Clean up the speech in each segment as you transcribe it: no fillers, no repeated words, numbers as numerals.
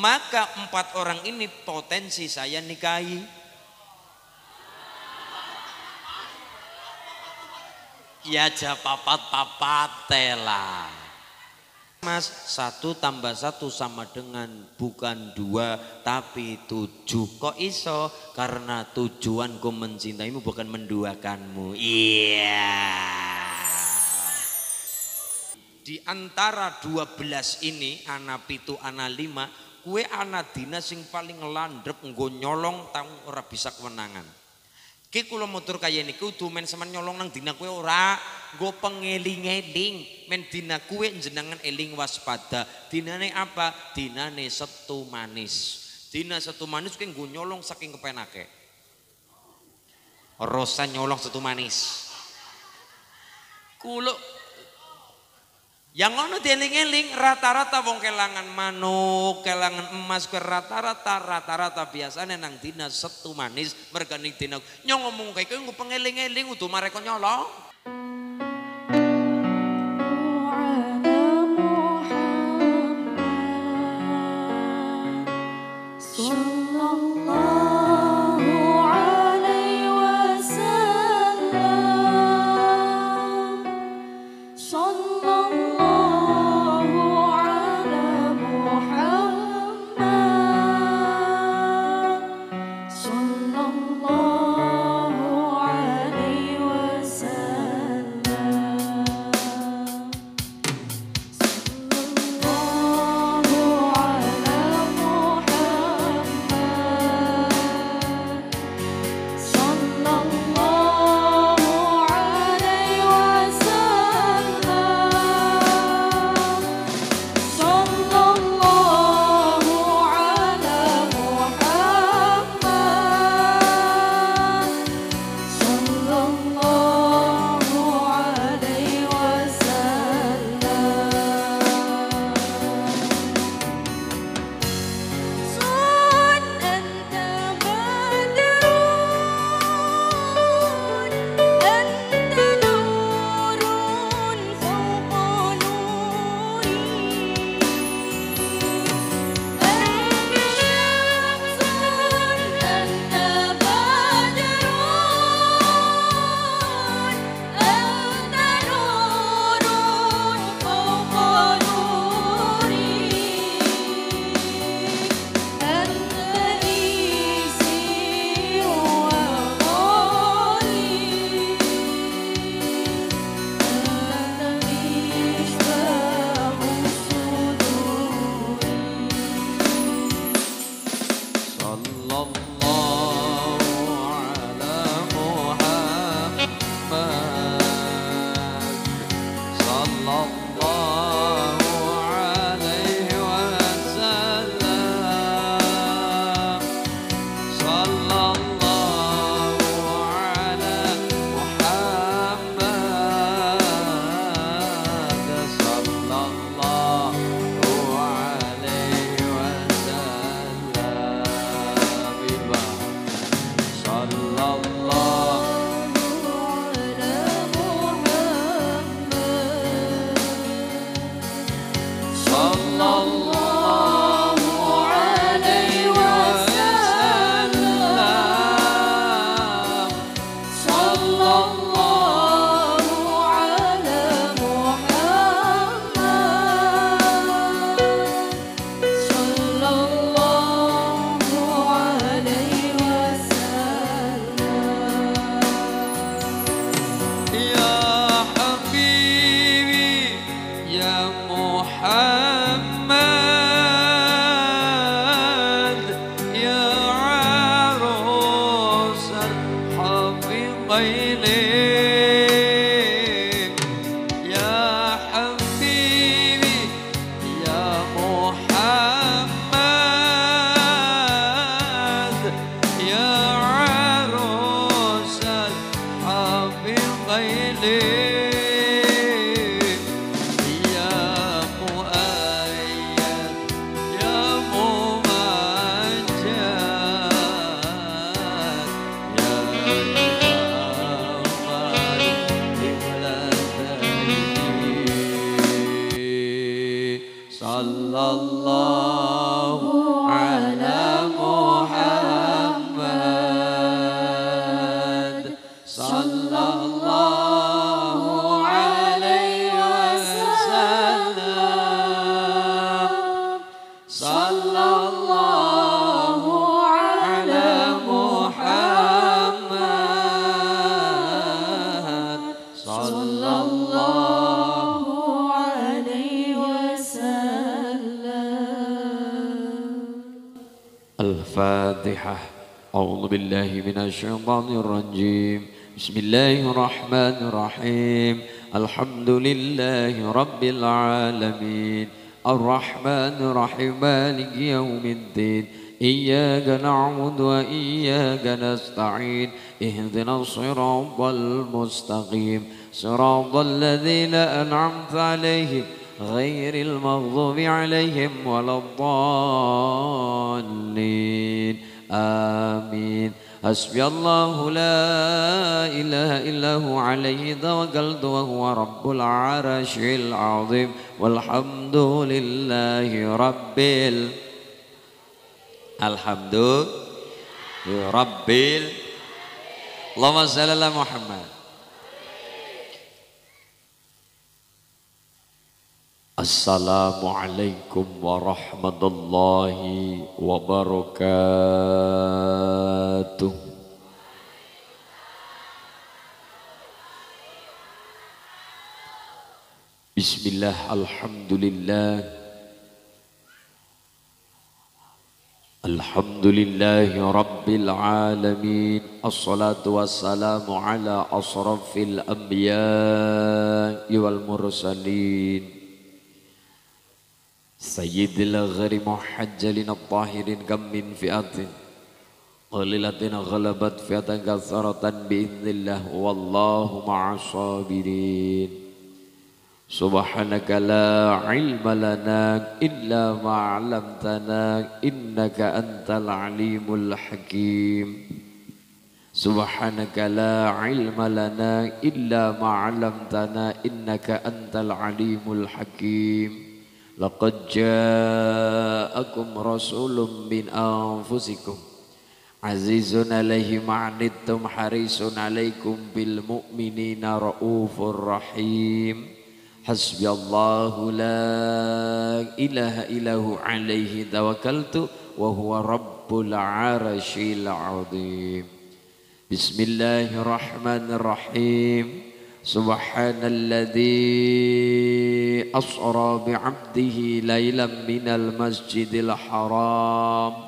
Maka 4 orang ini potensi saya nikahi. Ya aja papat-papat lah. Mas, 1 tambah 1 sama dengan bukan 2 tapi 7. Kok iso? Karena tujuanku mencintaimu bukan menduakanmu. Iya. Di antara 12 ini, ana 7, ana 5, kue ana dina sing paling landrep nggo nyolong tau ora bisa kemenangan. Ki kula motor kaya niku kudu men semen nyolong nang dina kue ora nggo pengeling-eling, men dina kue jenengan eling waspada. Dinane apa? Dinane Setu Manis. Dina Setu Manis kue nggo nyolong saking kepenake. Rosa nyolong Setu Manis. Kulo yang ngono dieling-eling rata-rata wong kelangan manuk, kelangan emas ke rata-rata biasanya nang dina Setu Manis mergane dina nyong ngomong kayak kowe pengeling-eling udah mereka nyolong. sallallahu ala Muhammad sallallahu alaihi wasallam. Al-Fatihah. A'udzu billahi minasyaitonir rajim. Bismillahirrahmanirrahim. Alhamdulillahi rabbil alamin. الرحمن الرحيم مالك يوم الدين إياك نعبد وإياك نستعين اهدنا الصراط المستقيم صراط الذين أنعمت عليهم غير المغضوب عليهم ولا الضالين آمين. حسبي الله لا إله إلا هو عليه توكلت وهو رب العرش العظيم والحمد لله رب اللهم صل على محمد. Assalamualaikum warahmatullahi wabarakatuh. Bismillah, alhamdulillah. Alhamdulillahi rabbil alamin. Assalatu wassalamu ala asrafil anbiya'i wal mursalin. Sayyidil ghari muhajjalin at-tahirin kam min fi'atin qalilatin ghalabat fi'atan katsaratan bi'idznillah wallahu ma'as sabirin. Subhanaka la ilma lana illa ma 'allamtana innaka antal alimul hakim. Subhanaka la ilma lana illa ma 'allamtana innaka antal alimul hakim. Laqad ja'akum rasulun min anfusikum azizun alaihi ma'anittum harisun alaikum bil mu'minina raufur rahim. Hasbiyallahu la ilaha illahu alaihi tawakkaltu wa huwa rabbul arsyil azim. Bismillahirrahmanirrahim. Subhanalladzi asra bi'abdihi laylan minal masjidil haram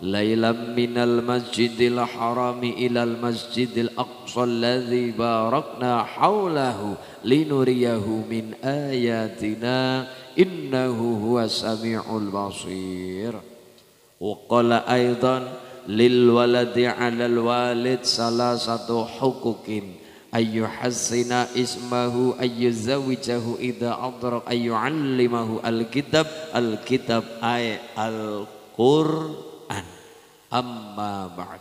ilal masjidil aqsa alladzi barakna haulahu linuriyahu min ayatina innahu huwas sami'ul basir. Wa qala aidan lil waladi 'alal walid salasatu huquqin ayu hasina ismahu ayu zawijahu idha adrak ayu allimahu alkitab ay al-Qur'an. Amma ba'd.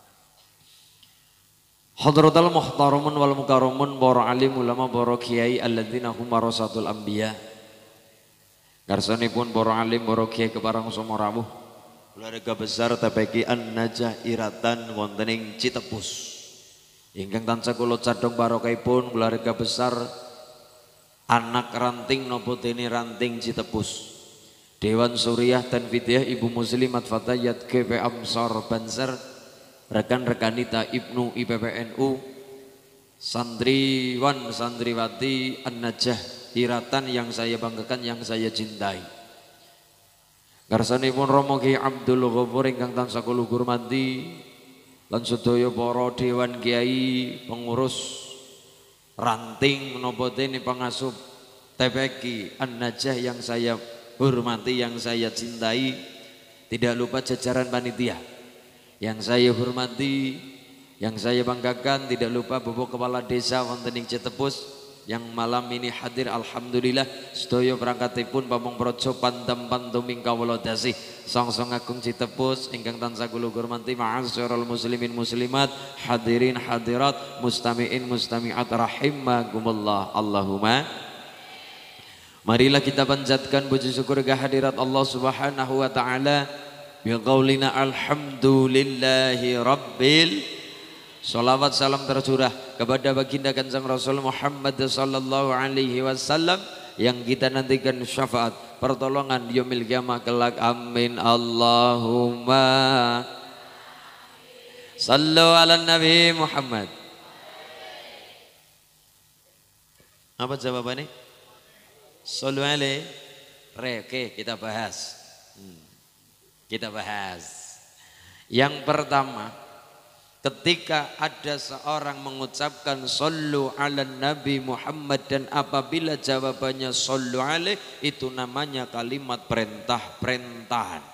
Hadratal muhtaramun wal mukarramun para alim ulama para kiai alladzina hum warasatul anbiya. Garsanipun para alim para kiai keparang sama rawuh keluarga besar TPQ An-Najah Iratan wonten ing Citepus. Ingkang tansah kula cadhong barokahipun keluarga besar anak ranting napa dene ranting Citepus. Dewan Suriah Tanfidiyah Ibu Muslimat Fatayat GP Amsar Banser, rekan-rekanita Ibnu IPPNU, santriwan santriwati An-Najah Iratan yang saya banggakan, yang saya cintai. Garsanipun Romo Ki Abdul Ghafur ingkang tansah kula hormati, lan sedaya para dewan kiai pengurus ranting menapa dene pangasuh TPQ An-Najah yang saya hormati, yang saya cintai, tidak lupa jajaran panitia yang saya hormati, yang saya banggakan, tidak lupa Bapak Kepala Desa wonten ing Citepus yang malam ini hadir. Alhamdulillah sedaya perangkatipun Pamong Praja Pandam Pantuming kawula dasih Songsong Agung Citepus ingkang tansah kula hormati, ma'asyiral muslimin muslimat, hadirin hadirat, mustami'in mustami'at rahimakumullah. Allahumma marilah kita panjatkan puji syukur kehadirat Allah Subhanahu wa taala biqaulina alhamdulillahi rabbil. Salawat salam tercurah kepada baginda Kanjeng Rasul Muhammad sallallahu alaihi wasallam yang kita nantikan syafaat pertolongan yaumil qiyamah kelak. Amin Allahumma sallu ala Nabi Muhammad. Apa jawabannya? Sallu alaihi. Oke, kita bahas. Kita bahas. Yang pertama, ketika ada seorang mengucapkan sallu ala Nabi Muhammad dan apabila jawabannya sallu alaihi, itu namanya kalimat perintah-perintahan.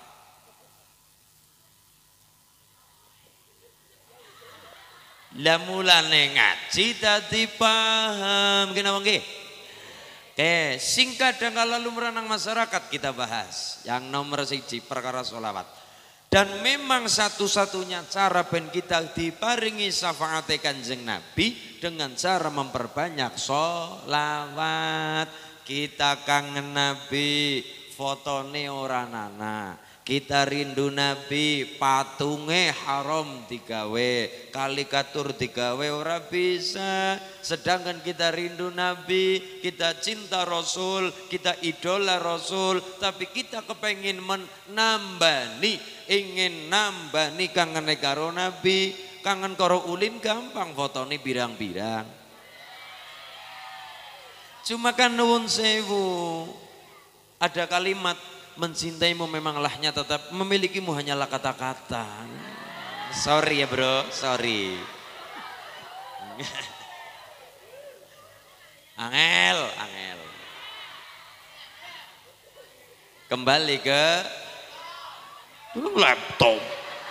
Lah mulane ngaji dadi paham kenapa nggih? Oke, singkat dan lalu meranang masyarakat kita bahas. Yang nomor 1 perkara sholawat. Dan memang satu-satunya cara ben kita diparingi syafaat Kanjeng Nabi dengan cara memperbanyak sholawat. Kita kangen Nabi, fotone ora nana. Kita rindu Nabi, patunge haram digawe, kalikatur digawe ora bisa. Sedangkan kita rindu Nabi, kita cinta Rasul, kita idola Rasul, tapi kita kepengin menambani, ingin nambani kangen karo Nabi, kangen karo ulin gampang fotone birang-birang. Cuma kan nuwun sewu, ada kalimat mencintaimu memang lahnya tetap, memilikimu hanyalah kata-kata. Sorry ya bro, sorry. Angel. Kembali ke laptop.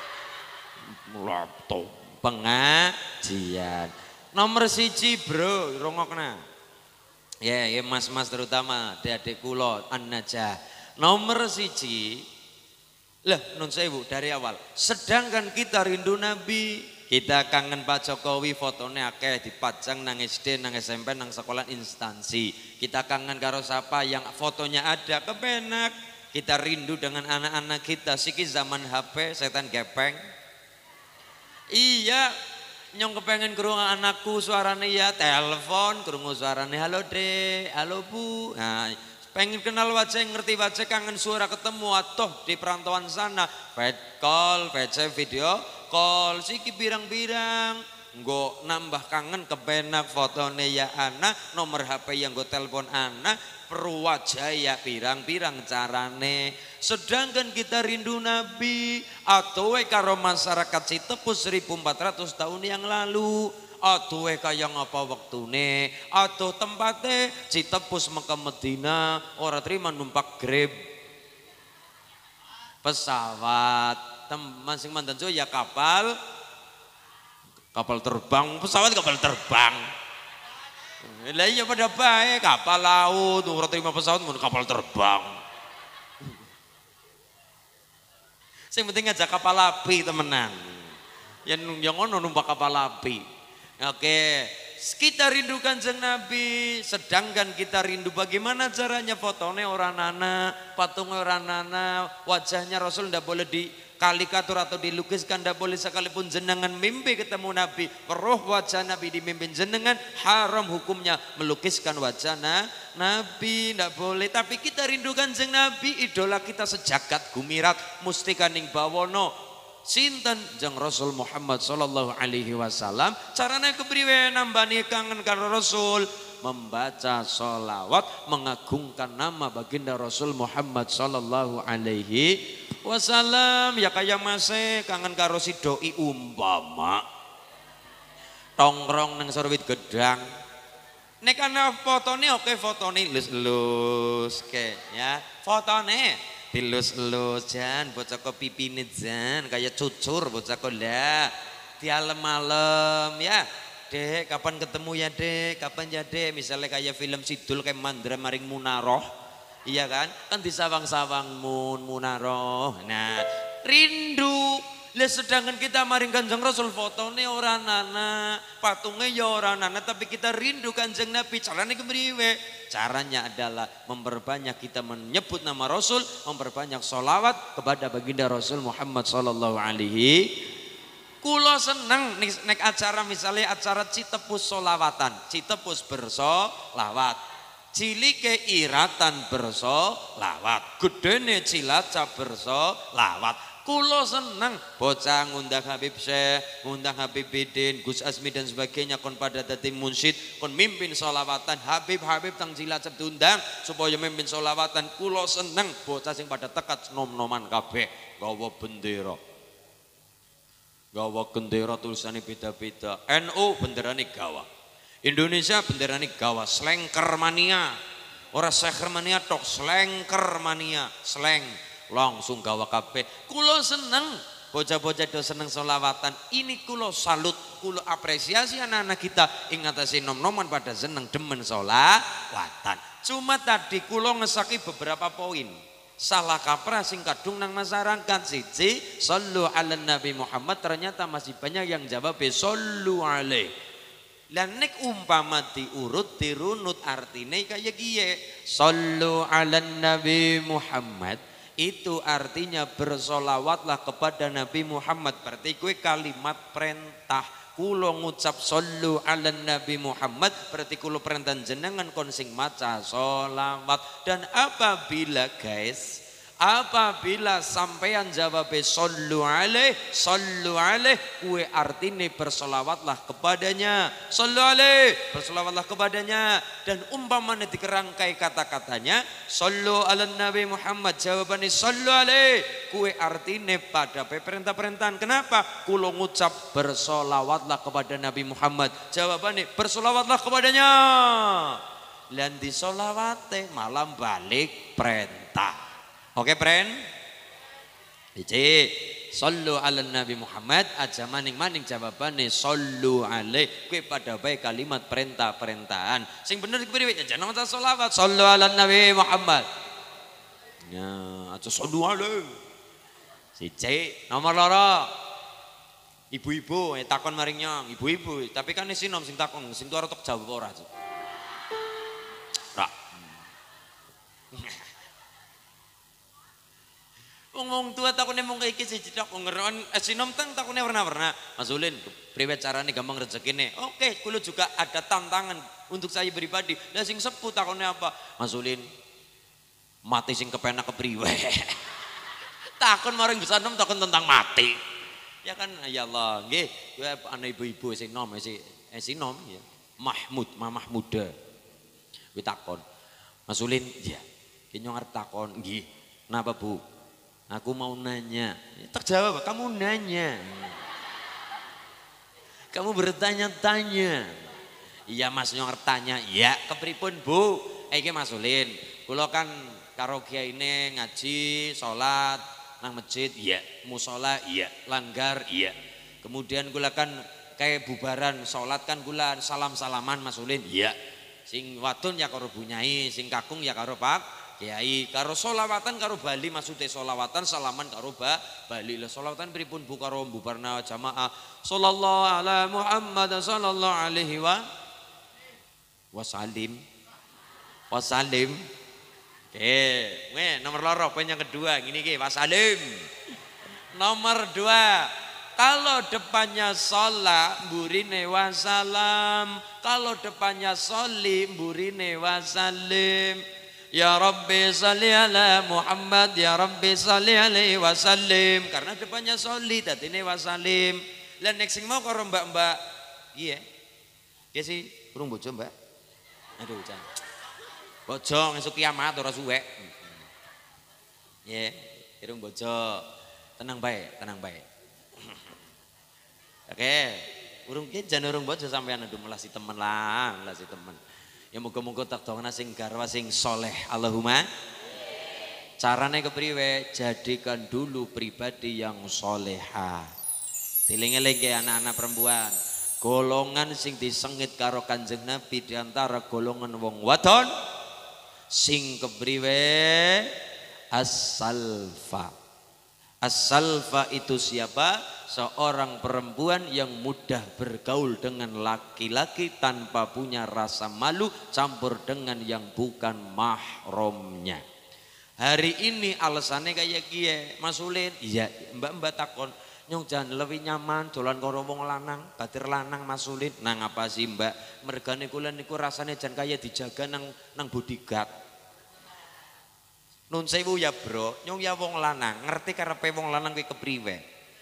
Pengajian. Nomor 1 bro, rongokna. Ya mas-mas terutama, adik-adik kula an-najah. Nomor 1, lah nun sewu dari awal. Sedangkan kita rindu Nabi, kita kangen Pak Jokowi, fotonya akeh dipajang nang SD, nang SMP, nang sekolah instansi. Kita kangen karo siapa yang fotonya ada, kepenak. Kita rindu dengan anak-anak kita, siki zaman HP, setan gepeng. Iya, nyong kepengen krungu anakku suarane ya telepon, krungu suarane halo Dek, halo Bu. Nah, pengen kenal wajah, ngerti wajah, kangen suara ketemu atau di perantauan sana vid call, VC video call, siki birang-birang nggo nambah kangen kepenak fotone ya anak, nomor HP yang nggo telepon anak, perlu wajah ya pirang-pirang carane. Sedangkan kita rindu Nabi atau karo masyarakat Citepus 1400 tahun yang lalu. Aduh kaya ngapa waktune, aduh tempatnya Citepus Mekah Medina, ora terima numpak Grab pesawat, masing mantan ya kapal terbang, pesawat kapal terbang. Lah iya pada baik, kapal laut, ora terima pesawat mun kapal terbang. Sing penting aja kapal api temenan. Yang ngono numpak kapal api. Oke, kita rindu Kanjeng Nabi, sedangkan kita rindu bagaimana caranya fotone orang nana, patungnya orang nana, wajahnya Rasul ndak boleh dikalikatur atau dilukiskan, ndak boleh sekalipun jenengan mimpi ketemu Nabi, roh wajah Nabi di mimpi jenengan, haram hukumnya melukiskan wajah Nabi, ndak boleh. Tapi kita rindu Kanjeng Nabi, idola kita sejagat gumirat, mustika ning bawono. Sinten jeng Rasul Muhammad sallallahu alaihi wasallam. Caranya kepriwe nambani kangen karo Rasul, membaca sholawat mengagungkan nama baginda Rasul Muhammad sallallahu alaihi wasallam. Ya kayak masih kangen karo si doi umpama tongkrong nang Sorwit Gedang. Nek ana fotone oke, fotone lus-lus ke ya, fotone dilus-lus jan, bocah kok pipine jan kayak cucur bocah kok lah dialem-alem ya. Dek kapan ketemu ya Dek, kapan ya Dek, misalnya kayak film Sidul kayak Mandra maring Munaroh, iya kan disawang-sawang Munaroh. Nah rindu lah, sedangkan kita maring Kanjeng Rasul fotone ora nana, patungnya ya ora nana, tapi kita rindu Kanjeng Nabi. Caranya kepriwe? Caranya adalah memperbanyak kita menyebut nama Rasul, memperbanyak sholawat kepada baginda Rasul Muhammad sallallahu alaihi. Kulo seneng nek acara misalnya acara Citepus sholawatan, Citepus bersolawat, Cilike iratan bersolawat, gedene Cilacap bersolawat. Kulo seneng bocah ngundang Habib Syekh, ngundang Habib Bidin, Gus Asmi dan sebagainya kon pada dadi munsyid, kon mimpin solawatan. Habib tang Cilacap diundang supaya mimpin solawatan. Kulo seneng bocah sing pada tekat nom-noman kabeh, gawa bendera. Gawa bendera tulisannya beda-beda. NU benderane gawa. Indonesia benderane gawa. Slengker mania. Ora seker mania tok, slengker mania, sleng. Langsung gawa kabeh. Kulo seneng bocah-bocah do seneng solawatan. Ini kulo salut, kulo apresiasi anak-anak kita ingatasi nom-noman pada seneng demen solawatan. Cuma tadi kulo ngesaki beberapa poin. Salah kaprah sing kadung nang masyarakat. Siji, sallu ala Nabi Muhammad, ternyata masih banyak yang jawab sallu alaih. Lan nek umpama diurut dirunut artine kaya kiye. Sallu ala Nabi Muhammad itu artinya bersolawatlah kepada Nabi Muhammad. Berarti kue kalimat perintah. Kulo ngucap sallu ala Nabi Muhammad, berarti kulo perintah jenengan kon sing maca solawat. Dan apabila sampeyan jawab sallu alaih, kue artine bersolawatlah kepadanya. Sallu alaih, bersolawatlah kepadanya. Dan umpamanya dikerangkai kata-katanya sallu ala Nabi Muhammad, jawabannya sallu alaih, kue artine pada perintah-perintahan. Kenapa? Kulo ngucap bersolawatlah kepada Nabi Muhammad, jawabannya bersolawatlah kepadanya. Lan disolawate malam balik perintah. Oke, friend. Iki sallu ala Nabi Muhammad aja maning-maning jawabane sallu alaih. Kuwi pada bae kalimat perintah-perintahan. Sing bener iki priwe? Jangan maca selawat sallu ala Nabi Muhammad. Ya, aja sallu alaih. Siji, nomor loro. Ibu-ibu takon maring nyong, ibu-ibu, tapi kan sinom sing takon, sing tuwa tok jawab ora. Ora. Wong tua takune mung iki siji tok ngeron sinom tang takune warna-warna. Mas Ulin, priwe carane gampang rezekine? Oke, kulo juga ada tantangan untuk saya pribadi. Lah sing sepuh takune apa? Mas Ulin, mati sing kepenak kepriwe? Takon maring bisa nom takon tentang mati. Ya kan ya Allah, nggih, kowe ana ibu-ibu sing nom sinom ya. Mamah muda. Kowe takon. Mas Ulin, iya. Ki nyong arep takon, nggih. Napa, Bu? Aku mau nanya. Terjawab, kamu nanya. Kamu bertanya-tanya. Iya Mas nyong arep tanya. Ya, kepripun Bu? Iki Mas Ulin. Kula kan karo kiyaine ngaji, salat nang masjid, iya. Musala, iya. Langgar, iya. Kemudian kula kan kayak bubaran salat kan kula salam-salaman Mas Ulin, iya. Sing wadon ya karo Bu Nyai, sing kakung ya karo Pak Kiai, karo solawatan karo Bali, maksudnya solawatan salaman karo Bali. Lah solawatan pripun Bu karo bubarna jamaah. Sallallahu ala Muhammad sallallahu alaihi wasallim. Oke, nomor loro poin yang kedua gini ki wasallim. Nomor 2, kalau depannya sholat burine wasalam, kalau depannya sholli burine wasallim. Ya Rabbi salli ala Muhammad, ya Rabbi salli alaihi wasallim. Karena depannya sholli dadine wasallim. Lah nek sing mau karo mbak-mbak iya. Ya sih, urung bojo, Mbak. Aduh, jan. Bojo esuk kiamat ora suwek. Ya, urung bojo. Tenang bae. Oke, urung ki jan urung bojo sampean aduh melasi temen lah, melasi temen. Ya muga-muga tak dongana sing garwa sing soleh. Allahumma. Carane kepriwe? Jadikan dulu pribadi yang soleha. Tiling-eling ke anak-anak perempuan. Golongan sing disengit karo Kanjeng Nabi diantara golongan wong wadon sing kepriwe? As-salfa. As-salfa itu siapa? Seorang perempuan yang mudah bergaul dengan laki-laki tanpa punya rasa malu campur dengan yang bukan mahramnya. Hari ini alasannya kayak gie, Mas Ulin, iya mbak takon, Nyong jan lebih nyaman dolan karo wong lanang, batir lanang masulin. Nang apa sih Mbak? Mergane kula niku rasane jan kaya dijaga nang bodyguard. Nun sewu ya bro, nyong ya wong lanang, ngerti karepe wong lanang kuwi kepriwe.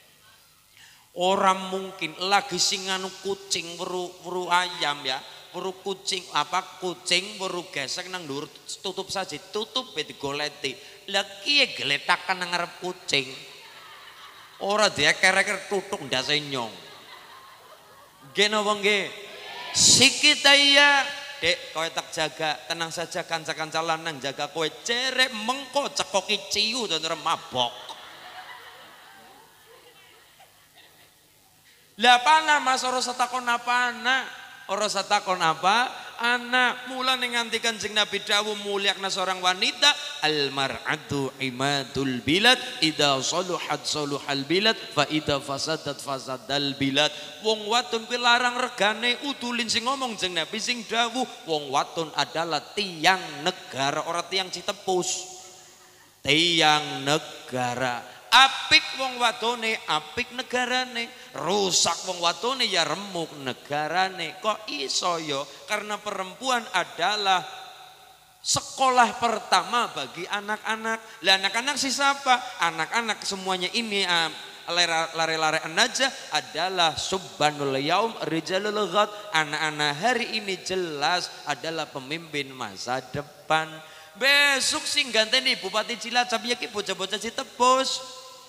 Orang mungkin lagi sing anu kucing weru ayam ya, weru kucing kucing weru gesek nang dhuwur tutup saja, tutup digoleti. Lah kiye geletakan nang ngarep kucing. Ora dieker-eker tutuk ndase nyong. Nggih napa nggih? Sikita iya, Dek, kowe tak jaga, tenang saja kanca-kanca lanang jaga kowe cerek mengko cekoki ciu dan mabok. Lah pana Mas ora satakon apa anak? Ora satakon apa? Anak mulane nganti Kanjeng Nabi dawuh mulyakna seorang wanita al mar'atu imadul bilad idza saluhat saluhal bilad fa idza fasadat fasadal bilad. Wong wadon kuwi larang regane udulin sing ngomong Kanjeng Nabi sing dawuh wong wadon adalah tiang negara ora tiang Citepus. Tiang negara. Apik wong wadone, apik negarane. Rusak wong wadone ya remuk negarane. Kok iso yo? Karena perempuan adalah sekolah pertama bagi anak-anak. Lah anak-anak si siapa? Anak-anak semuanya ini lare-lare aja adalah subbanul yaum rijalul ghad. Anak-anak hari ini jelas adalah pemimpin masa depan. Besok sing ganteni Bupati Cilacap ya ki bocah-bocah Citepus.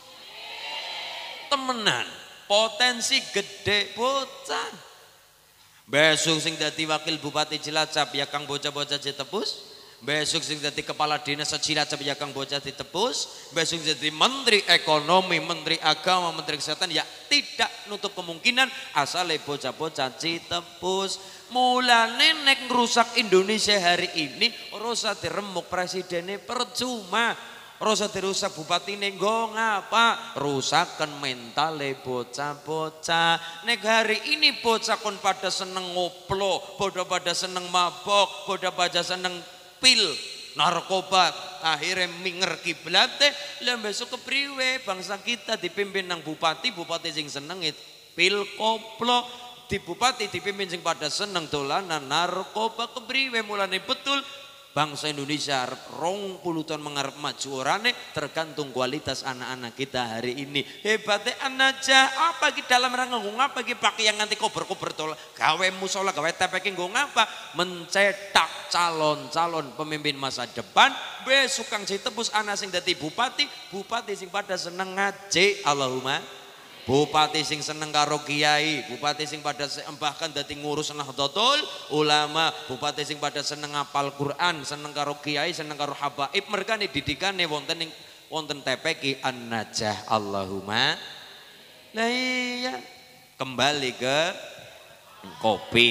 Temenan potensi gede bocah. Besok sing dadi wakil Bupati Cilacap ya kang bocah-bocah Citepus. Besok sing dadi kepala dinas Cilacap ya kang bocah Citepus. Besok jadi menteri ekonomi, menteri agama, menteri kesehatan ya tidak nutup kemungkinan asale bocah-bocah Citepus. Mulane nek ngrusak Indonesia hari ini ora usah diremuk presidennya percuma. Rasa dirusak bupati nggo ngapa? Rusakan mentale bocah-bocah. Nek hari ini bocah kon pada seneng ngoplo, pada seneng mabok, pada seneng pil, narkoba, akhirnya minger kiblate. Lah besok kepriwe bangsa kita dipimpin nang bupati sing seneng pil koplo. Di bupati dipimpin sing pada seneng dolanan narkoba kepriwe mulane betul. Bangsa Indonesia 20 tahun mengarep maju orane tergantung kualitas anak-anak kita hari ini. Hebatnya anak apa ki dalam rangka ngapa ki pakai yang nanti kober-kober tol gawe musola gawe TPK nggo ngapa mencetak calon-calon pemimpin masa depan. Besok kang Citepus anak sing dadi bupati sing pada seneng ngaji Allahumma. Bupati sing seneng karo kiai, bupati sing pada bahkan dadi ngurus Nahdlatul Ulama, bupati sing pada seneng ngapal Quran, seneng karo kiai, seneng karo habaib, merkane didikane wonten TPQ An-Najah Allahumma. Lah iya, kembali ke kopi.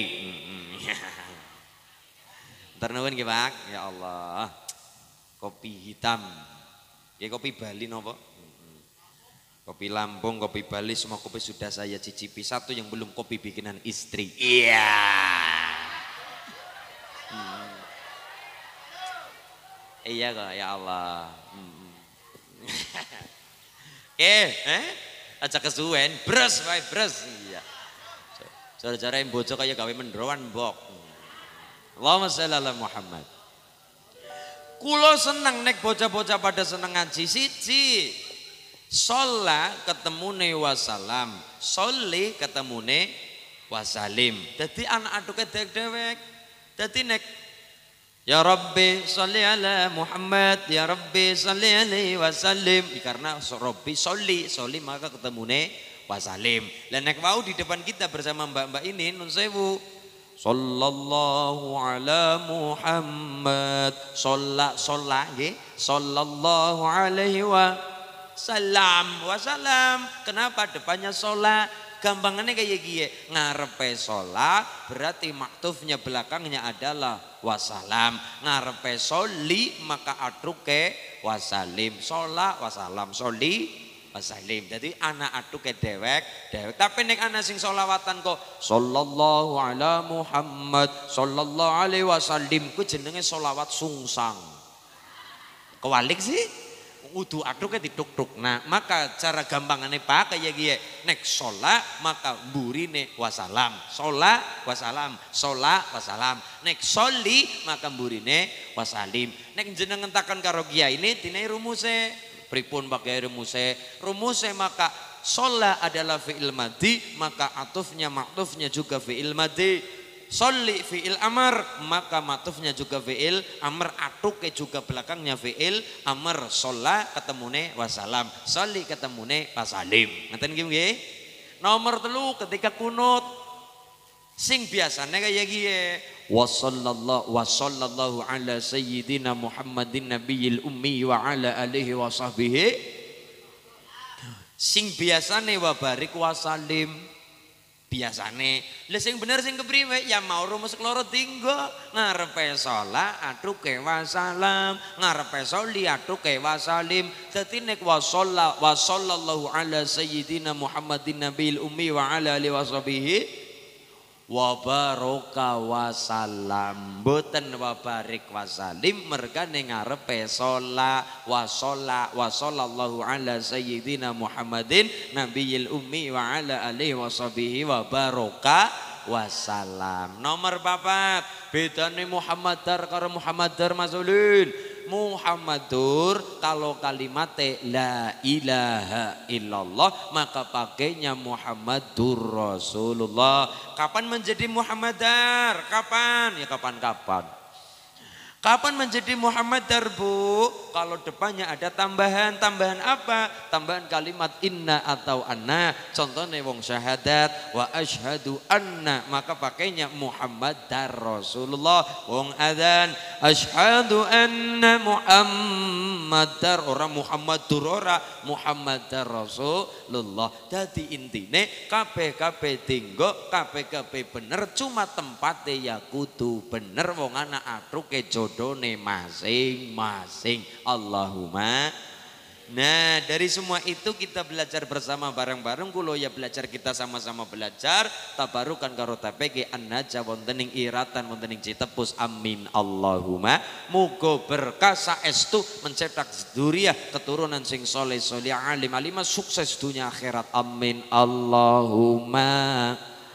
Ntar nuwun nggih Pak, ya Allah. Kopi hitam. Ya kopi Bali napa? Kopi Lampung, kopi Bali, semua kopi sudah saya cicipi. Satu yang belum kopi bikinan istri. Iya. Iya kok, ya Allah. Aja kesuwen, bres wae bres. Iya. Cara-cara yang bocah kaya gawe mendrowan mbok. Allahumma sholli ala Muhammad. Kulo seneng nek bocah-bocah pada seneng ngaji siji. Sholla ketemune wasalam, sholli ketemune wasalim. Jadi anak aduke dewek. Jadi nek ya Rabbi sholli ala Muhammad, ya Rabbi sholli alaihi wasallim. Karena Rabbi sholli maka ketemune wasalim. Dan nek wau di depan kita bersama mbak-mbak ini nun sewu. Sallallahu ala Muhammad. Sholla nggih. Sallallahu alaihi wasalam. Kenapa depannya sholat? Gampangannya kayak gini, ngarepe sholat berarti maktufnya belakangnya adalah wasalam. Ngarepe soli maka adruke wasalim. Sholat wasalam, soli wasalim. Jadi anak aduke dewek. Tapi nek anak sing sholawatan kok sallallahu ala Muhammad sallallahu alaihi wasallim ku jenenge sholawat sungsang. Kewalik sih? udu atuke dituk-tuk. Nah, maka cara gampangane Pak kayak gini, nek sholat maka mburine wasalam. Sholat wasalam, sholat wasalam. Nek soli maka mburine wasalim. Nek jenengan takkan karo kiai ini dinai rumuse. Pripun pakai rumuse? Rumuse maka sholat adalah fi'il madhi, maka atufnya maktufnya juga fi'il madhi. Sholli fi'il amar, maka matufnya juga fi'il amar, atuke juga belakangnya fi'il amar. Sholat ketemune wasalam, sholli ketemune wasalim. Ngeten nggih? Nomor 3 ketika kunut sing biasanya kayak gini. Wa sallallahu ala sayyidina Muhammadin nabiyil ummi wa ala alihi wa sahbihi. Sing biasane wa barik wasalim biasane. Lah sing bener sing kepriwe? Ya mau rumus keloro dinggo. Ngarepe sholat atuke wasalam, ngarepe sholli atuke wasalim. Dadi nek wa sallallahu ala sayyidina Muhammadin nabiyil ummi wa ala alihi wa sahbihi wa baraka wasalam, boten wa barik wasalim mergane ngarepe sholat wa sallallahu ala sayyidina Muhammadin nabiyil ummi wa ala alihi wa sahbihi wa baraka wasalam. Nomor 4 bedane Muhammadar karo Muhammadar Mas Ulun. Muhammadur kalau kalimatnya la ilaha illallah maka pakainya Muhammadur Rasulullah. Kapan menjadi Muhammadar? Kapan? Ya kapan-kapan. Kapan menjadi Muhammadar Bu? Kalau depannya ada tambahan. Tambahan apa? Tambahan kalimat inna atau anna. Contohnya wong syahadat wa asyhadu anna, maka pakainya Muhammadar Rasulullah. Wong adzan asyhadu anna Muhammadar, ora Muhammadur, ora Muhammadar Rasulullah. Jadi intine kabeh-kabeh tinggo, kabeh-kabeh bener, cuma tempatnya ya kudu bener. Wong anak atuke jodone masing-masing. Allahumma. Nah dari semua itu kita belajar bersama bareng-bareng. Kulo ya belajar, kita sama-sama belajar. Tabarukan karo TPG an-najah wonten ing iratan wonten ing Citepus. Amin Allahumma. Muga berkah saestu mencetak dzurriyyah keturunan sing soleh soleh alim alimah sukses dunia akhirat. Amin Allahumma.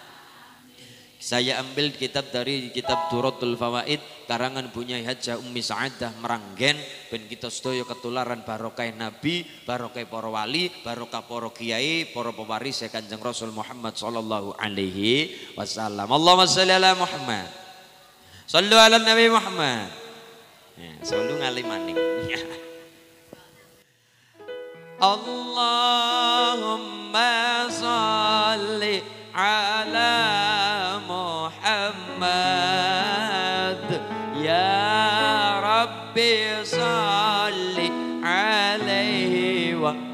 Saya ambil kitab dari kitab Duratul Fawaid karangan Bunyai Hajah Ummi Sa'adah Meranggen ben kita sedaya ketularan barokah Nabi, barokah para wali, barokah para kiai, para pewaris Kanjeng Rasul Muhammad sallallahu alaihi wasallam. Allahumma shalli ala Muhammad. Shallu ala Nabi Muhammad. Ya, selalu ngalim maning. Allahumma shalli ala Muhammad ya Rabbi salli alaihi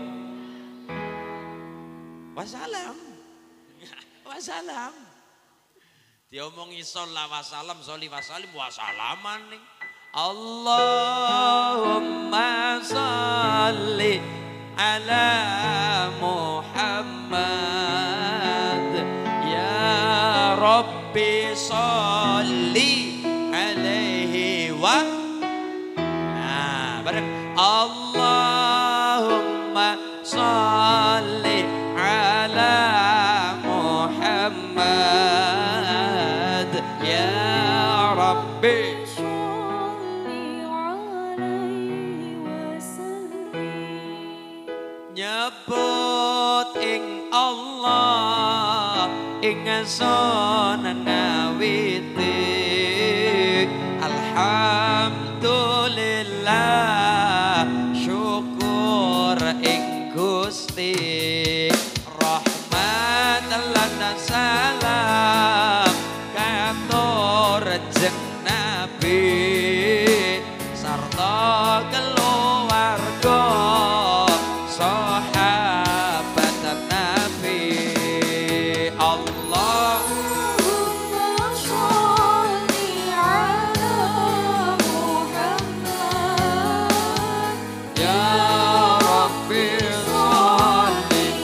wasalam. Wasalam diomongi sholat wasalam, sholli wasalim, wasalaman nih. Allahumma salli ala Muhammad ya Rabbi sholli alaihi wa. Nah bareng Allahumma sholli ala Muhammad ya Rabbi sholli alaihi wasallim. Nyebut ing Allah ing sonan ngawiti alhamdulillah syukur ing Gusti rahmatan lan salam katur jeng Nabi sarta keluarga sahabat Nabi. Allahumma sholli ala Muhammad ya Rabbi sholli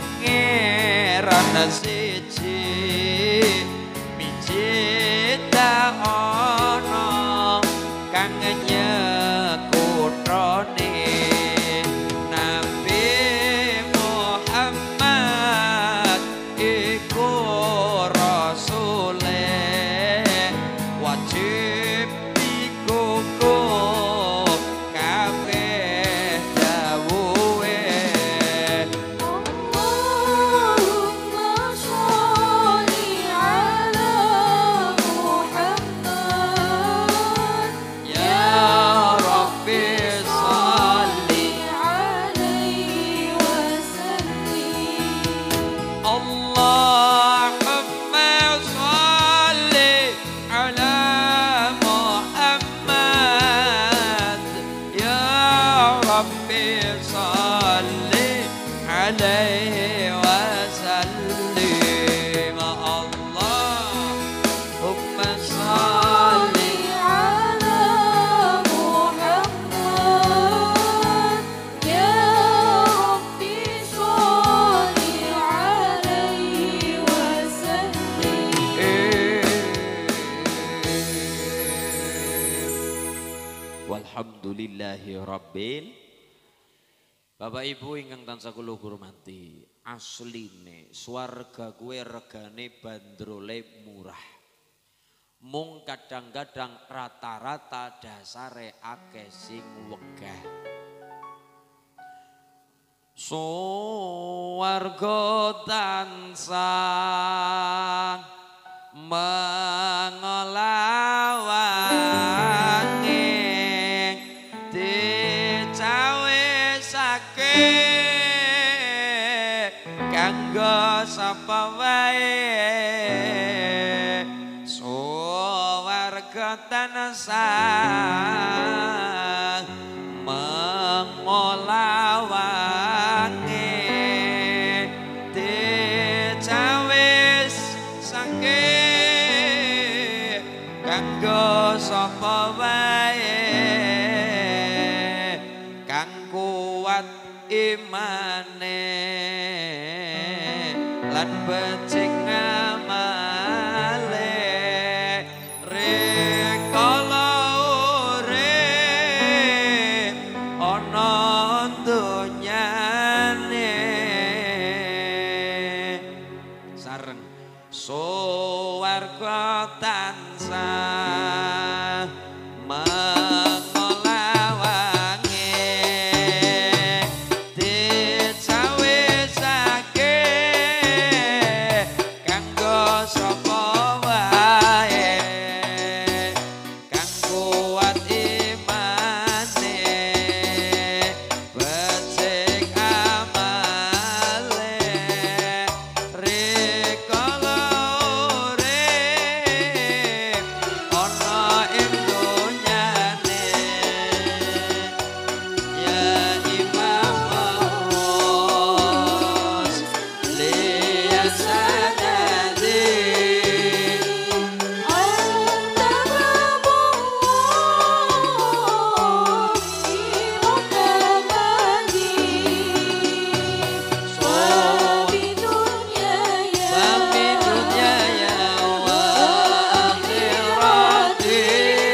pangeran siji mijita ono kang nyekutrone Nabi Muhammad iku rasule wajib dikukuh kabeh dawuhe Allahumma sholli ala Muhammad ya Rabbi sholli alaihi wasallim Allahumma sholli ala Muhammad ya Rabbi sholli alaihi wasallim Allahumma sholli ala Muhammad ya Rabbi sholli alaihi wasallim Walhamdulillahi rabbil Bapak Ibu ingkang tansah kula hormati, asline swarga kuwe regane bandrole murah. Mung kadang-kadang rata-rata dasare akeh sing wegah. Swarga tansah mengelawangi dicawesake kanggo sapa wae swarga tansah mengolawangi dicawesake kanggo sapa wae kang kuat imane lan becik ngamale rikala urip ana donyane sareng swarga tansah mengolawangi dicawesake kanggo sapa wae kang kuat imane becik amale rikala urip ana ing donyane ya Imam Ros liya sanadi Anta babullah irokamadi Swabi dunya ya Sami dunya ya wa akhirati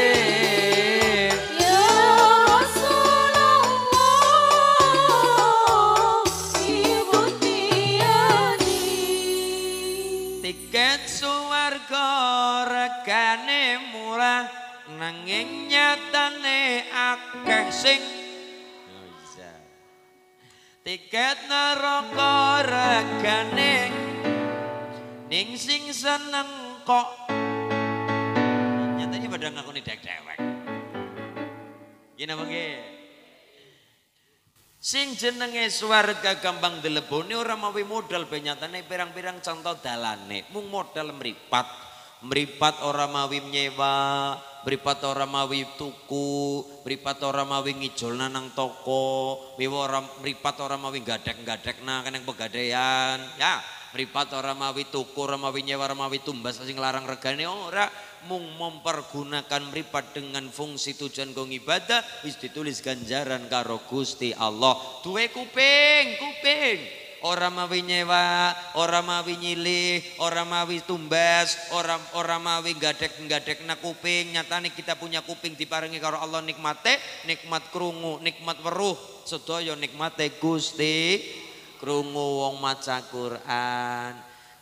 Ya Rasulullah ibutiyani tiket suwarga regane murah nanging nyatane akeh sing tiket neraka regane ning sing seneng kok nyatanya pada ngakoni dewek gini apa sing jenenge swarga gampang dileboni ora mawi modal benyatane pirang-pirang contoh dalane mung modal mripat ora mawi nyewa mripat ora mawi tuku mripat ora mawi ngijolna nang toko mripat ora mawi gadek-gadekna keneng pegadaian ya mripat ora mawi tuku ora mawi nyewa ora mawi tumbas sing larang regane ora mung mempergunakan mripat dengan fungsi tujuan kanggo ibadah wis ditulis ganjaran karo Gusti Allah. Duwe kuping ora mawi nyewa, ora mawi nyilih, ora mawi tumbas, ora mawi gadek-gadekna kuping. Nyatane kita punya kuping diparingi karo Allah nikmate, nikmat krungu, nikmat weruh, sedaya nikmate Gusti. Krungu wong maca Quran.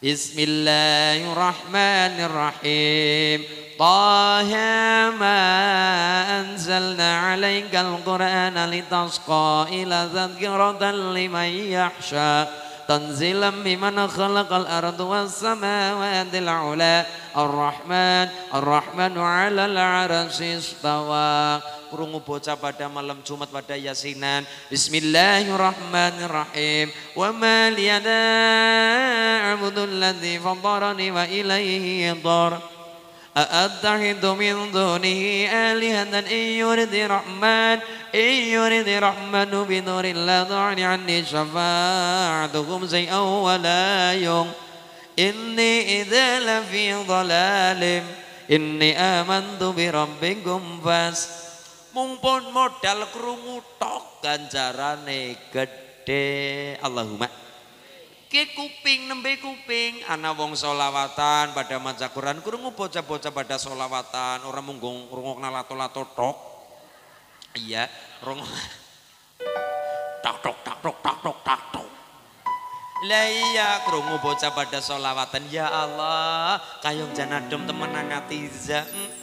Bismillahirrahmanirrahim. Taha ma anzalna 'alaikal Qur'ana litasqa ila dzikran liman yakhsha tanzilan mimman khalaqal arda was samawati al-'ula ar-rahmanu 'alal 'arsy istawa. Krungu bocah pada malam Jumat pada Yasinan. Bismillahirrahmanirrahim. Wa ma liyana a'budul ladzi fatarani wa ilaihi yadhar. A'attakhidhu min dunihi alihatan in yuridi rahmanu bidurin la tughni anni syafa'atuhum shay'an wa la inni idza lafi dhalalim inni amantu bi rabbikum mumpun modal krungu tok ganjarane gede. Allahumma. Ke kuping nembe kuping ana wong solawatan pada maca Quran krungu bocah-bocah pada solawatan orang munggung rungokna lato-lato tok. Iya, rungok tak tok. Lah iya krungu bocah pada solawatan ya Allah kayong janadem temenan atiza.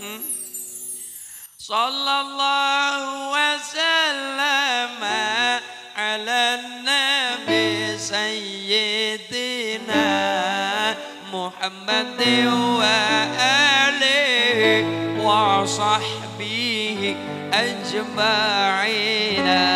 Sallallahu wasallam ala nabi sayyidina Muhammad wa alihi wa sahbihi ajma'ina.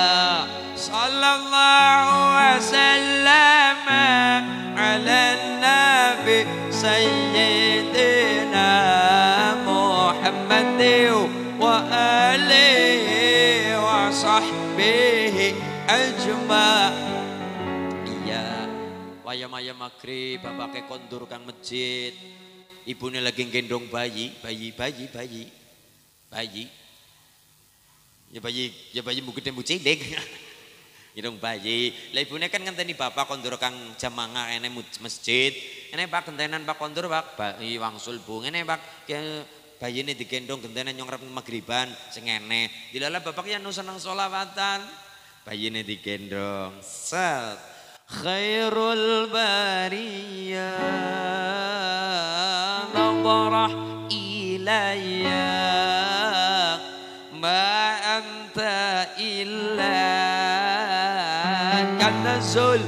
Sallallahu wasallam ala nabi sayyidina Muhammad wa alihi wa sahbihi ajma. Iya, wayah-wayah maghrib bapake kondur kang masjid. Ibune lagi gendong bayi. Ya bayi mu gede mu cilik. Gendong bayi. Lah ibune kan ngenteni bapak kondur kang jamangah ene masjid. Ene Pak gentenan Pak kondur Pak bayi wangsul bu. Ene Pak bayi ini digendong gentenan nyongrep maghriban sing ngene. Dilala bapak ya nu seneng sholawatan. Bayi ini digendong. Set. Khairul bariyah nadarah ilayya ma anta illa kanzul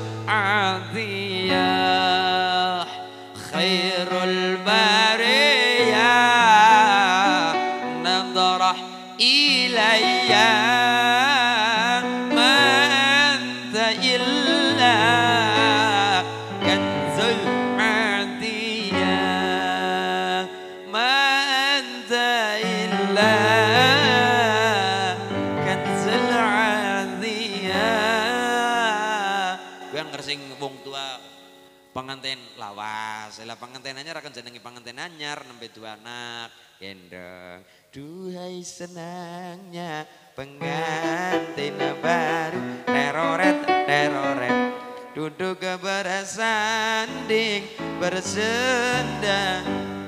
adiyah. Khairul bariyah nadarah ilayya ma anta illa kanzul adiyah ma anta illa kanzul adiyah. Gue ngersing wong tua panganten lawas, lah panganten anyar akan jenengi panganten anyar nembe dua anak gendong. Duhai senangnya pengantin baru teroret duduk bersanding bersenda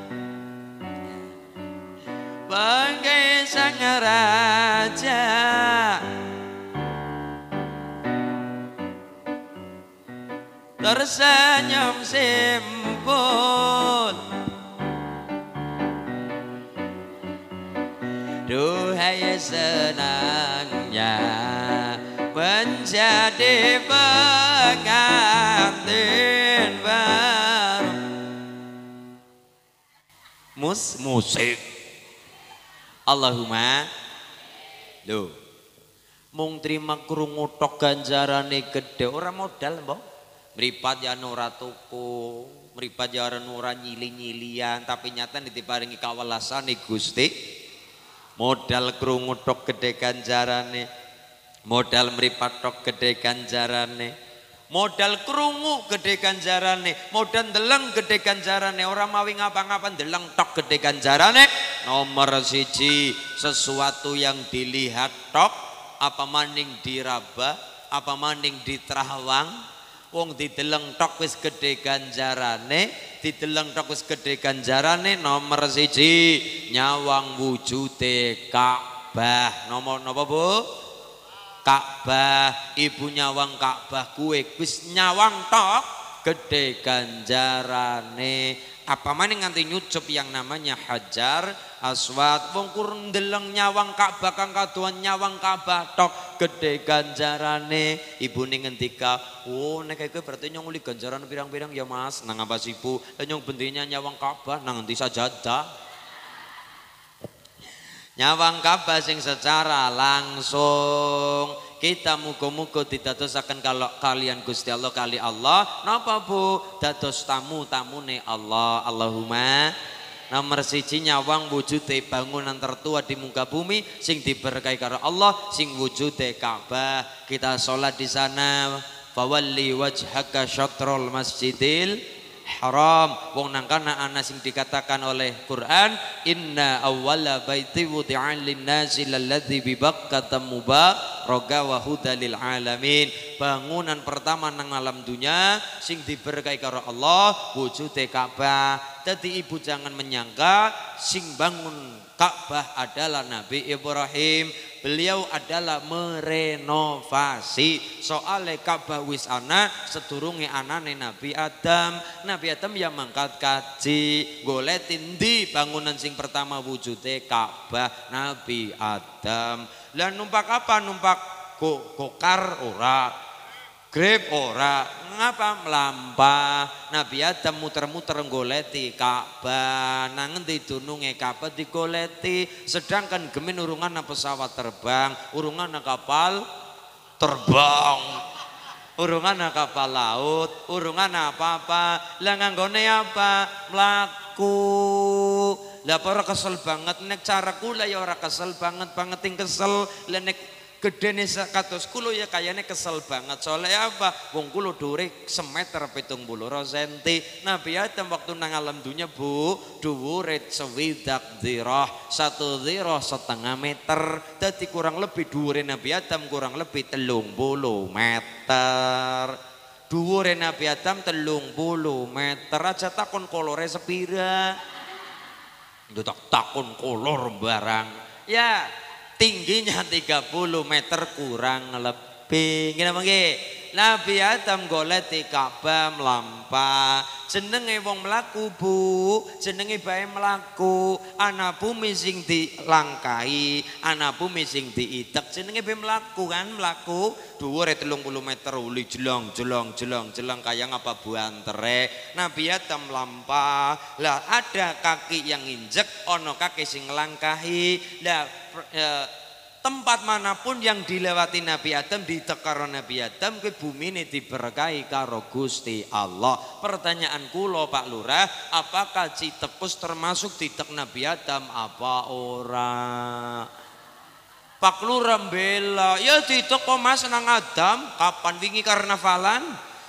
bagai sang raja. Tersenyum simpul, duhai senangnya menjadi pengantin baru. Musik. Allahumma. Loh, mung terima krungu tok ganjarane gede ora modal mbok. Mripat ya ora tuku, mripat ya ora nyili-nyilian, tapi nyata diparingi kawelasane Gusti. Modal krungu tok gede ganjarane, modal mripat tok gede ganjarane, modal krungu gede ganjarane, modal ndeleng gede ganjarane, ora mawi ngapa-ngapa ndeleng tok gede ganjarane. Nomor siji sesuatu yang dilihat tok, apa maning diraba, apa maning diterawang, Wong dideleng tok wis gedhe ganjarane, dideleng tok wis gedhe ganjarane. Nomor 1 nyawang wujude Ka'bah. Nomor napa Bu? Ka'bah. Ibu nyawang Ka'bah kuwe wis nyawang tok gedhe ganjarane. Apa maning nganti nyucup yang namanya Hajar Aswad. Wong kurang ndeleng nyawang Ka'bah kang kaduan nyawang Ka'bah tok gedhe ganjarane. Ibune ngendika, "Oh nek kowe berarti nyong uli ganjaran pirang-pirang ya Mas." Nang apa Ibu? Lah nyong bendine nyawang Ka'bah nang endi sajadah. Nyawang Ka'bah sing secara langsung. Kita muga-muga didadosaken kalau kalian Gusti Allah kali Allah. Napa Bu? Dados tamu-tamune Allah. Allahumma. Nomor 1 nyawang wujude bangunan tertua di muka bumi sing diberkahi karo Allah, sing wujude Ka'bah. Kita sholat di sana. Fawalli wajhaka syatrul masjidil haram. Wong nang kana ana sing dikatakan oleh Quran, inna awwala baiti wudi'a lin-nasi lalladzi bi Bakkah mubaraka wa hudal lil alamin. Bangunan pertama nang alam dunia sing diberkahi karo Allah wujude Ka'bah. Jadi ibu jangan menyangka sing bangun Ka'bah adalah Nabi Ibrahim. Beliau adalah merenovasi. Soale Ka'bah wis ana sedurunge anane Nabi Adam. Nabi Adam yang mangkat kaji goletin di bangunan sing pertama wujude Ka'bah Nabi Adam. Lah numpak apa? Numpak gokar ora, grab ora, ngapa melampah. Nabi Adam muter-muter goleti Ka'bah, nang endi dununge Ka'bah digoleti. Sedangkan gemin urungan pesawat terbang, urungan kapal terbang, urungan kapal laut, urungan apa-apa. Lah nganggone apa? Mlaku. Lah para kesel banget nek cara kula ya ora kesel banget ing kesel. Lah nek gedene kados kula ya kayane kesel banget. Soalnya apa? Wong kula dhuwure semeter 72 senti. Nabi Adam waktu nang alam dunya Bu, dhuwure 1 dhirah setengah meter. Dadi kurang lebih dhuwure Nabi Adam kurang lebih 30 meter. Dhuwure Nabi Adam 30 meter. Aja takon kolore sepira. Itu takon kolor barang. Ya, tingginya 30 meter kurang lebih. Kenapa nggih? Nabi Adam goleti Ka'bah melampah. Jenenge wong mlaku Bu, jenenge bae mlaku. Ana bumi sing dilangkahi, ana bumi sing diitek, jenenge bae mlaku kan, mlaku. Dhuwure 30 meter uli jelong kaya ngapa buantere. Nabi Adam melampah. Lah ada kaki yang injek, ono kaki sing nglangkahi. Lah tempat manapun yang dilewati Nabi Adam, ditek karo Nabi Adam, ke bumi ini diberkahi karo Gusti Allah. Pertanyaan kula Pak Lurah, apakah Citekus termasuk ditek Nabi Adam apa ora? Pak Lurah bela, ya ditek kok Mas nang Adam, kapan wingi karnavalan?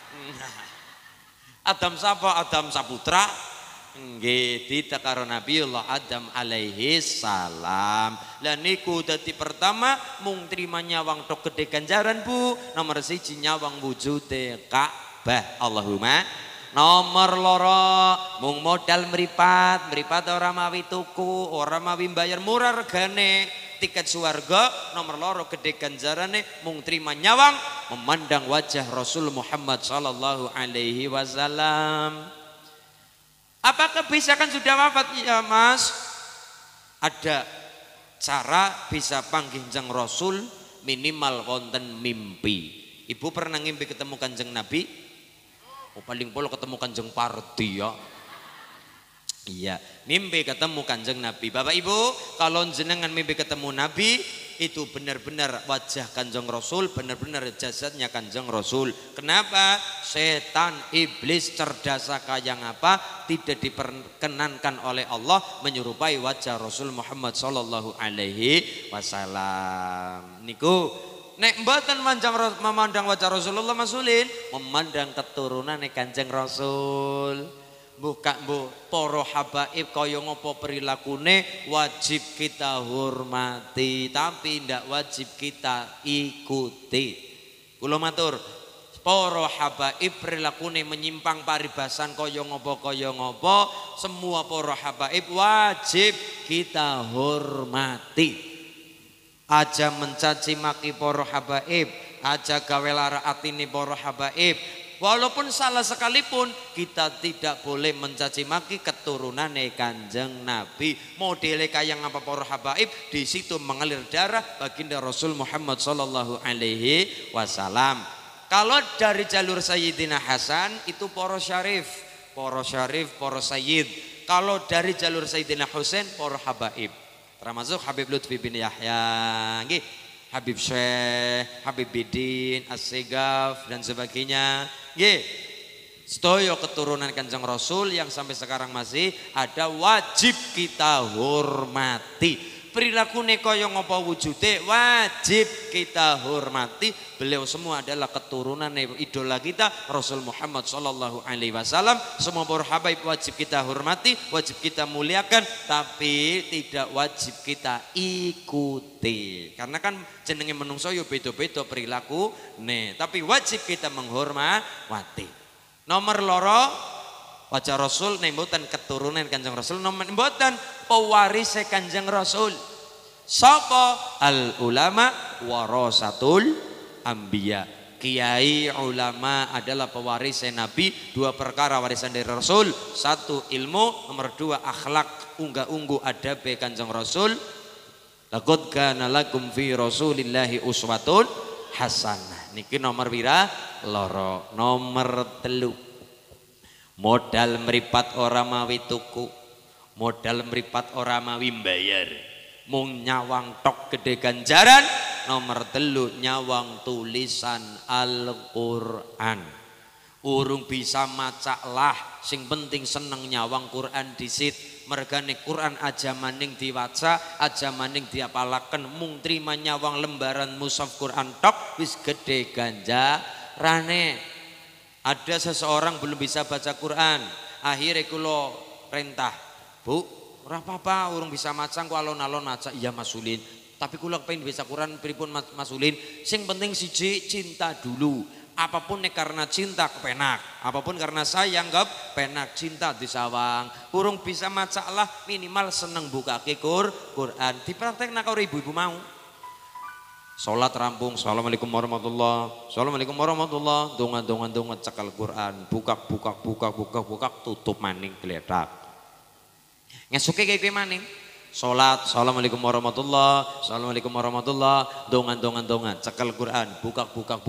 Adam sapa? Adam Saputra. Nggih ditek karo Nabiullah Adam alaihi salam. Lah niku dadi pertama mung trima nyawang tok gede ganjaran Bu. Nomor 1 nyawang wujude Ka'bah. Allahumma. Nomor loro mung modal mripat ora mawi tuku, ora mawi bayar murah regane tiket swarga. Nomor loro gede ganjarane mung trima nyawang memandang wajah Rasul Muhammad sallallahu alaihi wasallam. Apakah bisa kan sudah wafat? Ya Mas, ada cara bisa panggil Kanjeng Rasul minimal wonten mimpi. Ibu pernah ngimpi ketemu Kanjeng Nabi? Oh paling polo ketemu Kanjeng Parti ya. Iya, mimpi ketemu Kanjeng Nabi. Bapak Ibu, kalau jenengan mimpi ketemu Nabi, itu benar-benar wajah Kanjeng Rasul, benar-benar jasadnya Kanjeng Rasul. Kenapa? Setan, iblis, cerdas kayang apa tidak diperkenankan oleh Allah menyerupai wajah Rasul Muhammad sallallahu alaihi wasallam. Niku nek mboten memandang wajah Rasulullah masulin, memandang keturunan Kanjeng Rasul. Buka bu poro habaib kaya ngopo perilakune wajib kita hormati tapi ndak wajib kita ikuti. Kula matur Para habaib prilakune menyimpang paribasan kaya ngopo semua para habaib wajib kita hormati. Aja mencaci maki para habaib, aja gawe lara atine para habaib. Walaupun salah sekalipun kita tidak boleh mencaci maki keturunane Kanjeng Nabi. Modele kaya ngapa para habaib di situ mengalir darah baginda Rasul Muhammad sallallahu alaihi wasallam. Kalau dari jalur Sayyidina Hasan itu para syarif, para sayyid. Kalau dari jalur Sayyidina Husain para habaib. Termasuk Habib Lutfi bin Yahya, nggih. Habib Syekh, Habib Bidin, As-Segaf dan sebagainya. Nggih. Sedaya keturunan Kanjeng Rasul yang sampai sekarang masih ada wajib kita hormati. Perilakune kaya ngapa wujude wajib kita hormati. Beliau semua adalah keturunan idola kita Rasul Muhammad sallallahu alaihi wasallam. Semua para habaib wajib kita hormati, wajib kita muliakan, tapi tidak wajib kita ikuti. Karena kan jenenge menungso yo beda-beda perilaku tapi wajib kita menghormati. Nomor loro wajah Rasul mboten keturunan Kanjeng Rasul, nomor mboten pewaris Kanjeng Rasul. Sapa? Al ulama warasatul anbiya. Kiai ulama adalah pewaris Nabi. Dua perkara warisan dari Rasul. Satu ilmu, nomor dua akhlak unggah-ungguh adab Kanjeng Rasul. Laqad kana lakum fi Rasulillahi uswatun hasanah. Niki nomor pira? Loro. Nomor telu. Modal meripat ora mawi tuku, modal meripat ora mawi mbayar, mung nyawang tok gede ganjaran. Nomor telu nyawang tulisan Al-Qur'an. Urung bisa maca lah, sing penting seneng nyawang Qur'an disit. Mergane Qur'an aja maning diwaca, aja maning diapalaken, mung trima nyawang lembaran mushaf Qur'an tok wis gede ganjarane. Ada seseorang belum bisa baca Quran, akhirnya kulo perintah, Bu, ora apa-apa, urung bisa maca, ku alon-alon maca. Iya Mas Ulin, tapi kulo pengen bisa Quran pripun Mas Ulin. Sing penting siji cinta dulu. Apapun karena cinta kepenak, apapun karena sayang kepenak, cinta disawang. Urung bisa maca lah, minimal seneng buka Quran. Dipraktek nak ibu-ibu mau. Sholat rampung, assalamualaikum warahmatullah, assalamualaikum warahmatullah, dongan cekal Quran, buka, tutup maning geledak. Ngesuke kayak maning, sholat, assalamualaikum warahmatullah, assalamualaikum warahmatullah, dongan cekal Quran, buka,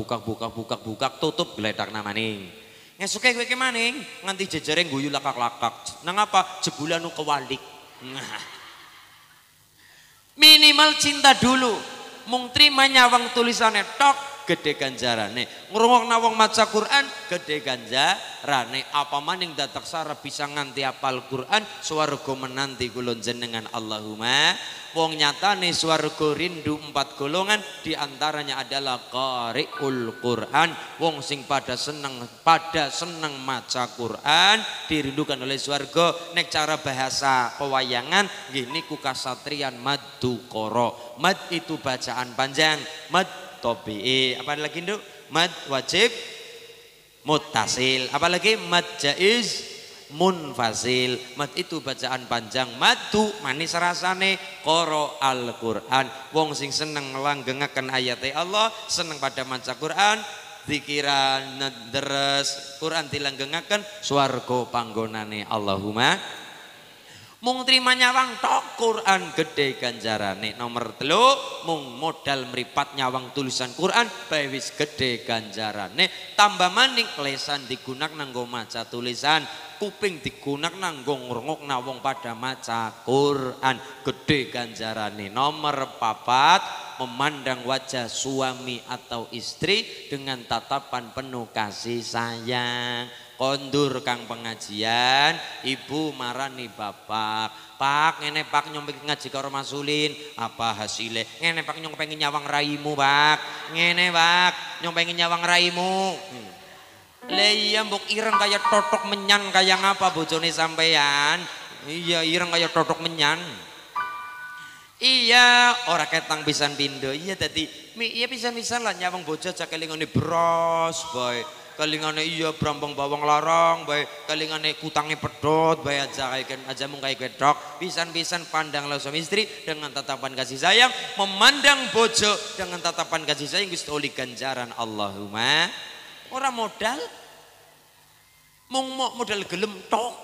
tutup geledak namaning. Ngesuke kayak maning, nganti jejereng guyu lakak. Nang apa? Jebulanu kewalik. Minimal cinta dulu. Mung trima nyawang tulisannya tok gede ganjarane, ngrungokna wong maca Quran gede ganjarane. Apa maning datak sara bisa nganti apal Quran, swarga menanti kula jenengan Allahumma. Wong nyatane swarga rindu 4 golongan, diantaranya adalah qari'ul Quran, wong sing pada seneng maca Quran dirindukan oleh swarga. Nek cara bahasa pewayangan nggih niku kasatriyan maddu qara. Mad itu bacaan panjang, mad tabi'i, apa lagi Nduk? Mad wajib muttasil, apalagi mad jaiz munfasil. Mad itu bacaan panjang, madu manis rasane, qara Al-Qur'an. Wong sing seneng langgengaken ayat Allah, seneng pada maca Quran, zikiran deres Quran dilanggengaken, swarga panggonane Allahumma. Mung trima nyawang tok Quran gede ganjarane. Nomor 3 mung modal meripat nyawang tulisan Quran bae wis gede ganjarane. Tambah maning lesan digunak nanggo maca tulisan, kuping digunak nanggo ngrungokna wong pada maca Quran gede ganjarane. Nomor 4 memandang wajah suami atau istri dengan tatapan penuh kasih sayang. Kondur kang pengajian, ibu marani bapak, Pak ngene Pak nyong pengen ngaji karo Mas Ulin, apa hasilnya? Ngene Pak nyong pengen nyawang raimu Pak, ngene Pak nyong pengen nyawang raimu. Iya mbok ireng kayak totok menyan kayak ngapa bojone sampean? Iya ireng kayak totok menyan. Iya, ora ketang pisan pindho. Iya dadi iya pisan-pisan lah nyawang bojo aja kelingane bros bae. Kelingane iya brambang bawang larang bae. Kelingane kutange pedhot bae aja mung kae wedok. Pisan-pisan pandanglah suami istri dengan tatapan kasih sayang, memandang bojo dengan tatapan kasih sayang Gusti oli ganjaran Allahumma. Ora modal mung modal gelem tok.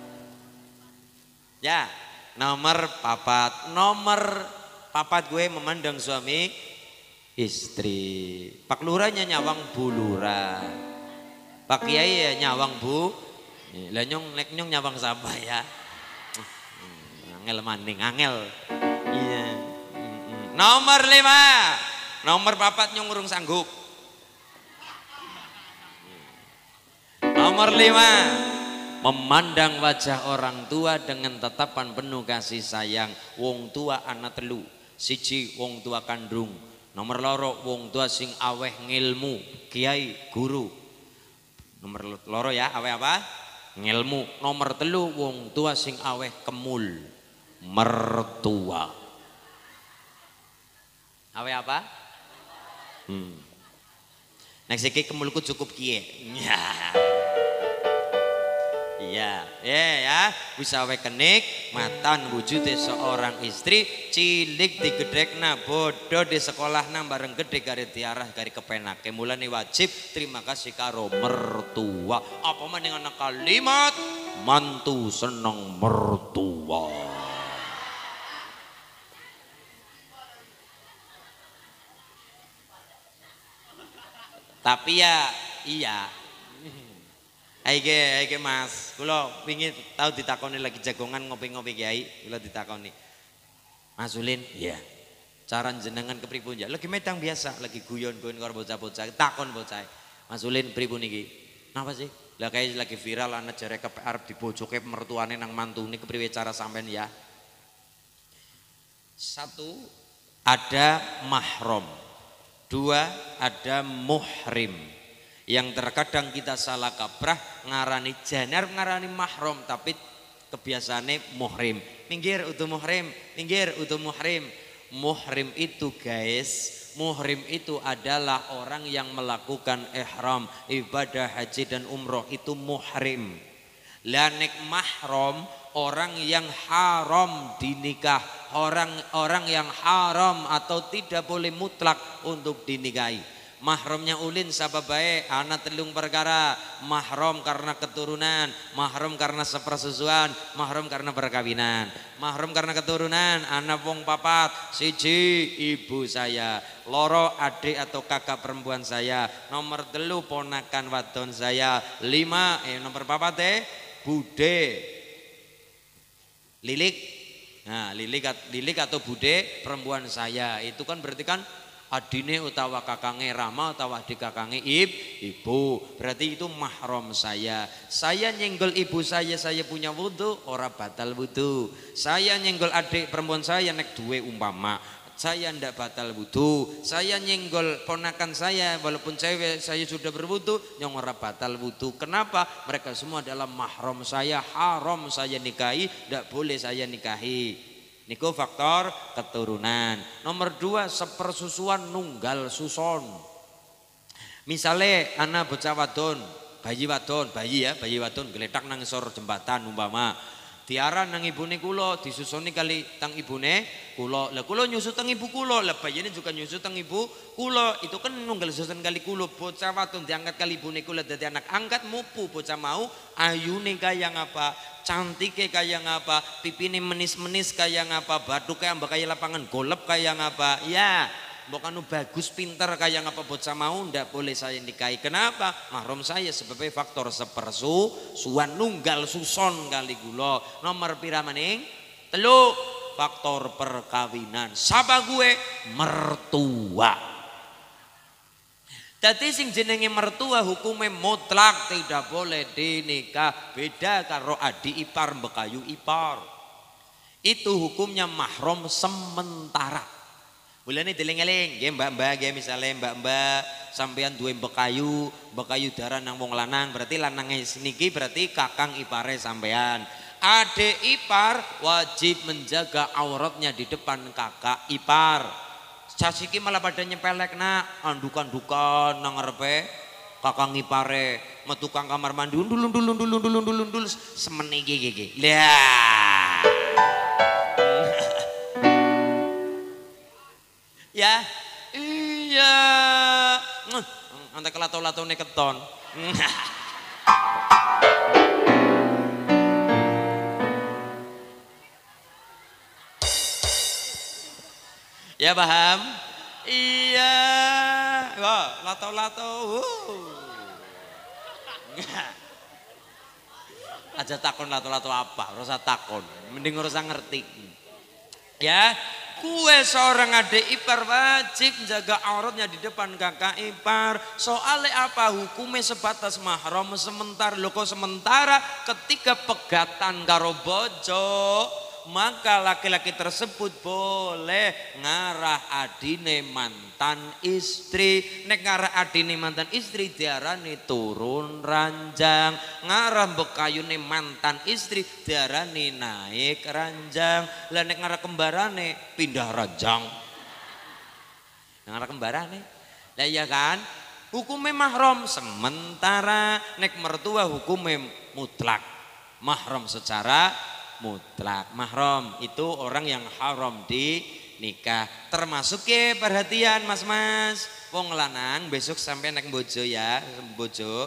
Ya, nomor papat gue memandang suami istri. Pak lurahnya nyawang bu lurah, Pak kiai ya nyawang bu. Lah nyong nek nyong nyawang sampah ya. Angel maning angel. Iya. Nomor 5. Nomor papat nyong urung sanggup. Nomor 5. Memandang wajah orang tua dengan tatapan penuh kasih sayang. Wong tua anak telu. Siji wong tua kandung. Nomor loro wong tua sing aweh ngilmu, kiai guru. Nomor loro ya, aweh apa? Ngilmu. Nomor telu wong tua sing aweh kemul, mertua. Aweh apa? Nek siki kemulku cukup kiye. Iya, ya, bisa wae kenikmatan wujudnya seorang istri cilik digedhekna bodoh di sekolahna bareng gede gari tiarah gari kepenake mulane wajib terima kasih karo mertua. Apa maning ana kalimat mantu seneng mertua. Tapi ya iya. Aige Mas, kula pingin tahu ditakoni lagi jagongan ngopi-ngopi Kiai, kula ditakoni. Mas Ulin, iya. Cara jenengan kepripun ya? Lagi medang biasa, lagi guyon-guyon karo bocah-bocah, takon bocah. Mas Ulin pripun iki? Napa sih? Lah kayak lagi viral anak jare arep dibojoke mertuane nang mantune kepriwe cara sampean ya? Satu, ada mahram. Dua, ada muhrim. Yang terkadang kita salah kaprah ngarani janar ngarani mahram tapi kebiasaane muhrim. Minggir utuh muhrim, minggir utuh muhrim. Muhrim itu guys, muhrim itu adalah orang yang melakukan ihram, ibadah haji dan umroh itu muhrim. Lah nek mahram orang yang haram dinikah, orang yang haram atau tidak boleh mutlak untuk dinikahi. Mahramnya ulin sapa bae ana telung perkara. Mahram karena keturunan, mahram karena sepersusuan, mahram karena perkawinan. Mahram karena keturunan ana wong papat. Siji ibu saya, loro adik atau kakak perempuan saya, nomor telu ponakan wadon saya, lima nomor papat bude lilik. Nah, lilik atau bude perempuan saya itu kan berarti kan adine utawa kakange rama utawa adik kakange ibu, berarti itu mahram saya. Saya nyenggol ibu saya punya wudu ora batal wudu. Saya nyenggol adik perempuan saya nek duwe umpama saya ndak batal wudu. Saya nyenggol ponakan saya walaupun cewek saya sudah berwudu yang ora batal wudu. Kenapa? Mereka semua adalah mahram saya, haram saya nikahi, ndak boleh saya nikahi. Niku faktor keturunan. Nomor 2 sepersusuan nunggal suson. Misalnya anak bocah wadon, bayi wadon geletak nang ngisor jembatan umpama. Tiara nang ibune kula disusoni kali tang ibune kula. Lah kula nyusu tang ibu kula, lah bayine juga nyusu tang ibu kula. Itu kan nunggal susun kali kula. Bocah wadon diangkat kali ibune kula dadi anak angkat mupu bocah mau ayune kaya ngapa, cantike kaya ngapa, pipine menis-menis kaya ngapa, bathuk kaya mbak kaya lapangan golep kaya ngapa. Ya, mbok anu bagus pinter kaya ngapa bocah mau ndak boleh saya nikahi. Kenapa? Mahram saya sebabnya faktor sepersusuan nunggal suson kali kula. Nomor pira maning? 3 faktor perkawinan. Sapa gue? Mertua. Dadi sing jenenge mertua hukume mutlak tidak boleh dinikah. Beda karo adik ipar bekayu ipar. Itu hukumnya mahram sementara. Mulane deling-eling nggih mbak-mbak nggih misale mbak-mbak sampean duwe bekayu darah nang wong lanang berarti lanange niki berarti kakang ipare sampean. Adik ipar wajib menjaga auratnya di depan kakak ipar. Sasiki malah pada nyepelek nak, andukan-dukan nang ngarepe kakang ipare, metu kang kamar mandi undul semene iki. Lah. Ya. Iya. Antek lato-latone keton. Ya paham? Iya. Wah, lato-lato. Aja takon lato-lato apa, ora usah takon. Mending ora usah ngerti. Ya, kue seorang adik ipar wajib jaga auratnya di depan kakak ipar. Soalnya apa? Hukumnya sebatas mahram sementara. Lho kok sementara ketika pegatan karo bojo, maka laki-laki tersebut boleh ngarah adine mantan istri. Nek ngarah adine mantan istri diarani turun ranjang, ngarah bekayune mantan istri diarani naik ranjang. Lah nek ngarah kembarane pindah ranjang. Ngarah kembarane lah iya kan, hukumnya mahram sementara. Nek mertua hukumnya mutlak, mahram secara mutlak. Mahram itu orang yang haram di nikah. Termasuk ke perhatian mas-mas, wong lanang besok sampai naik bojo ya, bojo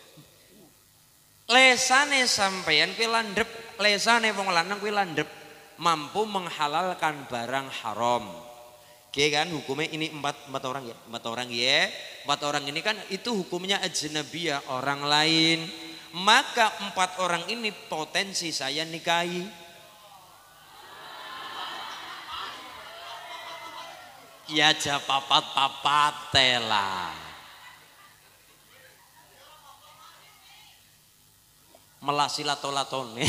lesane sampeyan kuwi landhep, lesane wong lanang kuwi landhep mampu menghalalkan barang haram. Oke kan, hukumnya ini empat orang ya, empat orang ini kan itu hukumnya ajnabiyah, orang lain. Maka 4 orang ini potensi saya nikahi. Ya aja papat-papat tela. Melasi lato-latone.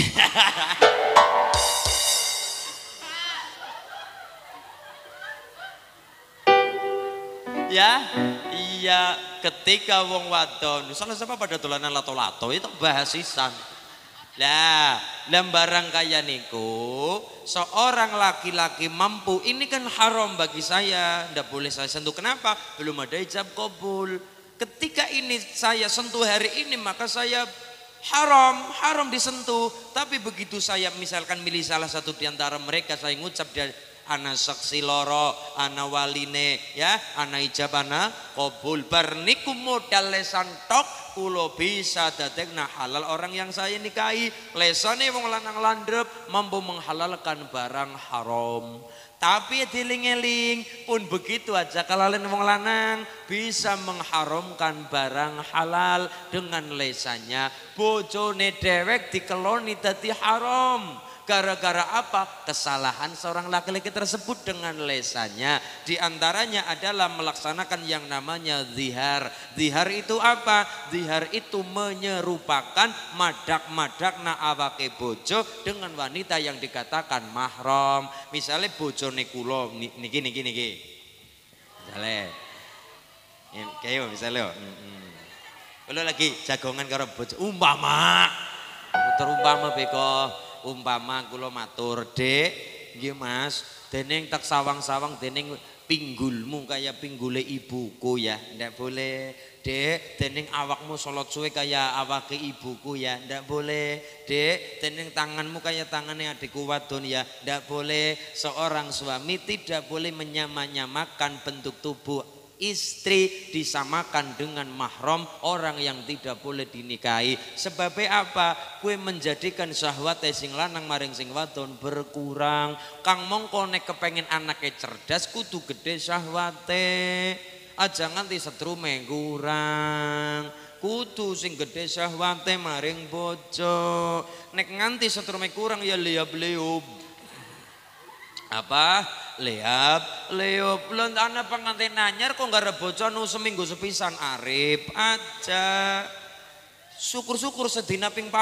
Ya, iya ketika wong wadon salah siapa pada dolanan lato-lato itu bahasisan. Lah, barang kaya niku seorang laki-laki mampu ini kan haram bagi saya, ndak boleh saya sentuh. Kenapa? Belum ada ijab kabul. Ketika ini saya sentuh hari ini maka saya haram disentuh. Tapi begitu saya misalkan milih salah satu di antara mereka, saya ngucap dia ana saksi loro, ana waline ya, ana ijab ana kabul. Bar niku modal lesan tok kula bisa dadekna halal orang yang saya nikahi. Lesane wong lanang landrep mampu menghalalkan barang haram. Tapi dieling-eling pun begitu aja kalalen wong lanang bisa mengharamkan barang halal dengan lesannya. Bojone dewek dikeloni dadi haram. Gara-gara apa? Kesalahan seorang laki-laki tersebut dengan lesannya. Di antaranya adalah melaksanakan yang namanya zihar. Zihar itu apa? Zihar itu menyerupakan madak-madak na awake bojo dengan wanita yang dikatakan mahram. Misalnya bojone kula niki. Misalnya kayak misalnya kalau lagi jagongan karo bojo umpama beko. Umpama kula matur, Dek, nggih Mas, dening tak sawang-sawang dening pinggulmu kaya pinggule ibuku ya, ndak boleh. Dek, dening awakmu solot suwe kaya awake ibuku ya, ndak boleh. Dek, dening tanganmu kaya tangane adikku wadon ya, ndak boleh. Seorang suami tidak boleh menyamakan bentuk tubuh istri disamakan dengan mahram orang yang tidak boleh dinikahi. Sebabnya apa? Kue menjadikan syahwat sing lanang maring sing wadon berkurang. Kang mongko nek kepengen anaknya cerdas kudu gede syahwate. Aja nganti setrume kurang. Kudu sing gede syahwate maring bojo. Nek nganti setrume kurang ya liab-liub. Apa? Leop lon ana pengantin anyar kok gak reboco nu seminggu sepisan arep aja. Syukur-syukur sedina ping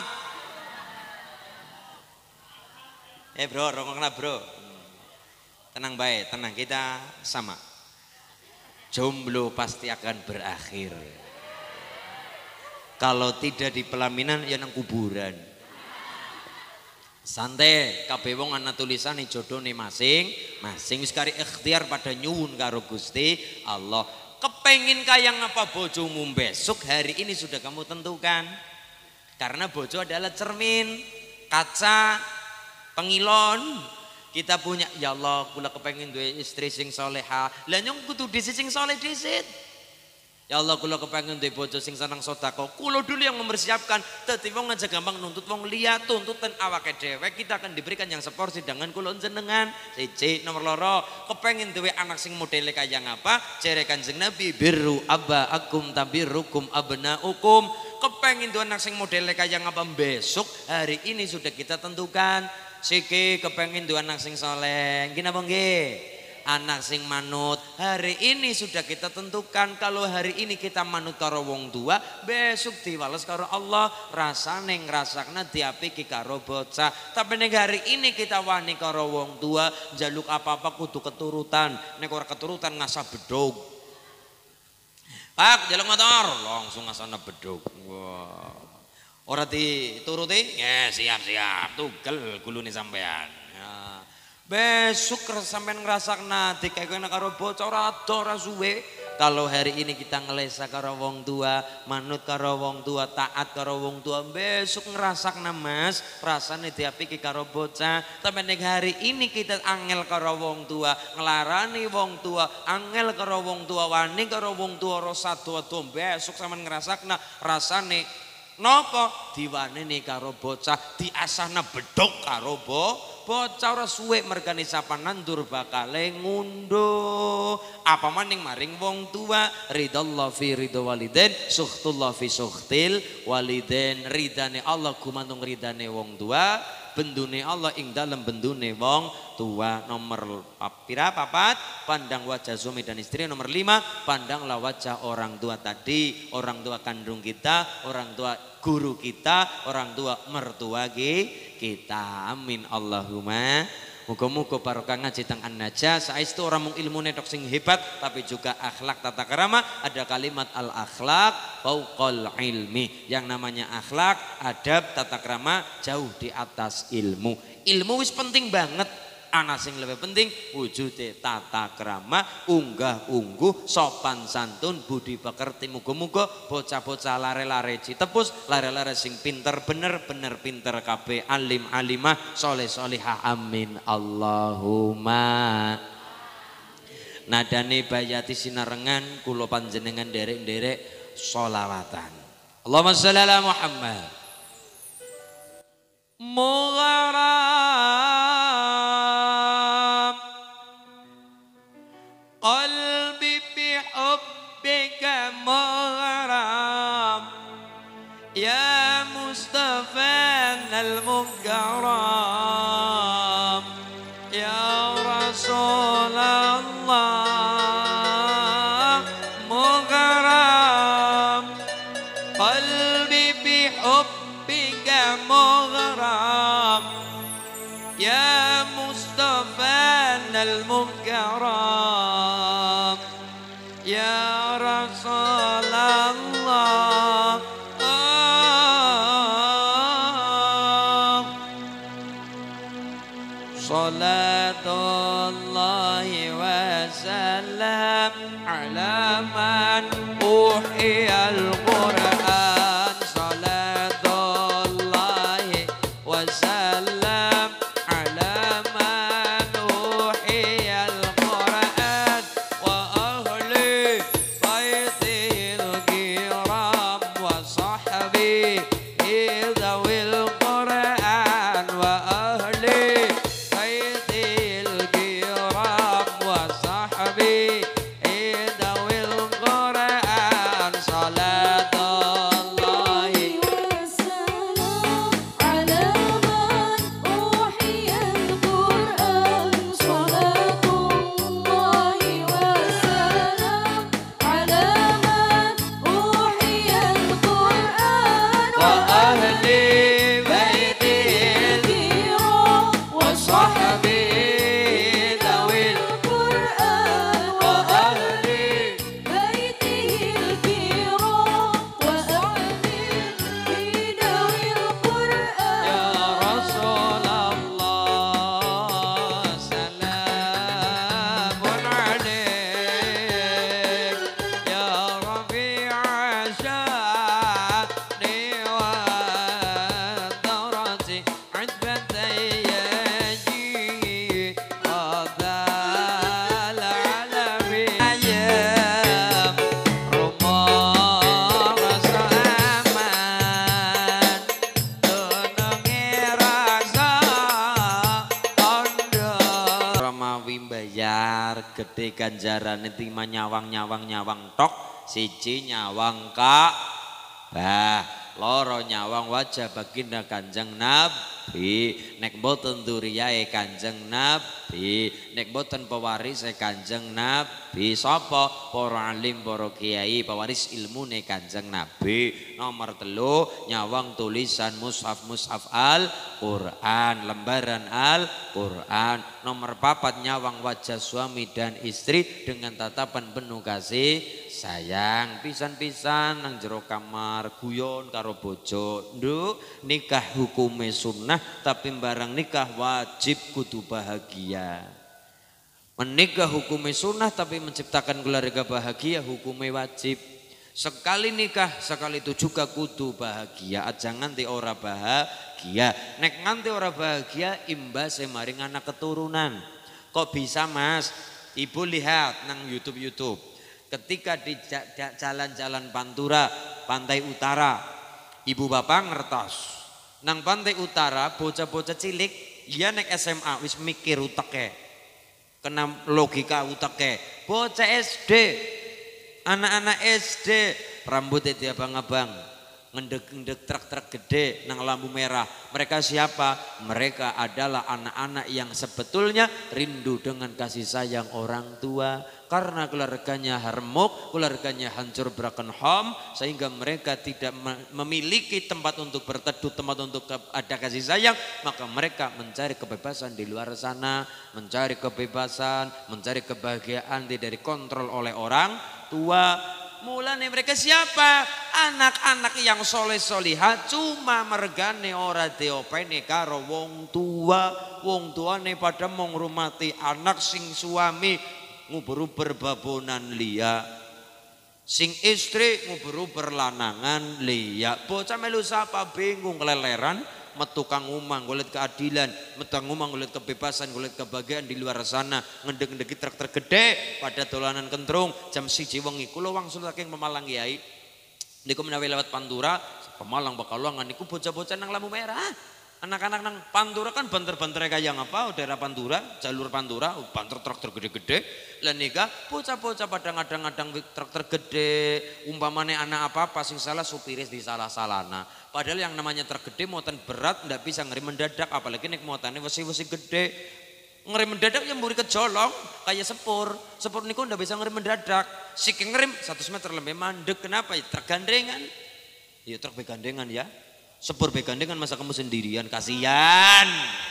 4. Bro, rongokna bro. Tenang baik, tenang, kita sama. Jomblo pasti akan berakhir. Kalau tidak di pelaminan ya nang kuburan. Santai, kabeh wong ana tulisane jodhone masing-masing wis kari ikhtiar pada nyuwun karo Gusti Allah. Kepengin kaya apa bojomu besok, hari ini sudah kamu tentukan. Karena bojo adalah cermin, kaca, pengilon. Kita punya, ya Allah, kula kepengin duwe istri sing soleha. Lah nyong kudu dhisik sing soleh dhisik. Ya Allah, kula kepengin duwe bojo sing seneng sedekah. Kula dulu yang mempersiapkan. Dadi wong aja gampang nuntut wong liya, tuntutan awake dhewe kita akan diberikan yang seporsi dengan kula jenengan. Siji, nomor loro, kepengin duwe anak sing modele kaya ngapa? Jere Kanjeng Nabi, birru abaakum tabirrukum abnaukum. Kepengin duwe anak sing modele kaya ngapa? Besok hari ini sudah kita tentukan. Siki kepengin duwe anak sing saleh. Nggih napa nggih? Anak sing manut. Hari ini sudah kita tentukan. Kalau hari ini kita manut karo wong tua, besok diwales karo Allah. Rasane ngrasakna diapiki karo bocah. Tapi nek hari ini kita wani karo wong tua, njaluk apa-apa kudu keturutan. Nek ora keturutan ngasah bedog. Pak, njaluk motor, langsung ngasana bedog. Wah. Ora dituruti? Ya, siap-siap. Tugel gulune sampean. Ya. Besok sampean ngrasakna dikekene karo bocah ora suwe. Kalau hari ini kita ngelesa karo wong tua, manut karo wong tua, taat karo wong tua, besok ngrasakna Mas, rasane diapiki karo bocah. Tapi nek hari ini kita angel karo wong tua, nglarani wong tua, angel karo wong tua, wani karo wong tua, rasa tua-tua, besok sampean ngrasakna rasane napa diwaneni karo bocah, diasahna bedhok karo bocah ora suwe mergane sapa nandur bakale ngunduh. Apa maning maring wong tua, ridallah fi ridho walidain, sukhtullah fi sukhtil walidain. Ridane Allah gumantung ridane wong tua, bendune Allah ing dalem bendune wong tua. Nomor pira papat, pandang wajah suami dan istri. Nomor 5, pandanglah wajah orang tua tadi, orang tua kandung kita, orang tua guru kita, orang tua mertua kita. Amin Allahumma. Muga-muga barokah ngaji teng An-Najah. Saestu orang mung ilmune tok sing hebat, tapi juga akhlak tata krama. Ada kalimat al akhlak fauqal ilmi. Yang namanya akhlak, adab, tata krama jauh di atas ilmu. Ilmu wis penting banget. Ana sing lebih penting wujude tata krama, unggah ungguh, sopan santun, budi pekerti. Muga-muga bocah-bocah lare-lare citepus, lare-lare sing pinter bener pinter kabeh, alim alimah, soleh solihah. Amin Allahumma. Nadane bayati sinarengan kula panjenengan derek-derek sholawatan. Allahumma sholli ala Muhammad. Qalbi bi hubbika magharam, ya Mustafa al-mukarram, ya Rasulullah magharam. Qalbi bi hubbika magharam, ya Mustafa al-mukarram, ya Rasulullah. Salatullahi wa salam ala man uhiyal Qur'an. Salatullahi wa salam ala man uhiyal Qur'an wa ahli baitihil kiram wa sahbihi dhawil Qur'an wa ahli baitihil kiram wa sahbihi dhawil Qur'an. Salam gede ganjarane tima nyawang tok, siji nyawang Ka'bah, loro nyawang wajah baginda Kanjeng Nabi, nek boten duriyae Kanjeng Nabi, nek boten pewarise Kanjeng Nabi, sapa? Para alim, para kiai pewaris ilmune Kanjeng Nabi. Nomor 3 nyawang tulisan mushaf Al-Qur'an, lembaran Al-Qur'an. Nomor 4 nyawang wajah suami dan istri dengan tatapan penuh kasih sayang. Pisan-pisan nang jero kamar guyon karo bojo. Nduk, nikah hukume sunnah tapi barang nikah wajib kudu bahagia. Menikah hukumnya sunnah tapi menciptakan keluarga bahagia hukumnya wajib. Sekali nikah sekali itu juga kudu bahagia. Aja nganti ora bahagia. Nek nganti ora bahagia imbas maring anak keturunan. Kok bisa Mas? Ibu lihat nang YouTube. Ketika di jalan-jalan Pantura, pantai utara, ibu bapak ngertos. Nang pantai utara bocah-bocah cilik, iya nek SMA wis mikir uteke. Kena logika uteke. Bocah SD, anak-anak SD, rambutnya diabang-abang, ngendek-ngendek truk-truk gede nang lampu merah. Mereka siapa? Mereka adalah anak-anak yang sebetulnya rindu dengan kasih sayang orang tua. Karena keluarganya harmuk, keluarganya hancur broken home, sehingga mereka tidak memiliki tempat untuk berteduh, tempat untuk ada kasih sayang, maka mereka mencari kebebasan di luar sana, mencari kebebasan, mencari kebahagiaan tidak dikontrol oleh orang tua. Mulane mereka siapa? Anak-anak yang soleh solihat cuma mergane ora diopeni karo wong tua. Wong tuane pada menghormati anak sing suami nguber-uber babonan liya, sing istri nguber-uber lanangan liya. Bocah melu sapa bingung keleleran, metu kang umang golek keadilan, metu kang umang golek kebebasan, golek kebahagiaan di luar sana, ngendek-ngendeki truk-truk gede pada dolanan kentrung. Jam 1 wengi kula wangsul saking Pemalang Kiai. Niku menawi lewat Pantura, Pemalang Bakalongan niku bocah-bocah nang lampu merah. Anak-anak nang Pantura kan banter-banter kayak apa? Daerah Pantura, jalur Pantura, banter truk gede-gede. Lah nika bocah-bocah pada ngadang-ngadang truk gede. Umpamane anak apa-apa sing salah supiris di salah-salana. Padahal yang namanya truk gede muatan berat ndak bisa ngeri mendadak, apalagi nek muatannya wesi-wesi gede. Ngeri mendadak yang mburi kejolong kayak sepur. Sepur niku ndak bisa ngeri mendadak. Sik ngerim 100 meter lebih mandek. Kenapa? Ya truk gandengan. Ya truk begandengan ya. Sepur begandengan masa kamu sendirian, kasihan.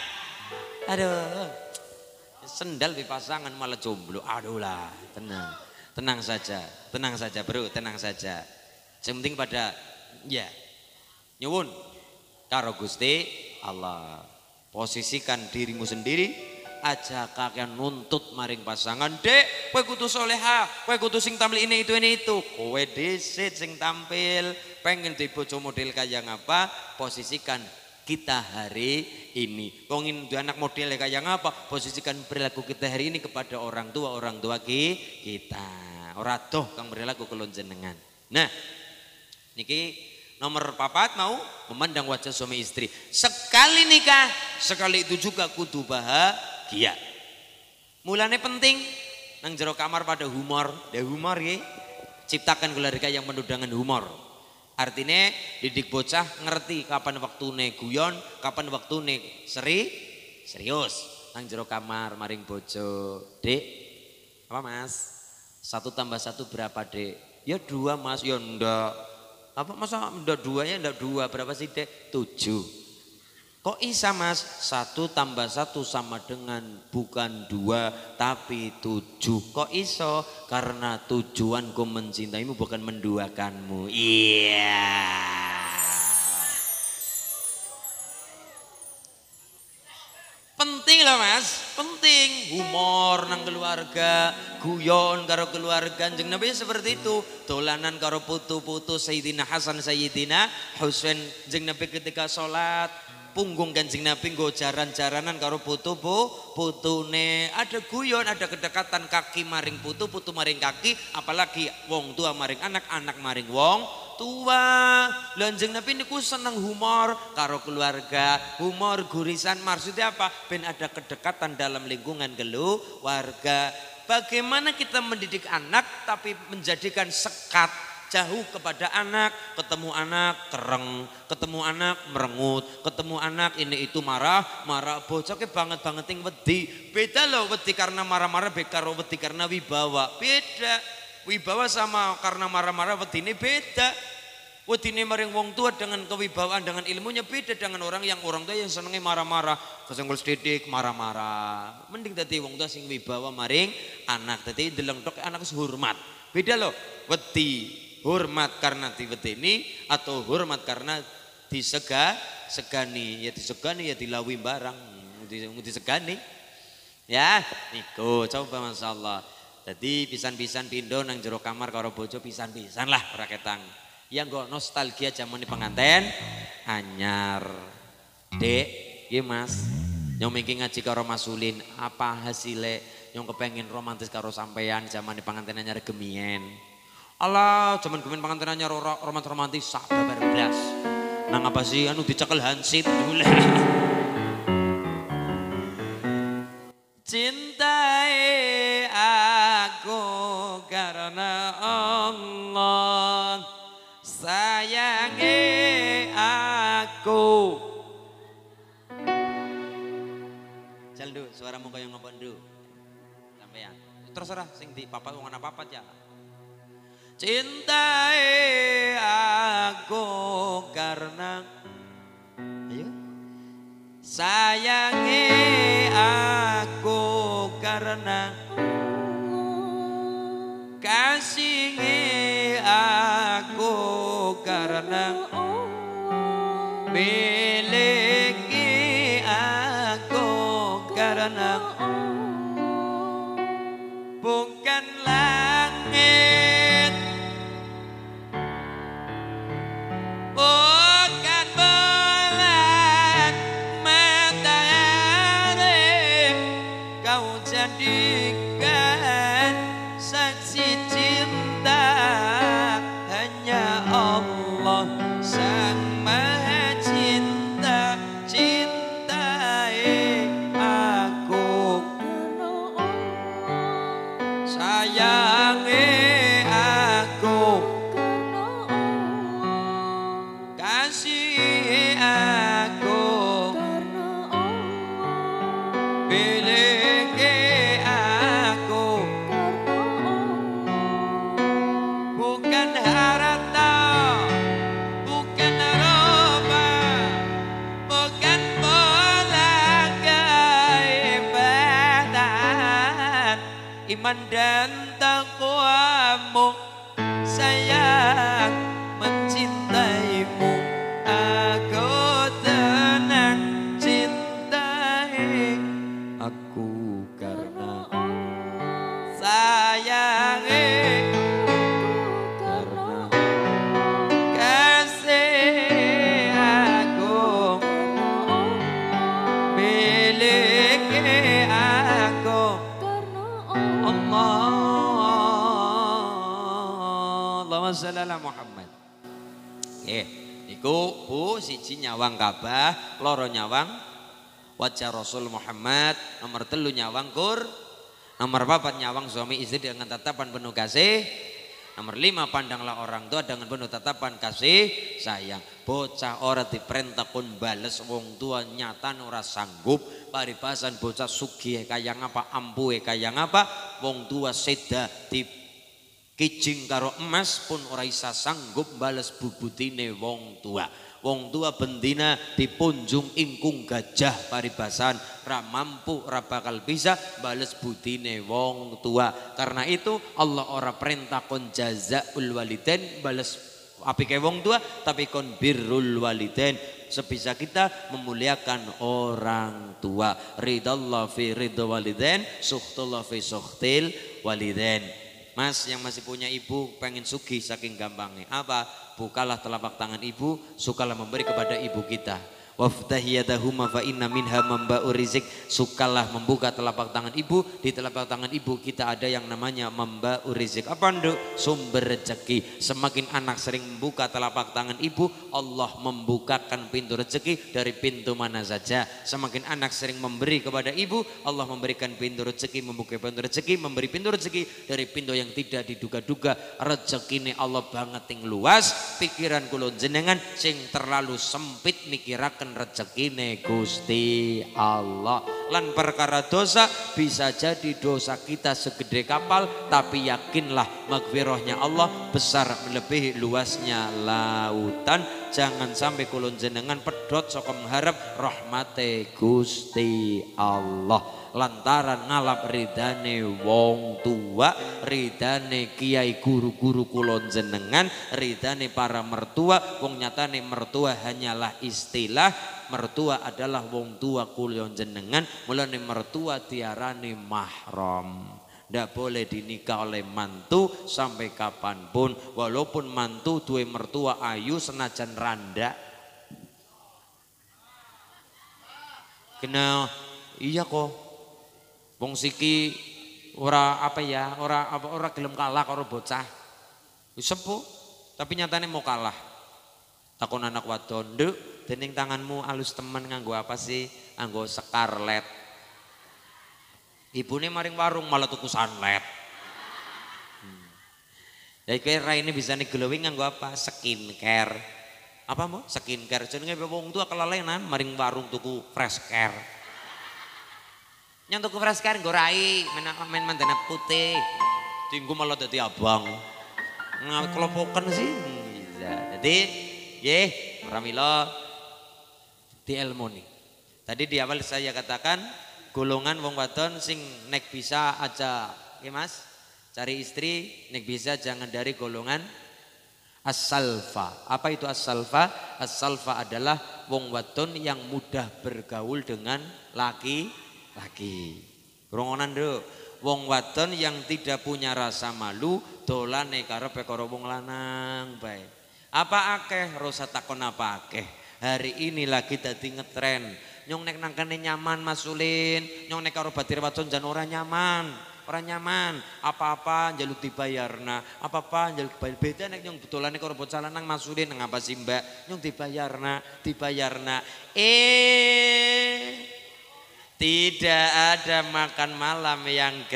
Aduh, sendal dipasangan malah jomblo. Aduh lah, tenang saja bro, tenang saja. Yang penting pada ya nyuwun karo Gusti Allah, posisikan dirimu sendiri. Aja kakek nuntut maring pasangan, dek kowe kudu soleha, kowe kudu sing tampil ini itu, kowe dhisik sing tampil. Pengen di bojo model kayak ngapa, posisikan kita hari ini. Wongin di anak model kayak ngapa, posisikan perilaku kita hari ini kepada orang tua kita. Ora doh kang perilaku kelon jenengan. Nah, niki nomor 4 mau memandang wajah suami istri. Sekali nikah, sekali itu juga kudu bahagia. Mulane penting nang jero kamar pada humor, humor ya. Ciptakan keluarga yang penuh dengan humor. Artinya didik bocah ngerti kapan waktune guyon, kapan waktune serius. Nang jero kamar maring bojo, Dek, apa Mas? 1 tambah 1 berapa Dek? Ya 2 Mas, ya ndak. Apa masa ndak 2 ya ndak 2, berapa sih Dek? 7. Kok isa Mas? 1 tambah 1 sama dengan bukan 2 tapi 7. Kok iso? Karena tujuanku mencintaimu bukan menduakanmu. Iya. Penting lah Mas, penting. Humor nang keluarga, guyon karo keluarga. Kanjeng Nabi seperti itu. Dolanan karo putu-putu Sayyidina Hasan, Sayyidina Husain. Kanjeng Nabi ketika sholat punggung Kanjeng Nabi nggo jaran-jaranan karo putune. Ada guyon, ada kedekatan kaki maring putu maring kaki, apalagi wong tua maring anak, anak maring wong tua. Kanjeng Nabi niku seneng humor karo keluarga, humor gurisan. Maksudnya apa? Ben ada kedekatan dalam lingkungan keluarga. Bagaimana kita mendidik anak tapi menjadikan sekat jauh kepada anak, ketemu anak kereng, ketemu anak merengut, ketemu anak ini itu marah bocah ke banget yang wedi. Beda loh wedi karena marah-marah karo wedi karena wibawa. Beda. Wibawa sama karena marah-marah wedi ini beda. Wedi ini maring wong tua dengan kewibawaan dengan ilmunya beda dengan orang tua yang senengnya marah-marah, kesenggol sededik marah-marah. Mending tadi wong tua sing wibawa maring anak tadi deleng tok anak hormat. Beda loh wedi. Hormat karena diwedeni atau hormat karena disegani ya dilawi barang disegani ya niku coba masyaallah. Jadi pisan-pisan pindo nang jero kamar karo bojo pisan-pisan lah ora ketang yang go nostalgia zaman di pengantin anyar dek ya mas yang mikir ngaji karo masulin apa hasilnya yang kepengen romantis karo sampean zaman di pengantin anyar gemien. Allah, zaman kemen pengantinannya romantis sak babar blas. Nang apa sih anu dicekel hansip dulu. Cintai aku karena Allah, sayangi aku. Jaldu, suaramu kayak ngebandu. Sampean. Terserah sing di papat wong ana papat ya. Cintai aku karena ayo sayangi aku karena kasihi aku karena miliki aku karena bukan langit bukan bulan matahari kau jadikan saksi cinta hanya Allah sang maha cinta cintai aku sayangi aku kasih aku miliki aku bukan harta bukan roba bukan bola keibatan iman dan takwamu sayang mencintaimu aku tenang cintai aku karena sayangi karena kasih aku miliki aku Allah Allahumma shalli ala Muhammad. Iku bu siji nyawang Ka'bah, loro nyawang wajah Rasul Muhammad, nomor 3 nyawang nomor 4 nyawang suami istri dengan tatapan penuh kasih, nomor 5 pandanglah orang tua dengan penuh tatapan kasih sayang. Bocah ora diperintah kon bales wong tua nyata ora sanggup paribasan bocah sugih kaya ngapa ampuhe kaya ngapa wong tua seda di kijing karo emas pun ora isa sanggup bales bubutine wong tua. Wong tua bendina dipunjung ingkung gajah paribasan ra mampu ra bakal bisa bales budine wong tua. Karena itu Allah ora perintah kon jazaul walidain bales apike wong tua tapi kon birrul walidain. Sebisa kita memuliakan orang tua. Ridallah fi ridho walidain, sukhtullah fi sukhtil walidain. Mas yang masih punya ibu pengen sugih saking gampangnya apa? Bukalah telapak tangan ibu, sukalah memberi kepada ibu kita. Waftahiyadahuma fa inna minha mamba'u rizik. Sukalah membuka telapak tangan ibu. Di telapak tangan ibu kita ada yang namanya mamba'u rizik. Apa nduk? Sumber rezeki. Semakin anak sering membuka telapak tangan ibu, Allah membukakan pintu rezeki dari pintu mana saja. Semakin anak sering memberi kepada ibu, Allah memberikan pintu rezeki, membuka pintu rezeki, memberi pintu rezeki dari pintu yang tidak diduga-duga. Rezekine Allah banget yang luas. Pikiran kula jenengan sing terlalu sempit mikiraken rezekine Gusti Allah. Lan perkara dosa bisa jadi dosa kita segede kapal, tapi yakinlah magfirahnya Allah besar melebihi luasnya lautan. Jangan sampai kula jenengan pedot saka mengharap rahmate Gusti Allah. Lantaran ngalap ridane wong tua, ridane kiai guru-guru kula jenengan, ridane para mertua. Wong nyatane mertua hanyalah istilah. Mertua adalah wong tua kula jenengan. Mulane mertua diarani mahram. Ndak boleh dinikah oleh mantu sampai kapanpun. Walaupun mantu duwe mertua ayu senajan randa. Kena iya kok. Wong siki ora apa ya, ora gelem kalah karo bocah. Wis sepuh, tapi nyatane mau kalah. Takon anak wadon, "Nduk, dening tanganmu alus temen nganggo apa sih?" Nganggo scarlet. Ibune maring warung malah tuku sunlight. Ya kowe raine bisane glowing nganggo apa? Skincare. Apa mo? Skincare. Jenenge wong tua kelalenan maring warung tuku fresh care. Yang tuku fresh care nggo rai men mandana putih. Tinggu malah dadi abang. Kelompokan sih. Jadi nggih, pramila dielmoni. Tadi di awal saya katakan golongan wong wadon sing nek bisa aja, ya Mas, cari istri nek bisa jangan dari golongan as-salfa. Apa itu as-salfa? As-salfa adalah wong wadon yang mudah bergaul dengan laki-laki. Rongonan nduk, wong wadon yang tidak punya rasa malu dolane karepe karo wong lanang bae. Apa akeh? Rosa takon apa akeh. Hari ini lagi dadi ngetren. Nyong nek nangkane nyaman Mas Ulin, nyong nek karo batir wadon jan ora nyaman. Ora nyaman, apa-apa njaluk dibayarna, apa-apa njaluk bayar. Beda nek nyong betulane karo bocah lanang Mas Ulin nang apa sih Mbak? Nyong dibayarna. Tidak ada makan malam yang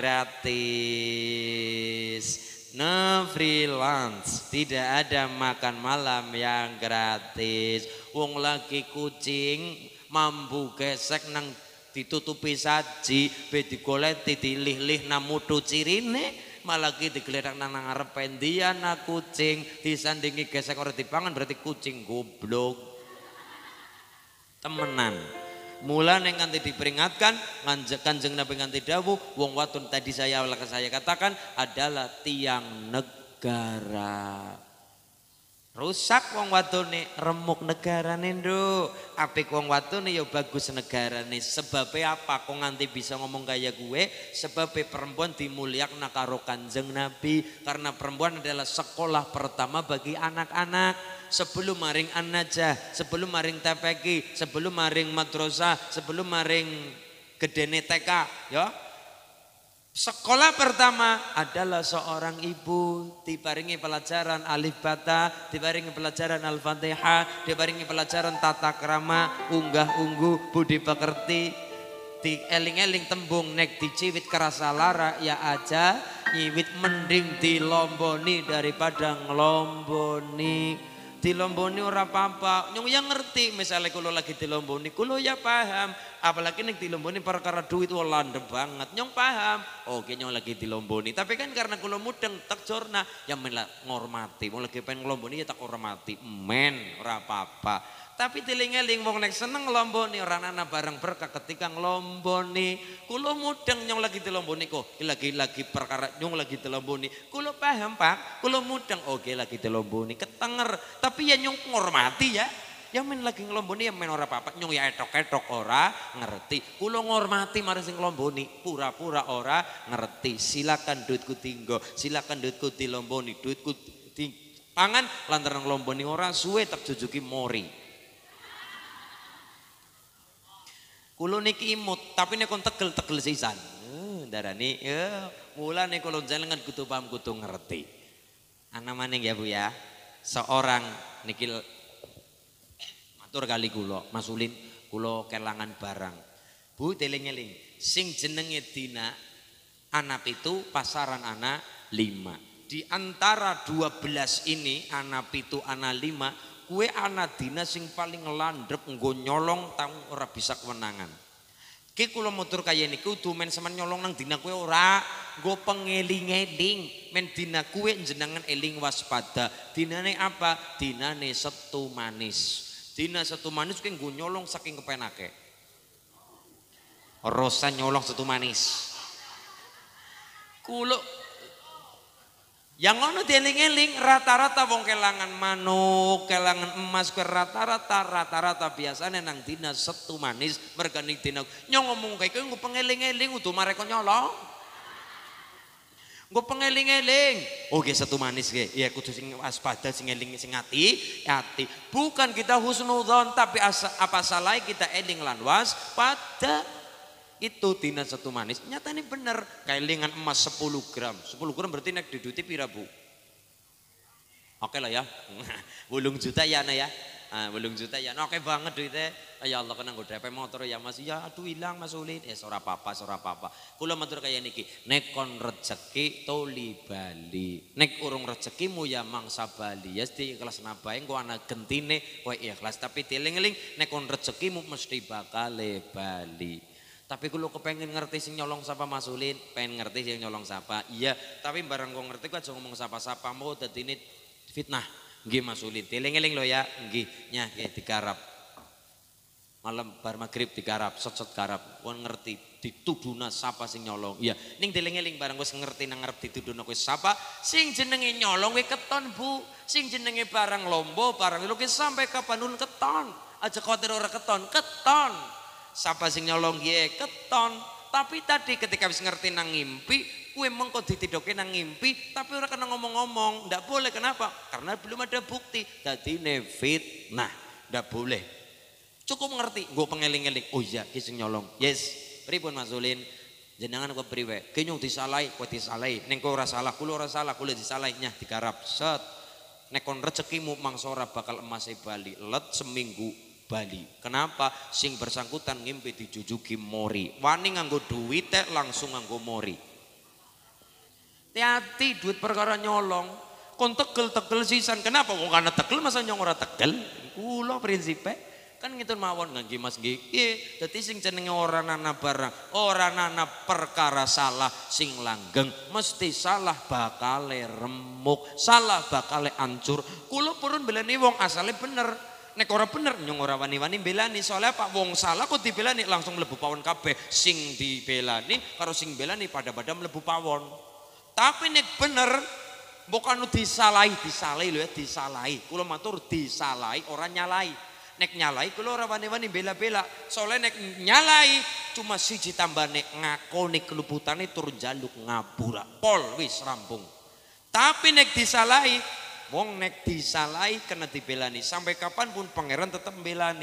gratis. No freelance, tidak ada makan malam yang gratis. Wong lagi kucing mampu gesek nang ditutupi saji, be digoleti dilih-lih namutu cirine, malah ki digelerak nang ngarep pendian kucing, disandingi gesek ora dipangan berarti kucing goblok. Temenan. Mulane nganti diperingatkan Kanjeng Nabi nganti dawuh wong wadon tadi saya katakan adalah tiang negara. Rusak wong wadone remuk negarane nduk. Apik wong wadone ya bagus negarane. Sebabnya apa kok nganti bisa ngomong kaya gue? Sebabnya perempuan dimulyakna karo Kanjeng Nabi. Karena perempuan adalah sekolah pertama bagi anak-anak. Sebelum maring an-najah, sebelum maring TPQ, sebelum maring madrasah, sebelum maring gedene TK, ya. Sekolah pertama adalah seorang ibu, diparingi pelajaran alif bata, diparingi pelajaran al-fatihah, diparingi pelajaran tata krama, unggah ungguh, budi pekerti, dieling-eling tembung nek diciwit kerasa lara ya aja, nyiwit mending dilomboni daripada ngelomboni. Dilomboni ora apa-apa, nyong yang ngerti misalnya kalau lagi dilomboni, kulo ya paham. Apalagi nek dilomboni perkara duit landep banget, nyong paham. Oke nyong lagi dilomboni, tapi kan karena kulo mudeng tak jorna, ya malah ngormati. Mau lagi pengen ngelomboni ya tak hormati, men ora apa-apa. Tapi diling-eling wong nek seneng ngelomboni ora ana barang berkah ketika ngelomboni. Kulo mudeng nyong lagi dilomboni kok, lagi perkara nyong lagi dilomboni. Kulo paham Pak, kulo mudeng oke lagi dilomboni ketenger. Tapi ya nyong ngormati ya. Ya men lagi ngelomboni ya men ora apa-apa, nyong ya etok-etok ora ngerti. Kulo ngormati marang sing ngelomboni, pura-pura ora ngerti. Silakan duitku tinggo, silakan duitku dilomboni, duitku pangan lantaran ngelomboni ora suwe tak jujuki mori. Kulo niki imut, tapi nek kon tegel sisan. Darani ya mulane kulo jenengan kudu paham kudu ngerti. Ana maning ya Bu ya. Seorang niki matur kali kulo, Mas Ulin, kulo kelangan barang. Bu teling-eling, sing jenenge dina anak itu pasaran anak 5. Di antara 12 ini anak pitu anak 5, kue anak dina sing paling landrep nggo nyolong tang ora bisa kewenangan. Ki kula matur kaya niku kudu men sampean nyolong nang dina kue ora nggo pengeling-eling, men dina kue jenengan eling waspada. Dinane apa? Dinane Setu Manis. Dina Setu Manis kuwi nggo nyolong saking kepenake. Rosa nyolong Setu Manis. Kulo yang ngono dieling-eling rata-rata wong kelangan manuk, kelangan emas ke rata-rata biasanya nang dina Setu Manis mergani dina nyong ngomong kayak gue pengeling-eling udah mereka nyolong. Gue pengeling-eling. Oh ge Setu Manis ge. Ya kudu sing waspada sing eling sing hati. Bukan kita husnudzon tapi apa salah kita eling lan waspada. Itu dina Setu Manis nyata ini bener kailingan emas 10 gram berarti nek diduti pira Bu? Oke lah ya 8 juta ya Ana ya 8 juta ya oke banget duitnya ya Allah kena gue DP motor ya Mas ya aduh hilang Mas Ulin ora apa-apa kula matur kaya niki nek kon rezeki toli bali nek urung rezekimu ya mangsa bali ya di ikhlas nabae engko ana gentine kowe ikhlas tapi dieling-eling nek kon rezekimu mesti bakal bali. Tapi kalau kepengen ngerti sing nyolong sapa Mas Ulin, pengen ngerti sing nyolong sapa. Iya, tapi barang kau ngerti kok aja ngomong sapa-sapa mau dadi ini fitnah. Nggih Mas Ulin, dieling-eling lo ya. Nggih, nyah nggih digarap. Malam bar magrib digarap, sot-sot garap. Kon ngerti dituduna sapa sing nyolong. Iya, ning dieling-eling barang wis ngerti nang ngarep dituduna kowe sapa, sing jenenge nyolong kowe keton Bu. Sing jenenge barang lombo, barang lho sampai kapanun keton. Aja kuwatir ora keton. Siapa sing nyolong ye keton. Tapi tadi ketika wis ngerti nang ngimpi, kue mengko ditidoke nang ngimpi, tapi ora kena ngomong-ngomong. Ndak boleh, kenapa? Karena belum ada bukti. Dadine fitnah. Ndak boleh. Cukup ngerti, gue pengeling-eling. Oh iya, ki sing nyolong. Yes. Pripun Mas Ulin? Jenengan kok priwe? Ki nyung disalahi, kowe disalahi. Ning kowe ora salah, kula ora salah, kula disalahi. Nyah digarap. Set. Nek kon rezekimu mangsa ora bakal emas bali. Let seminggu Bali. Kenapa? Sing bersangkutan ngimpi dijujuki mori. Wani nganggo duit langsung nganggo mori. Hati duit perkara nyolong. Kon tegel sisan. Kenapa? Wong kana tegel masa nyong ora tegel. Kula prinsipe kan ngitun mawon nggih Mas nggih. Dadi sing jenenge ora nana barang, ora nana perkara salah sing langgeng, mesti salah bakale remuk, salah bakale ancur. Kula purun belani wong asale bener. Nek ora bener nyong ora wani-wani belani soalnya Pak wong salah kok dibelani langsung mlebu pawon kabeh sing dibelani karo sing belani pada mlebu pawon. Tapi nek bener bukan disalahi lho ya disalahi. Kula matur disalahi ora nyalai. Nek nyalai kula ora wani-wani bela-bela. Soalnya nek nyalai cuma siji tambane ngakoni keluputane tur njaluk ngapura. Pol wis rampung. Tapi nek disalahi wong nek disalahi kena dibelani sampai kapanpun pangeran tetap belani.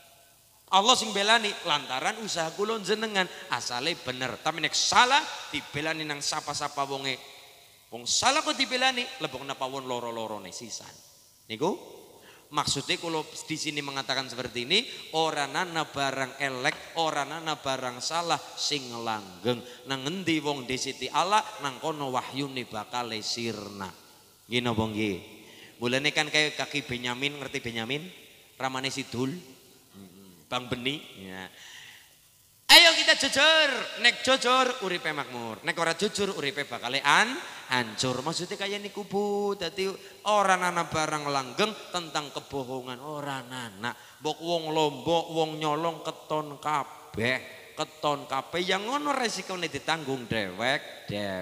Allah sing belani lantaran usaha kula jenengan asale bener. Tapi nek salah dibelani nang sapa-sapa wonge. Wong salah kok dibelani lebokna pawon loro-lorone sisan. Niku maksudnya kalau di sini mengatakan seperti ini orang nana barang elek, orang nana barang salah sing langgeng. Nang ngendi wong disiti Allah nang kono wahyune bakal sirna. Gino bonggi, mulane kan kayak kaki Benyamin, ngerti Benyamin? Ramane Sidul, Bang Beni. Ya. Ayo kita jujur, nek jujur uripe makmur, nek ora jujur uripe bakale hancur. Maksudnya kayak niku Bu, dadi orang nana barang langgeng tentang kebohongan orang nana. Bok wong lombok, wong nyolong keton kabeh. Keton kabeh yang ngono resikone ditanggung dewek.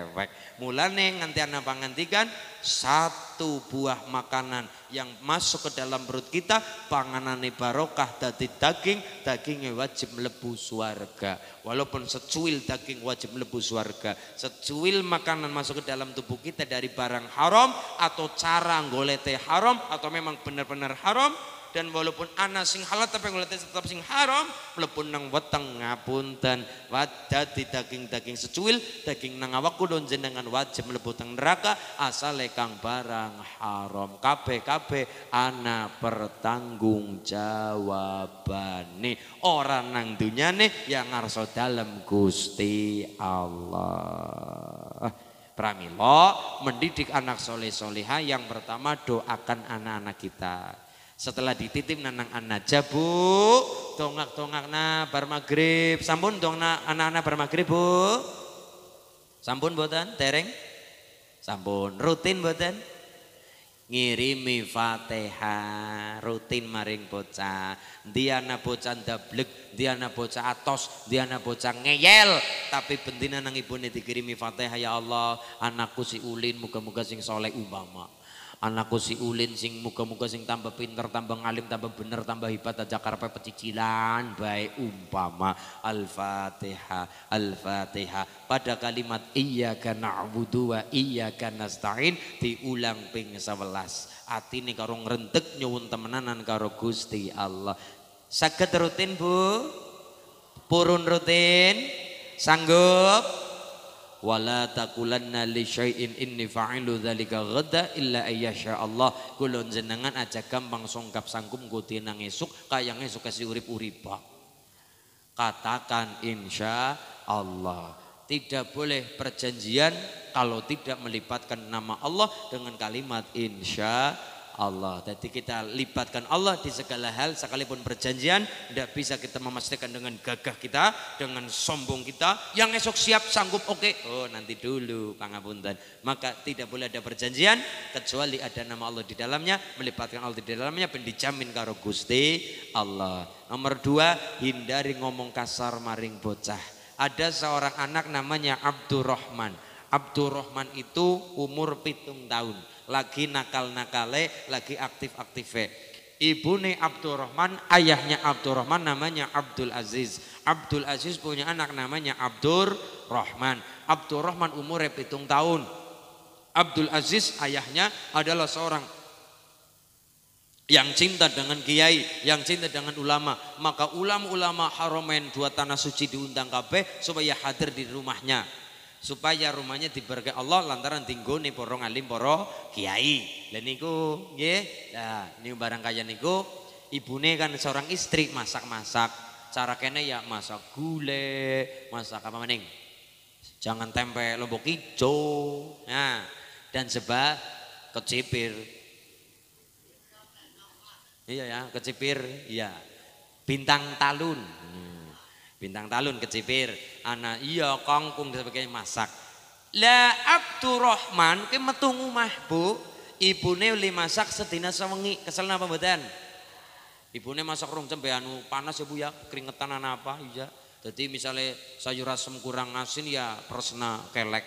Mulane nganti ana pangantikan satu buah makanan yang masuk ke dalam perut kita panganane barokah dadi dagingnya wajib mlebu swarga. Walaupun secuil daging wajib mlebu swarga. Secuil makanan masuk ke dalam tubuh kita dari barang haram atau cara golete haram atau memang benar-benar haram dan walaupun ana sing halal tapi ngulate tetap sing haram mlebu nang weteng ngapunten wadati daging-daging secuil daging nang awak kula jenengan wajib mlebu teng neraka asale kang barang haram kabeh ana pertanggung jawabane ora nang dunyane yang ngarsa dalem Gusti Allah. Pramila mendidik anak soleh soleha yang pertama doakan anak-anak kita. Setelah dititip nanang anak jabu tongak na bar maghrib sampun dong anak-anak bar maghrib bu sampun boten tereng sampun rutin boten ngirimi Fatihah rutin maring bocah diana bocah ndablek diana bocah atos diana bocah ngeyel tapi bendina nang ibune dikirimi Fatihah ya Allah anakku si ulin muga-muga sing soleh umpama anakku si ulin sing muga-muga sing tambah pinter tambah ngalim tambah bener tambah hebat aja karepe pecicilan baik umpama Al-Fatihah Al-Fatihah pada kalimat iyyaka na'budu wa iyyaka nasta'in diulang ping 11 atine karo ngrentek nyuwun temenanan karo Gusti Allah. Saged rutin Bu? Purun rutin? Sanggup? Wala taqulanna li syai'in inni fa'ilu dzalika ghadda illa ayyasha Allah. Kula jenengan aja gampang songkap sanggup nggo nang esuk kayang esuk kasih urip-uripa. Katakan insya Allah. Tidak boleh perjanjian kalau tidak melibatkan nama Allah dengan kalimat insya Allah. Jadi kita libatkan Allah di segala hal sekalipun perjanjian tidak bisa kita memastikan dengan gagah kita, dengan sombong kita yang esok siap sanggup oke. Oh nanti dulu pangapunten. Maka tidak boleh ada perjanjian kecuali ada nama Allah di dalamnya, melibatkan Allah di dalamnya ben dijamin karo Gusti Allah. Nomor 2, hindari ngomong kasar maring bocah. Ada seorang anak namanya Abdurrahman. Abdurrahman itu umur 7 tahun. Lagi nakal-nakale, lagi aktif-aktifnya. Ibune Abdurrahman, ayahnya Abdurrahman namanya Abdul Aziz. Abdul Aziz punya anak namanya Abdurrahman. Abdurrahman umur 7 tahun. Abdul Aziz ayahnya adalah seorang yang cinta dengan kiai, yang cinta dengan ulama. Maka ulama-ulama Haramain 2 tanah suci diundang kabeh supaya hadir di rumahnya. Supaya rumahnya diberkahi Allah lantaran tinggone para alim para kiai. Lah niku nggih, nah niku barang kaya niku ibune kan seorang istri masak-masak. Cara kene ya masak gulai, masak apa maning? Jangan tempe lombok ijo. Nah, dan sebab kecipir. Iya ya, kecipir, iya. Bintang talun. Bintang talun kecipir, anak iya kangkung dan sebagainya masak. Lah Abdurrahman ke metu ngomah Bu, ibune li masak sedina sewengi, kesel napa mboten? Ibune masak rong cembe anu panas ya Bu ya, keringetan apa iya. Jadi misalnya sayur asem kurang asin ya persena kelek.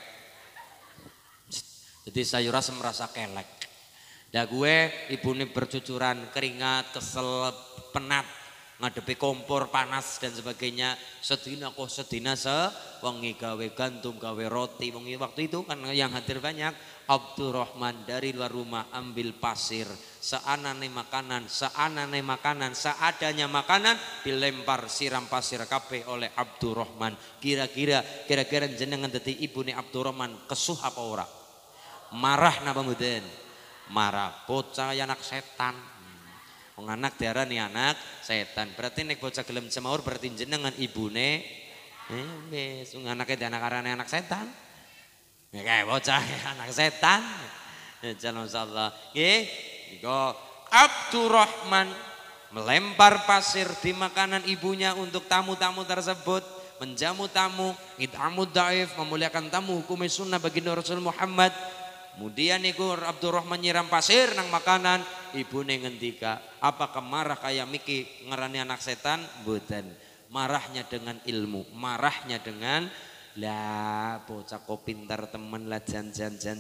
Jadi sayur asem merasa kelek. Lah gue ibune bercucuran keringat, kesel, penat. Ngadepi kompor panas dan sebagainya sedina kok sedina sewengi gawe gantung gawe roti wengi waktu itu kan yang hadir banyak. Abdurrahman dari luar rumah ambil pasir seanane makanan seadanya makanan dilempar siram pasir kabeh oleh Abdurrahman. Kira-kira jenengan dadi ibune Abdurrahman kesuh apa ora? Marah napa mboten? Marah, bocah anak setan. Wong anak diarani anak setan. Berarti nek bocah gelem cemaur berarti jenengan ibune wis anake dianakarane anak setan. Ya kayak bocah anak setan. Insyaallah insyaallah. Nggih, niku Abdurrahman melempar pasir di makanan ibunya untuk tamu-tamu tersebut, menjamu tamu, id'amud dhaif, memuliakan tamu, hukum sunnah bagi Rasul Muhammad. Kemudian niku Abdurrahman nyiram pasir nang makanan, ibune ngendika, apakah marah kayak Miki ngerani anak setan? Mboten. Marahnya dengan ilmu, marahnya dengan lah bocah kok pintar temen lah jan.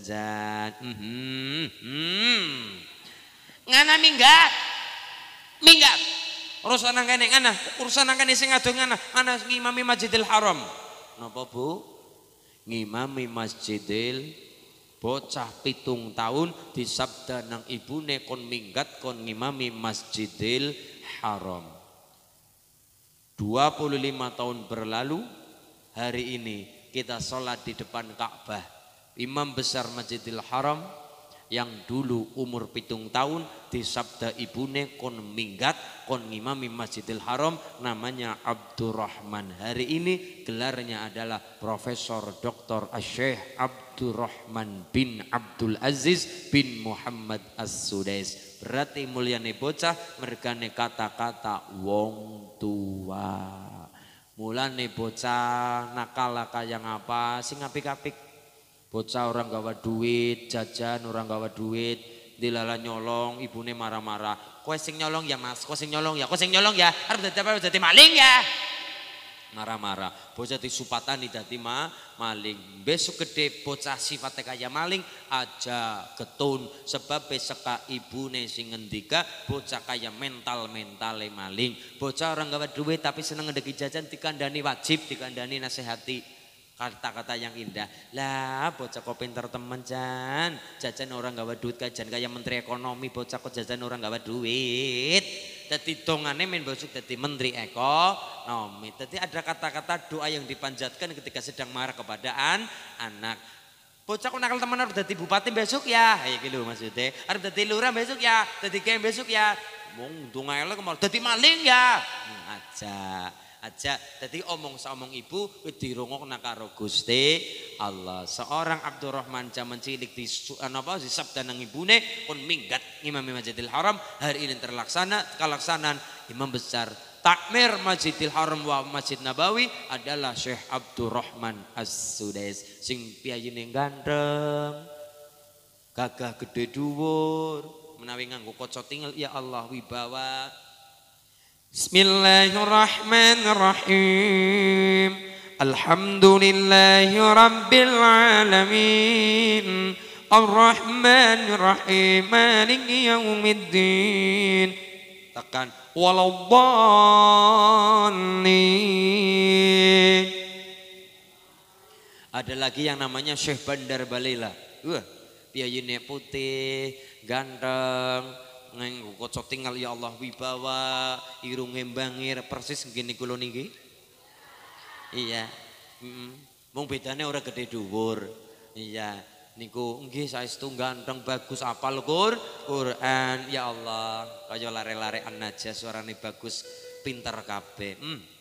Ngana minggat. Urusan nang kene ngana, urusan nang kene sing ado ngana ngimami Masjidil Haram. Napa Bu? Ngimami Masjidil bocah 7 tahun disabda nang ibune kon minggat kon ngimami Masjidil Haram. 25 tahun berlalu, hari ini kita sholat di depan Ka'bah. Imam besar Masjidil Haram yang dulu umur 7 tahun disabda ibune kon minggat kon ngimami Masjidil Haram, namanya Abdurrahman. Hari ini gelarnya adalah Profesor Dr. Syekh Abdurrahman bin Abdul Aziz bin Muhammad As-Sudais. Berarti mulyane bocah mergane kata-kata wong tua. Mulane bocah nakal kaya ngapa sing apik-apik. Bocah orang gawa duit, jajan orang gawa duit, dilala nyolong, ibune marah-marah. Kowe sing nyolong ya Mas, kowe sing nyolong ya, kowe sing nyolong ya. Arep dadi apa? Dadi maling ya. Marah-marah. Bocah disupatani dadi maling. Besok gede bocah sifatnya kaya maling aja getun sebab seka ibune sing ngendika bocah kaya mental-mentale maling. Bocah orang gawa duit tapi seneng ngedeki jajan dikandani wajib, dikandani nasihati. Kata-kata yang indah. Lah bocah kok pinter temen Jan. Jajan orang gawa duit kajan kayak menteri ekonomi, bocah kok jajan orang gawa duit. Dadi dongane men bosok dadi menteri ekonomi. Dadi ada kata-kata doa yang dipanjatkan ketika sedang marah kepada anak. Bocah kok nakal temen harus dadi bupati besok ya. Kayak gitu maksudnya. Harus dadi lurah besok ya. Dadi KM besok ya. Mong donga elek mau dadi maling ya. Aja tadi omong saomong ibu dirungokna karo Gusti Allah. Seorang Abdurrahman zaman cilik di sabda nang ibune pun minggat Imam Masjidil Haram. Hari ini kalaksanan imam besar takmir Masjidil Haram wa Masjid Nabawi adalah Syekh Abdurrahman As-Sudais. Sing piyayine ganteng, gagah gede dhuwur, menawi nganggo kaca tinggal ya Allah wibawa. Bismillahirrahmanirrahim. Alhamdulillahi rabbil alamin. Ar-Rahmanirrahim. Maliki yaumiddin. Tekan waladdallin. Ada lagi yang namanya Syekh Bandar Balela. Piyayine putih, ganteng. Nganggo kaca tinggal ya Allah wibawa, irunge bangir persis ngene kula niki. Iya. Mung bedane ora gede dhuwur. Iya, niku nggih saestu ganteng bagus apal Quran. Ya Allah, kaya lare-lare an-najas suarane bagus, pinter kabeh.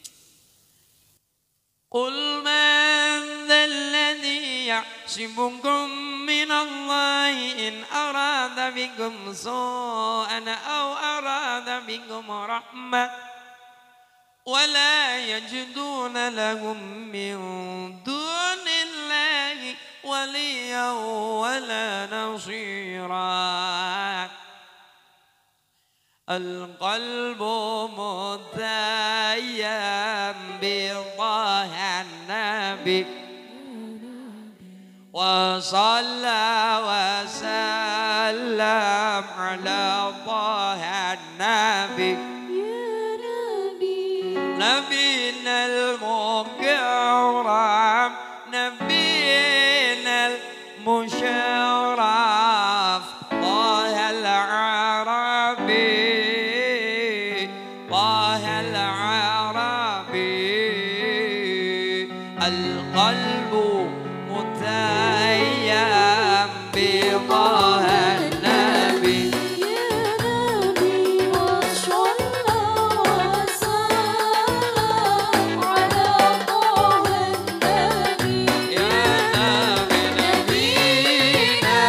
Qul man dzalladzi ya'simukum minallahi in arada bikum su'an aw arada bikum rahmah wa la yajiduna lahum min dunillahi waliyan wa la nasira. القلب متيم بطه النبي وصلى وسلم على طه النبي نبينا المكرم نبينا المشرف طه العربي القلب متيم بطه النبي يا نبي وصلى وسلم على طه النبي يا نبي نبينا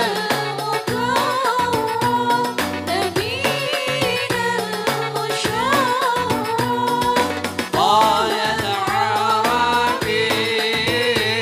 المكرم نبينا المشرف طه العربي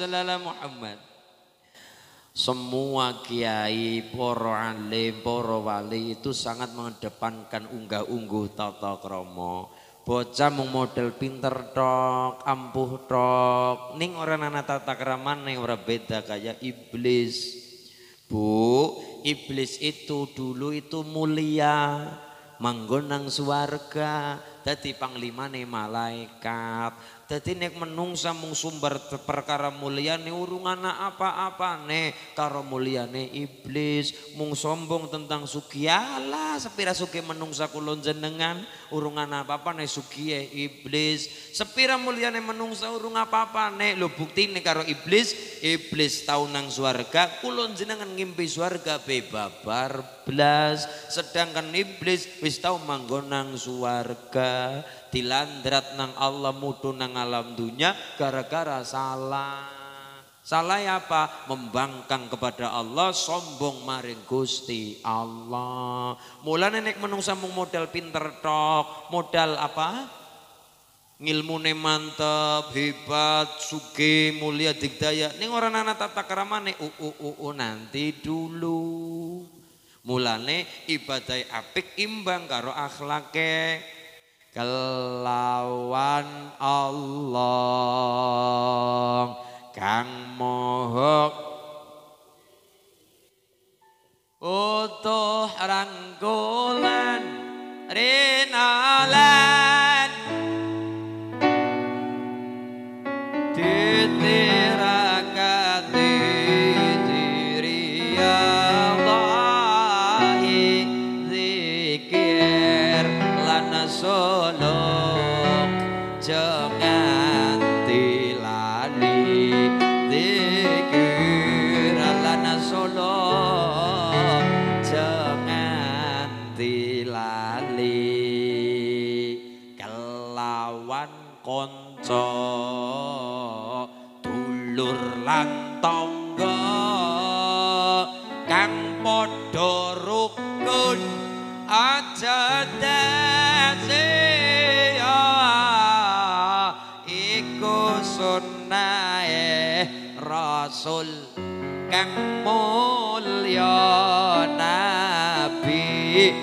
sholli ala Muhammad. Semua kiai, para alim, para wali itu sangat mengedepankan unggah-ungguh tata krama. Bocah mung model pinter tok, ampuh tok, ning ora ana tata kramane ora beda kayak iblis. Bu, iblis itu dulu itu mulia, manggon nang swarga, dadi panglimane malaikat. Dadi nek menungsa mung sumber perkara mulyane urung ana apa-apane karo mulyane iblis, mung sombong tentang sugiala sepira sugih menungsa kula jenengan urung ana apa-apane sugihe iblis. Sepira mulyane menungsa urung apa-apane. Lho buktine karo iblis, iblis tau nang swarga, kula jenengan ngimpi swarga bebabar blas. Sedangkan iblis wis tau manggon nang swarga, dilandrat nang Allah mutu nang alam dunia gara-gara salah. Salah apa? Membangkang kepada Allah, sombong maring Gusti Allah. Mulane nek menungsa mung modal pinter tok, modal apa? Ngilmune mantep, hebat, sugih, mulia, digdaya. Ning ora ana tata kramane nanti dulu. Mulane ibadah apik imbang karo akhlake. Kelawan Allah kang moho utuh rangkulan rinalan titirakati diriyallahi zikir lana suluk jangan tilani zikir lana suluk jangan tilani kelawan konco dulur lan tangga kang padha rukun aja dasiya iku sunnahe Rasul kang mulya Nabi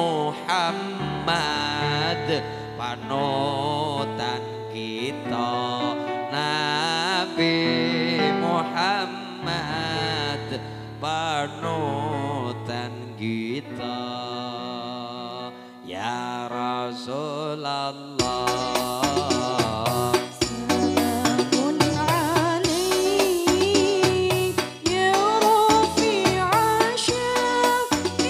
Muhammad panutan kita Nabi Muhammad panutan kita ya Rasulullah. سلام عليك يا رفيع الشفق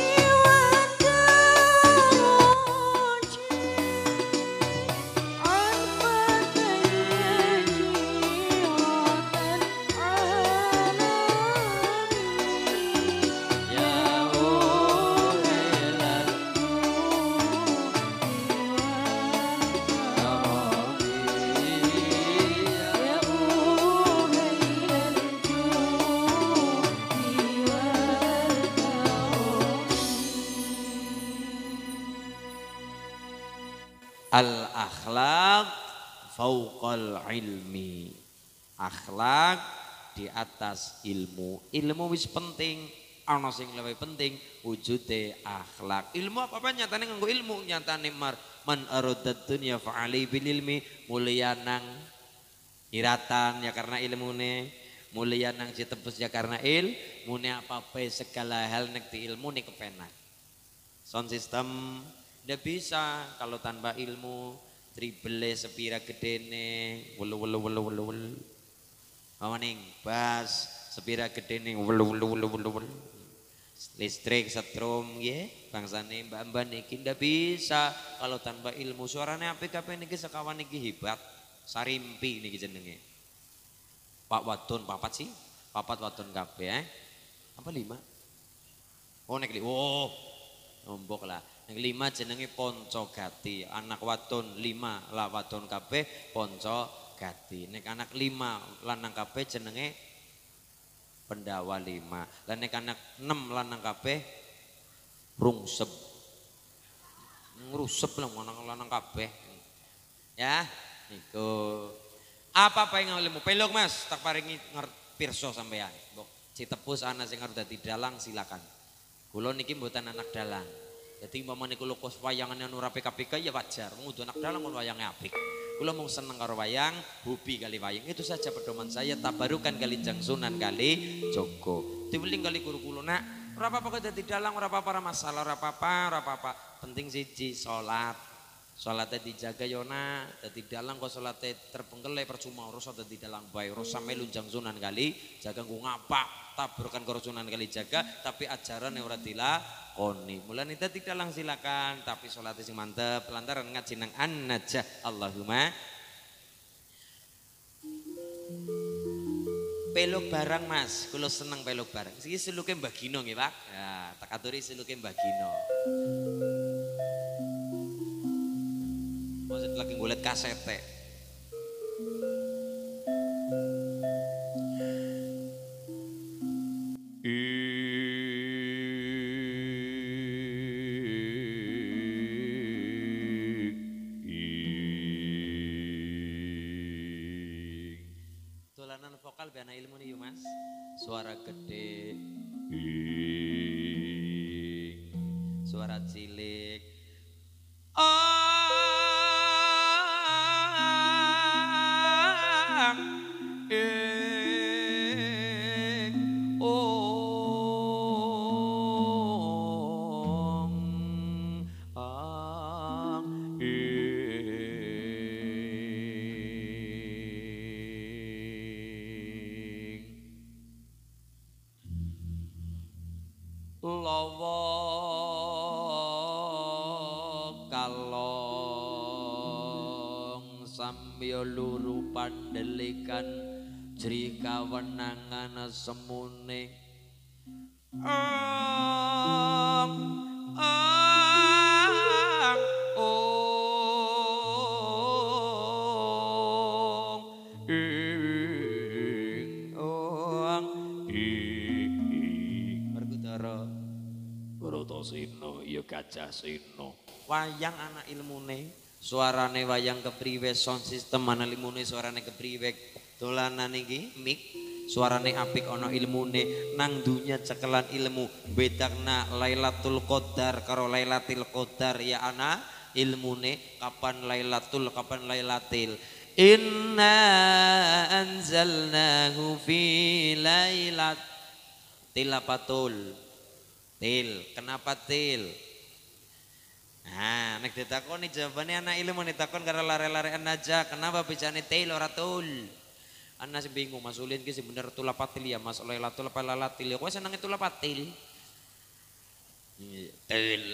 والدرج عن فتى جيرة العالمين Ya ulil يا أهيل الجود al akhlak fauqal ilmi. Akhlak di atas ilmu. Ilmu wis penting, ana sing luwih penting wujude akhlak. Ilmu apa nyatane nganggo ilmu, nyatane man aradad dunya fa'ali bil ilmi, mulia nang iratan ya karena ilmune, mulia nang ditebus ya karena ilmune, apa-apa segala hal nek di ilmu nih kepenak. Sound system ndak bisa kalau tanpa ilmu. Dribble sepira gedene welu maning bas sepira gedene welu listrik setrum nggih bangsane mbak-mbak niki ndak bisa kalau tanpa ilmu. Suarane apik kabeh niki sekawan niki hebat. Sarimpi niki jenenge. Pak wadon papat sih, papat wadon kabeh apa 5? Oh nek nombok lah. Yang 5 jenenge Poncogati, anak wadon 5 lah wadon kabeh Poncogati. Nek anak 5 lanang kabeh jenenge Pendawa 5. Lah nek anak 6 lanang kabeh Rungsep. Ngrusep lah lanang kabeh. Ya, niku. Apa yang ilmu? Pelok Mas, tak paringi pirsa sampean. Mbok citepus ana sing arep dadi dalang silakan. Kula niki mboten anak dalang. Jadi umpamane kula kos wayangane ora PKPK ya wajar. Ngudu anak dalang kon wayange apik. Kula mung seneng karo wayang, hobi kali wayang. Itu saja pedoman saya, tabarukan kali Jangsunan kali Joko. Diweling kali guru kula nak, ora apa-apa kok dadi dalang, ora apa-apa, ora masalah, ora apa-apa, ora apa-apa. Penting siji salat. Salatnya dijaga yona, dadi dalang kok salatnya terbengkelai percuma urus dadi dalang bae. Urus sampe lunjang Sunan kali jaga ku ngapa taburkan karo Sunan kali jaga tapi ajaran ora dilakoni. Mulane dadi dalang silakan tapi salatnya sing mantep lantaran ngaji nang an-najah. Allahumma peluk barang Mas, kula seneng peluk barang. Iki seluke Mbah Gino nggih Pak. Ya, tak aturi seluke Mbah Gino. Maksud lagi ngulet kasete. Dolanan vokal biar ilmu nih Mas. Suara gede. Suara cilik. Lawa kalong sambil luru pandelikan jrika wenangan semune Sino ya Gajah Sino. Wayang anak ilmune, suarane wayang kepriwe, sound system ana ilmune suarane kepriwe. Dolanan iki mic suarane apik ana ilmune, nang dunya cekelan ilmu. Bedakna Lailatul Qadar karo Lailatul Qadar ya ana ilmune. Kapan Lailatul, kapan Lailatil. Inna anzalnahu fi lailatil lapatul. Til, kenapa til? Nah, nek ditakoni jawabannya anak ilmu ditakon karena lare-larean aja. Kenapa bicane til ora tul? Anak sih bingung Mas Ulin ki sing bener tulapatil ya Mas Lailatul apa lalatil. Kowe seneng tulapatil? Til.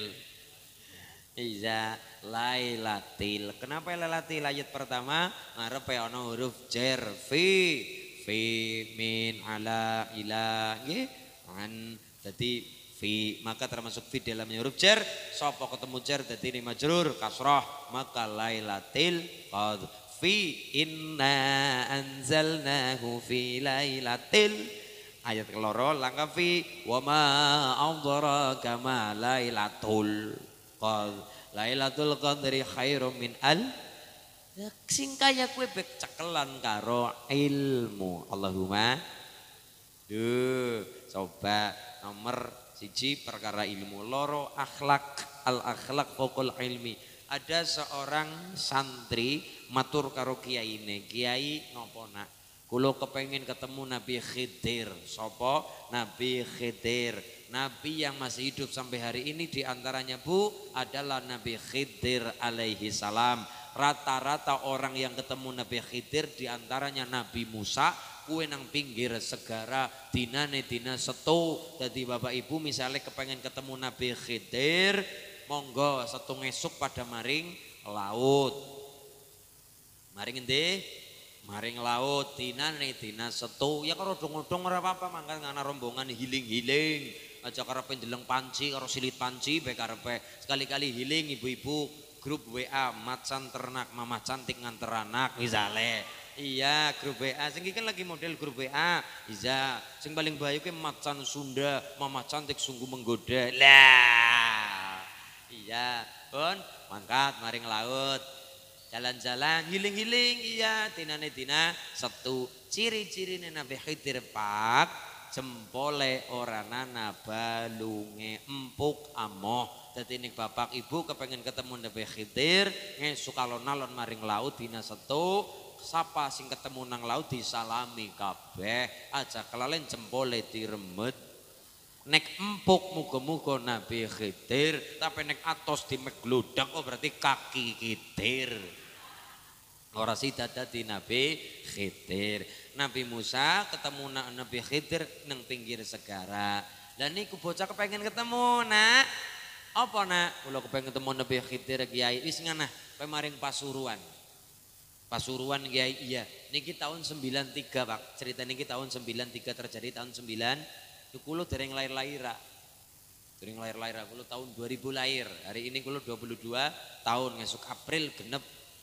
Iya, Lailatil. Kenapa Lailatil? Ayat pertama ngarepe ana huruf jar fi min ala ila nggih. An dadi fi, maka termasuk fi dalamnya huruf jar. Sapa ketemu jar dadi ini majrur kasrah, maka Lailatil qadr. Fi inna anzalnahu fi lailatil. Ayat keloro langkah fi wa ma adraka ma lailatul qadr. Lailatul qadri khairum min al. Sing kaya kowe bek cekelan karo ilmu. Allahumma. Duh, coba nomor siji perkara ilmu, loro akhlak, al akhlak fokul ilmi. Ada seorang santri matur karo kiai ini, kiai ngopo nak? Kulo kepengen ketemu Nabi Khidir. Sopo? Nabi Khidir. Nabi yang masih hidup sampai hari ini diantaranya Bu adalah Nabi Khidir alaihi salam. Rata-rata orang yang ketemu Nabi Khidir diantaranya Nabi Musa. Kue nang pinggir segara dinane dina setu. Jadi bapak ibu misalnya kepengen ketemu Nabi Khidir, monggo setu ngesuk pada maring laut. Maring endi? Maring laut dinane dina setu. Ya karo dong-dong ora apa-apa mangkat ngana rombongan hiling-hiling. Aja karepe ndeleng panci karo silit panci bae karepe sekali-kali hiling ibu-ibu grup WA macan ternak mama cantik nganter anak misale. Iya grup WA, sing kan lagi model grup WA. Iya, sing paling bayu ke macan Sunda, mama cantik sungguh menggoda. Lah. Iya, pun mangkat maring laut. Jalan-jalan, giling-giling, iya, dinane dina Setu. Ciri-ciri Nabi Khidir pak, jempole ora nana balunge empuk amoh. Dadi ning bapak ibu kepengen ketemu Nabi Khidir, ngesuk alon-alon maring laut dina Setu. Sapa sing ketemu nang laut disalami kabeh, aja kelalen jempole diremet. Nek empuk muga-muga Nabi Khidir, tapi nek atos dimeglodak oh berarti kaki Khidir. Ora sida dadi Nabi Khidir. Nabi Musa ketemu Nabi Khidir nang pinggir segara. Lah niku bocah kepengen ketemu, Nak. Apa, Nak? Kula kepengen ketemu Nabi Khidir Kiai. Wis nganah, kowe maring Pasuruan. Pasuruan Kiai, iya. Niki tahun 93, Pak. Cerita niki tahun 93 terjadi tahun 9. Kulo dereng lahir-lahir. Dereng lahir-lahir, kulo tahun 2000 lahir. Hari ini kulo 22 tahun, ngesuk April genep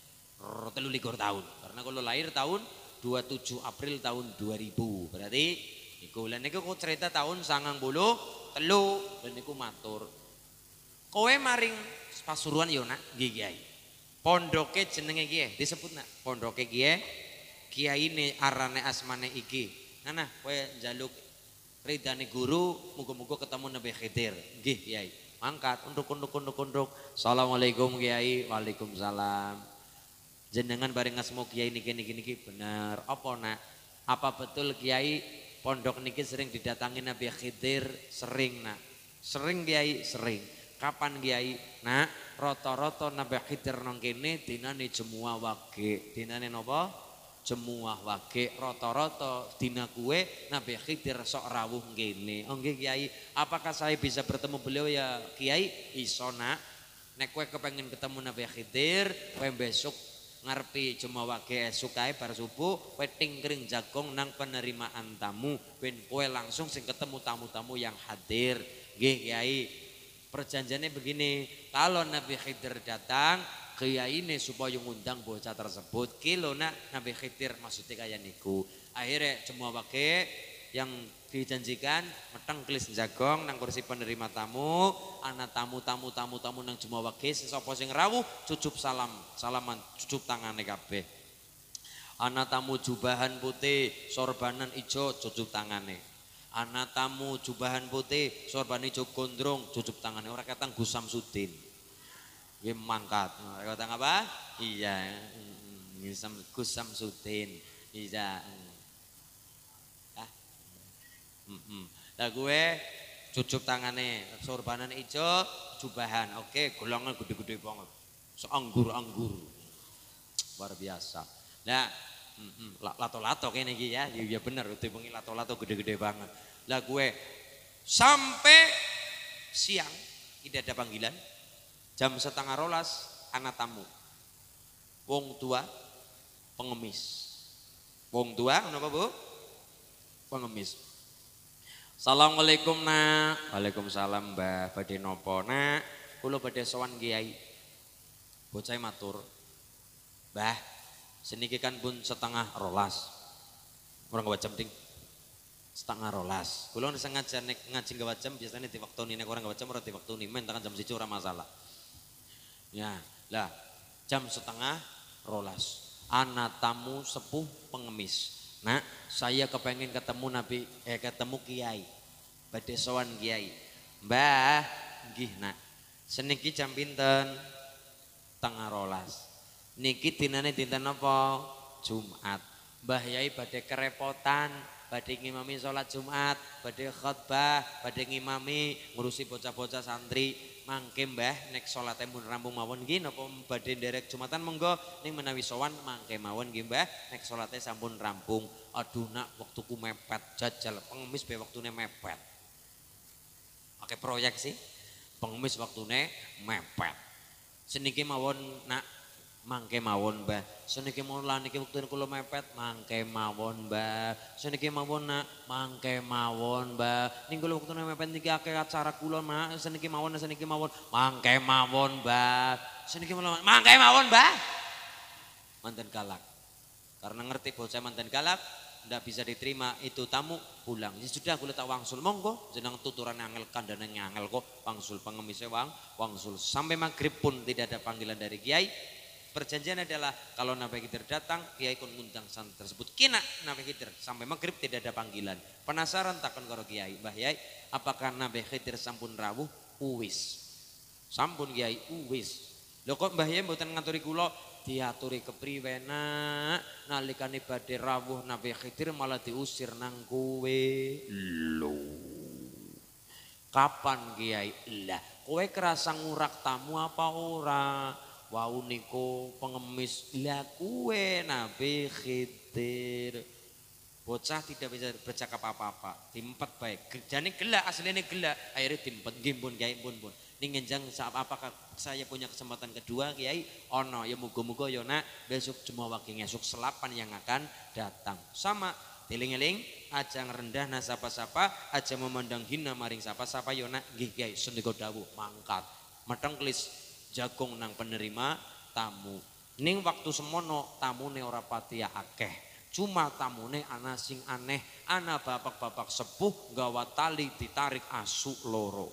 23 tahun. Karena kulo lahir tahun 27 April tahun 2000. Berarti niku lan niku cerita tahun 93 dan niku matur. Kowe maring Pasuruan yo, Nak, nggih Kiai. Pondoke jenenge Kiai, disebut, Nak. Pondoke Kiai, kiyaine arane asmane iki. Nah, kowe njaluk ridane guru, muga-muga ketemu Nabi Khidir. Nggih, Kiai. Angkat unduk. Assalamualaikum Kiai. Waalaikumsalam. Jenengan bareng ngasmu Kiai niki bener. Apa, Nak? Apa betul Kiai pondok niki sering didatangi Nabi Khidir? Sering, Nak. Sering Kiai, sering. Kapan Kiai? Nak, rata-rata Nabi Khidir nang kene dinane Jemuah Wage. Dinane napa? Jemuah Wage. Rata-rata dina kuwe Nabi Khidir sok rawuh kene. Oh nggih Kiai, apakah saya bisa bertemu beliau ya Kiai? Iso, Nak. Nek kowe kepengen ketemu Nabi Khidir, kowe besok ngarepi Jemuah Wage esuk kae bar subuh kowe tingkring jagong nang penerimaan tamu ben kowe langsung sing ketemu tamu-tamu yang hadir. Nggih Kiai. Perjanjiannya begini, kalau Nabi Khidir datang, Kiai ini supaya ngundang bocah tersebut. Kilo nak Nabi Khidir maksudnya kayak niku. Akhirnya Jemuah Wage yang dijanjikan meteng kelis jagong nang kursi penerima tamu, anak tamu nang Jemuah Wage sesapa sing rawuh cucup salaman cucup tangane kabeh. Anak tamu jubahan putih, sorbanan ijo cucup tangane. Anak tamu jubahan putih, sorban hijau gondrong, cucup tangannya. Orang kata Gus Samsudin, dia mangkat. Orang kata apa? Iya, Gus Samsudin. Iya. Lah gue cucup tangannya, sorbanan hijau, jubahan. Oke, golongan gede-gede banget. Seanggur-anggur, luar biasa. Nah, lato-lato kayaknya ya, ya bener. Itu bengi lato-lato gede-gede banget. Lah gue sampai siang tidak ada panggilan, jam 11:30 anak tamu, wong tua pengemis, wong tua kenapa Bu? Pengemis. Assalamualaikum Nak. Waalaikumsalam Mbah. Badhe nopo Nak? Kula badhe sowan Kiai. Bocah matur, Mbah seniki kan pun 11:30, orang gak jam ting 11:30. Kulo sengaja nek ngaji gak jam biasanya di waktu ini nek orang gak jam ora di waktu ini men tangan jam 1 ora masalah. Ya, lah jam 11:30 anak tamu sepuh pengemis. Nah, saya kepengen ketemu ketemu Kiai. Badhe sowan Kiai. Mbah, nggih Nak. Seniki jam pinten? 11:30. Niki dinane dinten apa? Jumat. Mbah Yai badhe kerepotan, badhe ngimami sholat Jumat, badhe khotbah, badhe ngimami ngurusi bocah-bocah santri. Mangke Mbah nek salate mun rampung mawon nggih napa badhe nderek Jumatan monggo ning menawi sowan mangke mawon nggih Mbah nek salate sampun rampung. Aduh Nak waktuku mepet jajal pengemis be waktune mepet. Pakai proyek sih. Pengemis waktune mepet. Seniki mawon Nak mangke mawon Mbah. Seniki mawon lan niki wektune kula mepet mangke mawon Mbah. Seniki mawon Nak mangke mawon Mbah. Ning kula wektune mepet niki akeh acara kula Nak. Seniki mawon mangke mawon Mbah. Seniki mawon mangke mawon Mbah. Manten galak. Karena ngerti bocah manten galak ndak bisa diterima itu tamu pulang. Ya sudah kula tak wangsul monggo jeneng tuturan angel kandhane ngangel kok wangsul pengemise wangsul sampai maghrib pun tidak ada panggilan dari Kiai. Perjanjian adalah kalau Nabi Khidir datang, Kiai kon ngundang santri tersebut. Kina Nabi Khidir sampai maghrib tidak ada panggilan. Penasaran takon karo Kiai, Mbah Yai, apakah Nabi Khidir sampun rawuh? Uwis. Sampun Kiai, uwis. Lho kok Mbah Yai mboten ngaturi kula? Diaturi kepriwe nak, nalikane badhe rawuh Nabi Khidir malah diusir nang kowe. Lho. Kapan Kiai? Lah, kowe kerasa ngurak tamu apa ora? Wau niku pengemis. Lah kowe Nabi Khidir. Bocah tidak bisa bercakap apa-apa. Diempet baik. Jane gelak, aslinya gelak. Akhirnya diempet. Nggih pun Kiai pun. Ning ngenjang apakah saya punya kesempatan kedua Kiai? Ono ya muga-muga ya nak besok Jumat wage esuk selapan yang akan datang. Sama Tiling-eling aja ngerendah na sapa-sapa, aja memandang hina maring sapa-sapa yo nak nggih Kiai sendika dawuh mangkat. Meteng klis jagung nang penerima tamu. Ning waktu semono tamune ora pati akeh. Cuma tamune ana sing aneh, ana bapak-bapak sepuh gawa tali ditarik asu loro.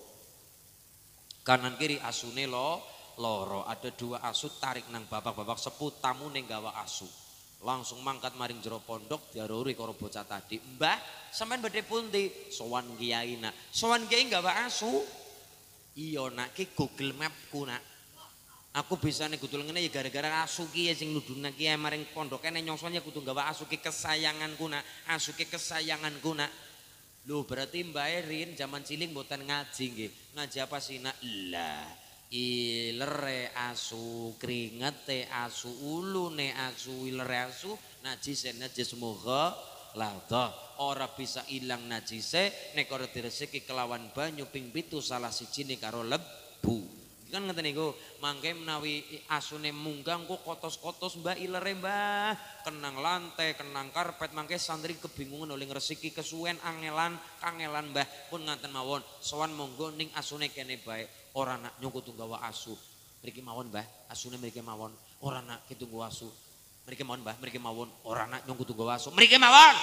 Kanan kiri asune loro, ada dua asu tarik nang bapak-bapak sepuh tamune gawa asu. Langsung mangkat maring jero pondok diaruri karo bocah tadi. Mbah, sampean badhe pundi? Sowan Kiai nak. Sowan Kiai gawa asu. Iya nak, ki Google Mapku nak. Aku bisane gudul ngene ya gara-gara asu ki sing nuduna Kiai maring pondok kene nyongsone kudu gawa asu ki kesayanganku nak. Asu ki kesayanganku nak. Lho berarti Mbah Erin zaman cilik mboten ngaji nggih. Ngaji apa sih nak? Lah ilere asu, kringete asu, ulune asu, ilere asu, najise najis muga ladha. Ora bisa ilang najise nek ora diresiki kelawan banyu ping 7 salah sijine karo lebu. Kan ngeten niku, mangke menawi asune munggah kok kotos-kotos Mbah ilere Mbah, kenang lantai, kenang karpet, mangke santri kebingungan oleh ngresiki kesuwen angelan Mbah. Pun ngaten mawon, sowan monggo ning asune kene bae. Ora nak nyuku tunggawa asu. Mriki mawon Mbah, asune mriki mawon. Ora nak kitunggu asu. Mriki mawon Mbah, mriki mawon. Ora nak nyuku tunggawa asu. Mriki mawon.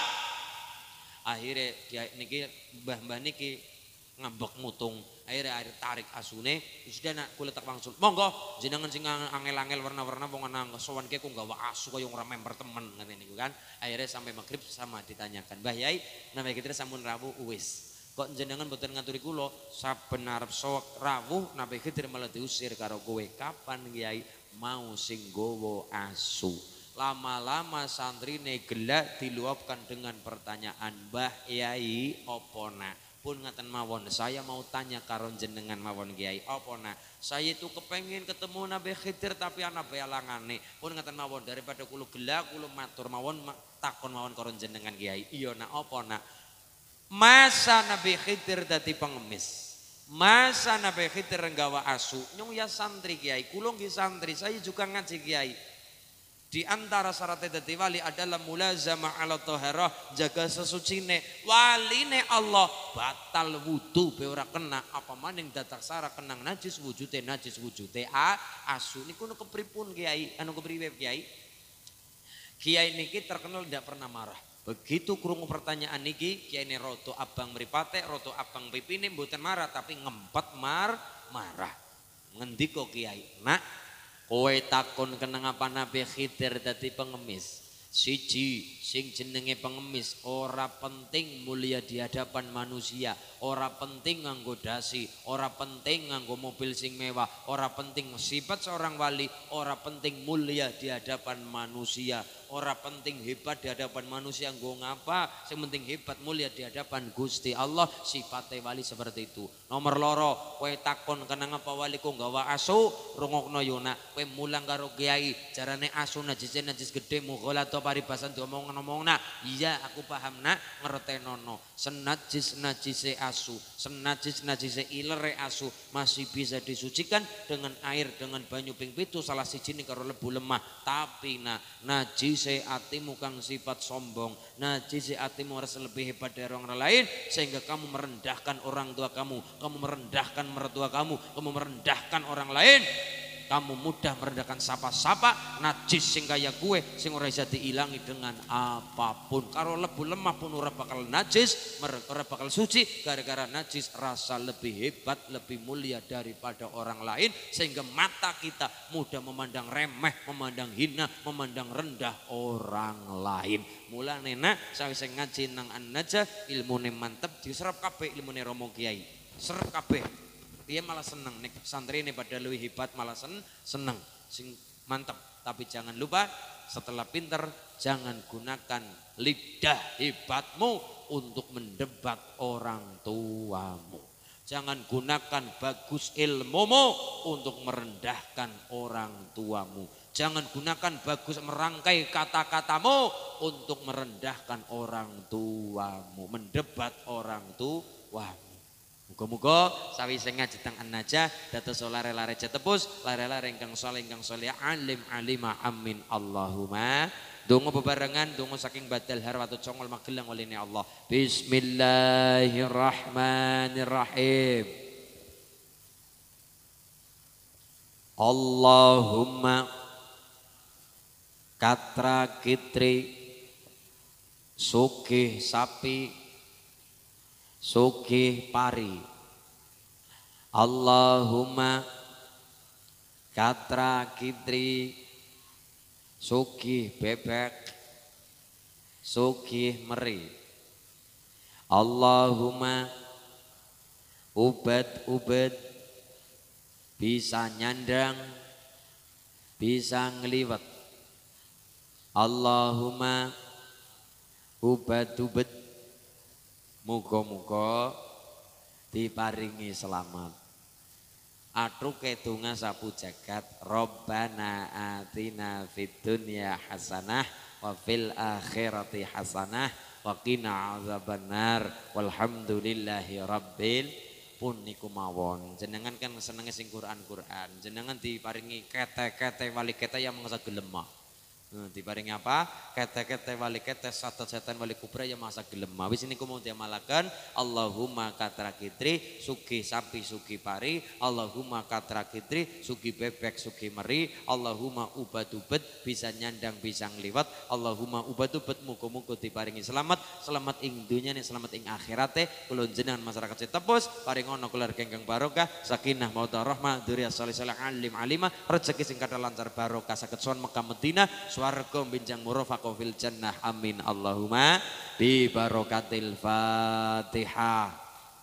Akhire niki Mbah-mbah niki ngambek mutung. Akhirnya tarik asune, sudah nak kulit tak langsung. Monggo jenengan sing angel-angel warna-warna wong nang sowan ki ku nggawa asu kaya ora member temen ngene niku kan. Akhirnya sampai maghrib sama ditanyakan, "Mbah Yai, nami kita sampun rawuh wis. Kok jenengan mboten ngaturi kula saben arep sok rawuh Nabi Khidir malah diusir karo kowe. Kapan Kiai mau sing nggawa asu?" Lama-lama santrine gelak diluapkan dengan pertanyaan, "Mbah Yai apa nak?" Pun ngaten mawon, saya mau tanya karo jenengan mawon Kiai, apa nak? Saya itu kepengen ketemu Nabi Khidir tapi ana balangane. Pun ngaten mawon, daripada kula gelak kula matur mawon takon mawon karo jenengan Kiai. Iya nak, apa nak? Masa Nabi Khidir dadi pengemis. Masa Nabi Khidir nggawa asu. Nyung ya santri Kiai, kula nggih santri, saya juga ngaji Kiai. Di antara syarat dadi wali adalah mulazamah ala thaharah, jaga sesucine. Waline Allah batal wudu be ora kena, apa maning dadak sara kenang najis wujude asu niku kepripun Kiai? Anu kepriwe Kiai? Kiai niki terkenal tidak pernah marah. Begitu krungu pertanyaan niki, Kiai ini roto abang mripate, roto abang pipine mboten marah tapi ngempet marah. Ngendika Kiai, "Nak, kowe takon kenang apa Nabi Khidir dadi pengemis? Siji sing jenenge pengemis ora penting mulia di hadapan manusia, ora penting nganggo dasi, ora penting nganggo mobil sing mewah, ora penting sifat seorang wali, ora penting mulia di hadapan manusia, ora penting hebat di hadapan manusia nggo ngapa, sing penting hebat mulia di hadapan Gusti Allah. Sifate wali seperti itu. Nomor loro, kowe takon kenang apa wali ku nggawa asu, rungokno yo nak, kowe mulang karo kiai jarane asu najis gede mughalat paribasan diomong-omongna. Iya aku paham nak, ngertenono. Senajis-najise asu, senajis-najise ilere asu masih bisa disucikan dengan air, dengan banyu ping 7 salah sijine karo lebu lemah. Tapi nak najise atimu kang sifat sombong, najise atimu harus lebih hebat dari orang lain sehingga kamu merendahkan orang tua kamu merendahkan mertua kamu merendahkan orang lain. kamu mudah merendahkan sapa-sapa, najis sing kaya kue sing ora bisa diilangi dengan apapun. Karo lebu lemah pun ora bakal najis, ora bakal suci. Gara-gara najis rasa lebih hebat, lebih mulia daripada orang lain, sehingga mata kita mudah memandang remeh, memandang hina, memandang rendah orang lain. Mulane nak sawise ngaji nang An-Najah, ilmune mantep, diserap kabeh ilmune Romo Kiai. Serap kabeh. Dia malah seneng nek santri ini pada lebih hebat malah seneng sing mantap. Tapi jangan lupa setelah pinter jangan gunakan lidah hebatmu untuk mendebat orang tuamu. Jangan gunakan bagus ilmumu untuk merendahkan orang tuamu. Jangan gunakan bagus merangkai kata-katamu untuk merendahkan orang tuamu, mendebat orang tuamu. Muga-muga sawise ngaji teng An-Najah dados lare-lare cetepus, lare-lare ingkang saleh alim alima amin Allahumma. Donga bebarengan, donga saking badal harwatu congol magelang waline Allah. Bismillahirrahmanirrahim. Allahumma katra kitri sugih sapi sugih pari. Allahumma katra kitri sugih bebek sugih meri. Allahumma ubat bisa nyandang bisa ngeliwet. Allahumma ubat muga-muga diparingi selamat. Atruke donga sapu jagat, Rabbana atina fid dunya hasanah wa fil akhirati hasanah wa qina azabannar. Walhamdulillahi rabbil pun niku mawon. Jenengan kan senenge sing Quran. Jenengan diparingi kete-kete wali kete yang mangsa gelemah. Diparingi apa? Kete-kete wali kete setan wali kubra ya masa gelem. Wis niku mau diamalaken. Allahumma katra kitri sugi sapi sugi pari. Allahumma katra kitri sugi bebek sugi meri. Allahumma ubat bisa nyandang bisa ngliwat. Allahumma ubat muga-muga diparingi selamat ing dunyane selamat ing akhirate. Kula jenengan masyarakat Cetepus paringono keluarga ingkang barokah, sakinah mawaddah rahmah, dzurriyyah shalihah alim alimah, rezeki sing kathah lancar barokah saged sowan Mekah Madinah. Swarga benjang murafaqah fil jannah amin Allahumma bi barokatil Fatihah.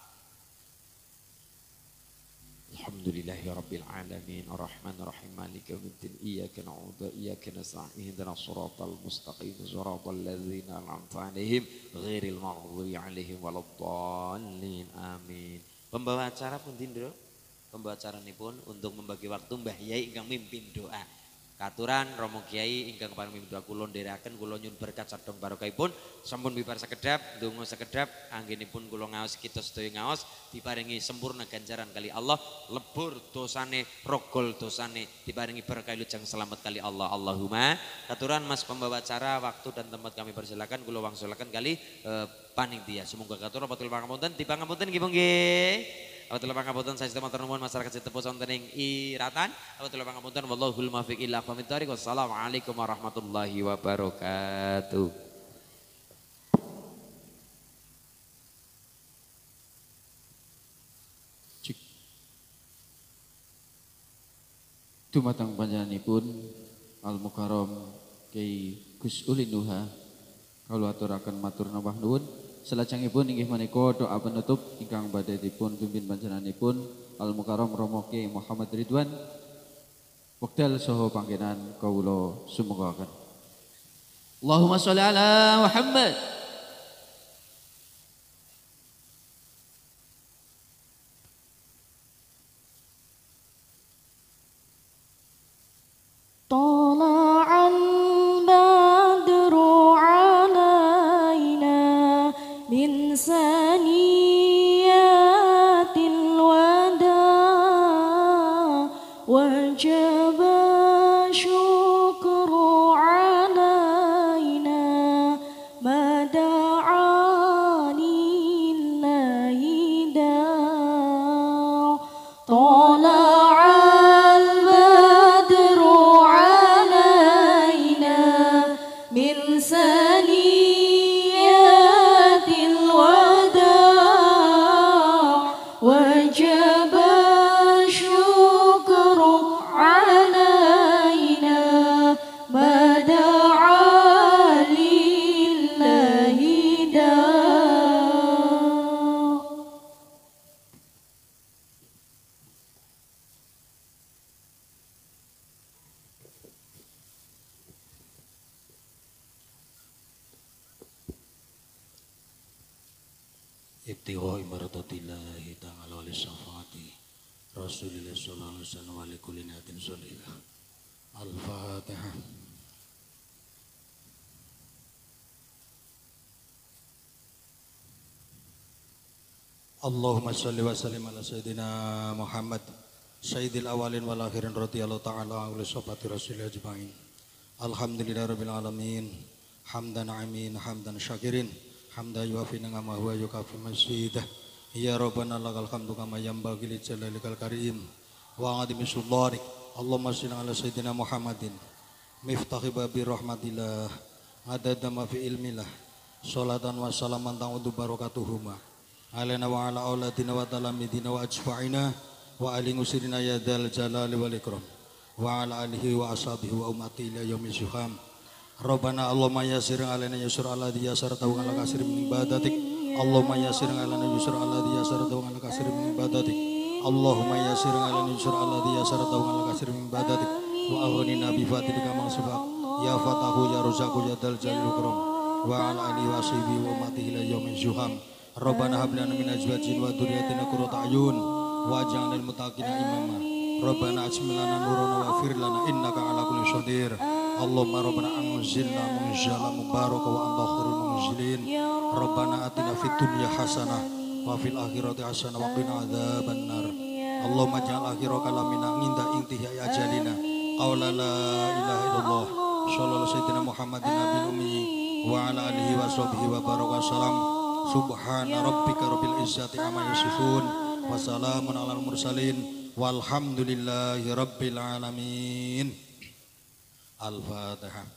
Alhamdulillahi rabbil alamin arrahmanir rahim maliki yaumiddin iyyaka na'budu wa iyyaka nasta'in ihdinas siratal mustaqim siratal ladzina an'amta 'alaihim ghairil maghdubi 'alaihim waladdallin amin. Pembawa acara pun Dindro, pembawa acaranipun untuk membagi waktu Mbah Yai ingkang mimpin doa. Katuran Romo Kiai ingkang paring mimpin doa kula ndherekaken kula nyuwun berkat sadong barokahipun sampun bibar sekedap ndonga sekedap anggenipun kula ngaos kita sedaya ngaos diparingi sempurna ganjaran kali Allah, lebur dosane rogol dosane diparingi berkah lujeng selamat kali Allah. Allahumma. Katuran Mas pembawa acara waktu dan tempat kami persilakan kula wangsulaken kali panitia. Semoga katuran patul pangapunten dipangapunten nggih nggih. Apatul pangapunten saestu matur nuwun masyarakat Cetepus wonten ing iratan. Apatul pangapunten wallahul muwaffiq ila aqwamit thoriq. Wassalamualaikum warahmatullahi wabarakatuh. Dumateng panjenenganipun Al Mukarram Kyai Gus Ulin Nuha kula aturaken matur nuwun nuwun. Salajengipun inggih menika doa penutup ingkang badhe dipun pimpin panjenenganipun Al Mukarram Romo Kyai Muhammad Ridwan. Wekdal saha panggenan kawula sumanggaken. Allahumma sholli ala Muhammad. طلع البدر علينا من ثنيات الوداع وجب الشكر علينا ما ibtigha imardatillahi ta'ala wa li syafaati Rasulillah sallallahu alaihi wasallam wa li kulli niyatin sholihah. Al-Fatihah. Allahumma shalli wa sallim ala sayyidina Muhammad sayyidil awalin wal akhirin radhiyallahu ta'ala wa li syafaati Rasulillah ajma'in. Alhamdulillahirabbil alamin. Hamdan amin hamdan syakirin. Hamdan yuafi ni'amahu wa yukafi mazidah. Ya Rabbana lakal hamdu kama yanbaghi li jalalikal karim wa 'azimi sultanik. Allahumma shalli ala sayyidina Muhammadin miftahi babi rahmatillah adada ma fi ilmillah sholatan wa salaman ta'udu barakatuhuma alaina wa ala auladina wa talamidina wa ajfa'ina wa ali ngusirina ya dzal jalali wal ikram wa ala alihi wa ashabihi wa ummati ila yaumil syuham. Rabbana Allahumma yassir alaina yusra alladhi yasartahu ala kasir min ibadatik. Allahumma yassir alaina yusra alladhi yasartahu ala kasir min ibadatik. Allahumma yassir alaina yusra alladhi yasartahu ala kasir min ibadatik. Wa aghnina bi fadlika man sabaq. Ya fatahu ya razaqu ya dzal jalali ikram. Wa ala alihi wa sahbihi wa ummati ila yaumil syuham. Rabbana hab lana min azwajina wa dhurriyyatina qurrata a'yun waj'alna lil muttaqina imama. Rabbana ajmil lana nurana wa fir lana innaka ala kulli syai'in qadir. Allahumma rabbana anzilna munzalan mubaraka wa anta khairul munzilin. Rabbana atina fid dunya hasanah wa fil akhirati hasanah wa qina adzabannar. Allahumma ja'al akhira kalamina inda intihai ajalina qaula la ilaha illallah sallallahu sayyidina Muhammadin nabiyil ummi wa ala alihi wa sahbihi wa baraka salam. Subhana rabbika rabbil izzati amma yasifun wa salamun alal mursalin walhamdulillahi rabbil alamin. Al-Fatihah.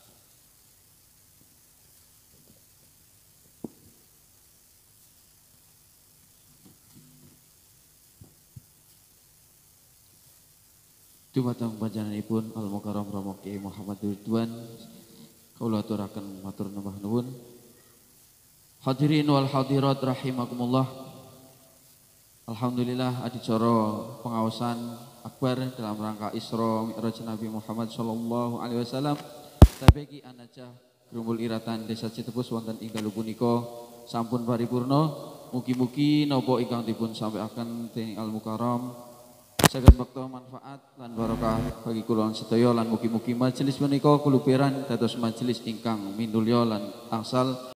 Dumateng panjenenganipun Al-Mukarram Romo Kiai Muhammad Ridwan kula aturaken matur nuwun nuwun. Hadirin wal hadirat rahimakumullah. Alhamdulillah adicara pengawasan akbar dalam rangka Isra Mi'raj Nabi Muhammad sallallahu alaihi wasallam tabeki anajah grumbul iratan Desa Citepus wonten ing dalu punika sampun paripurna. Mugi-mugi napa ingkang dipun sampaiaken dening Al-Mukarram saged bekta manfaat lan barokah bagi kula sedaya lan mugi-mugi majelis menika kuluberan dados majelis ingkang minulya lan angsal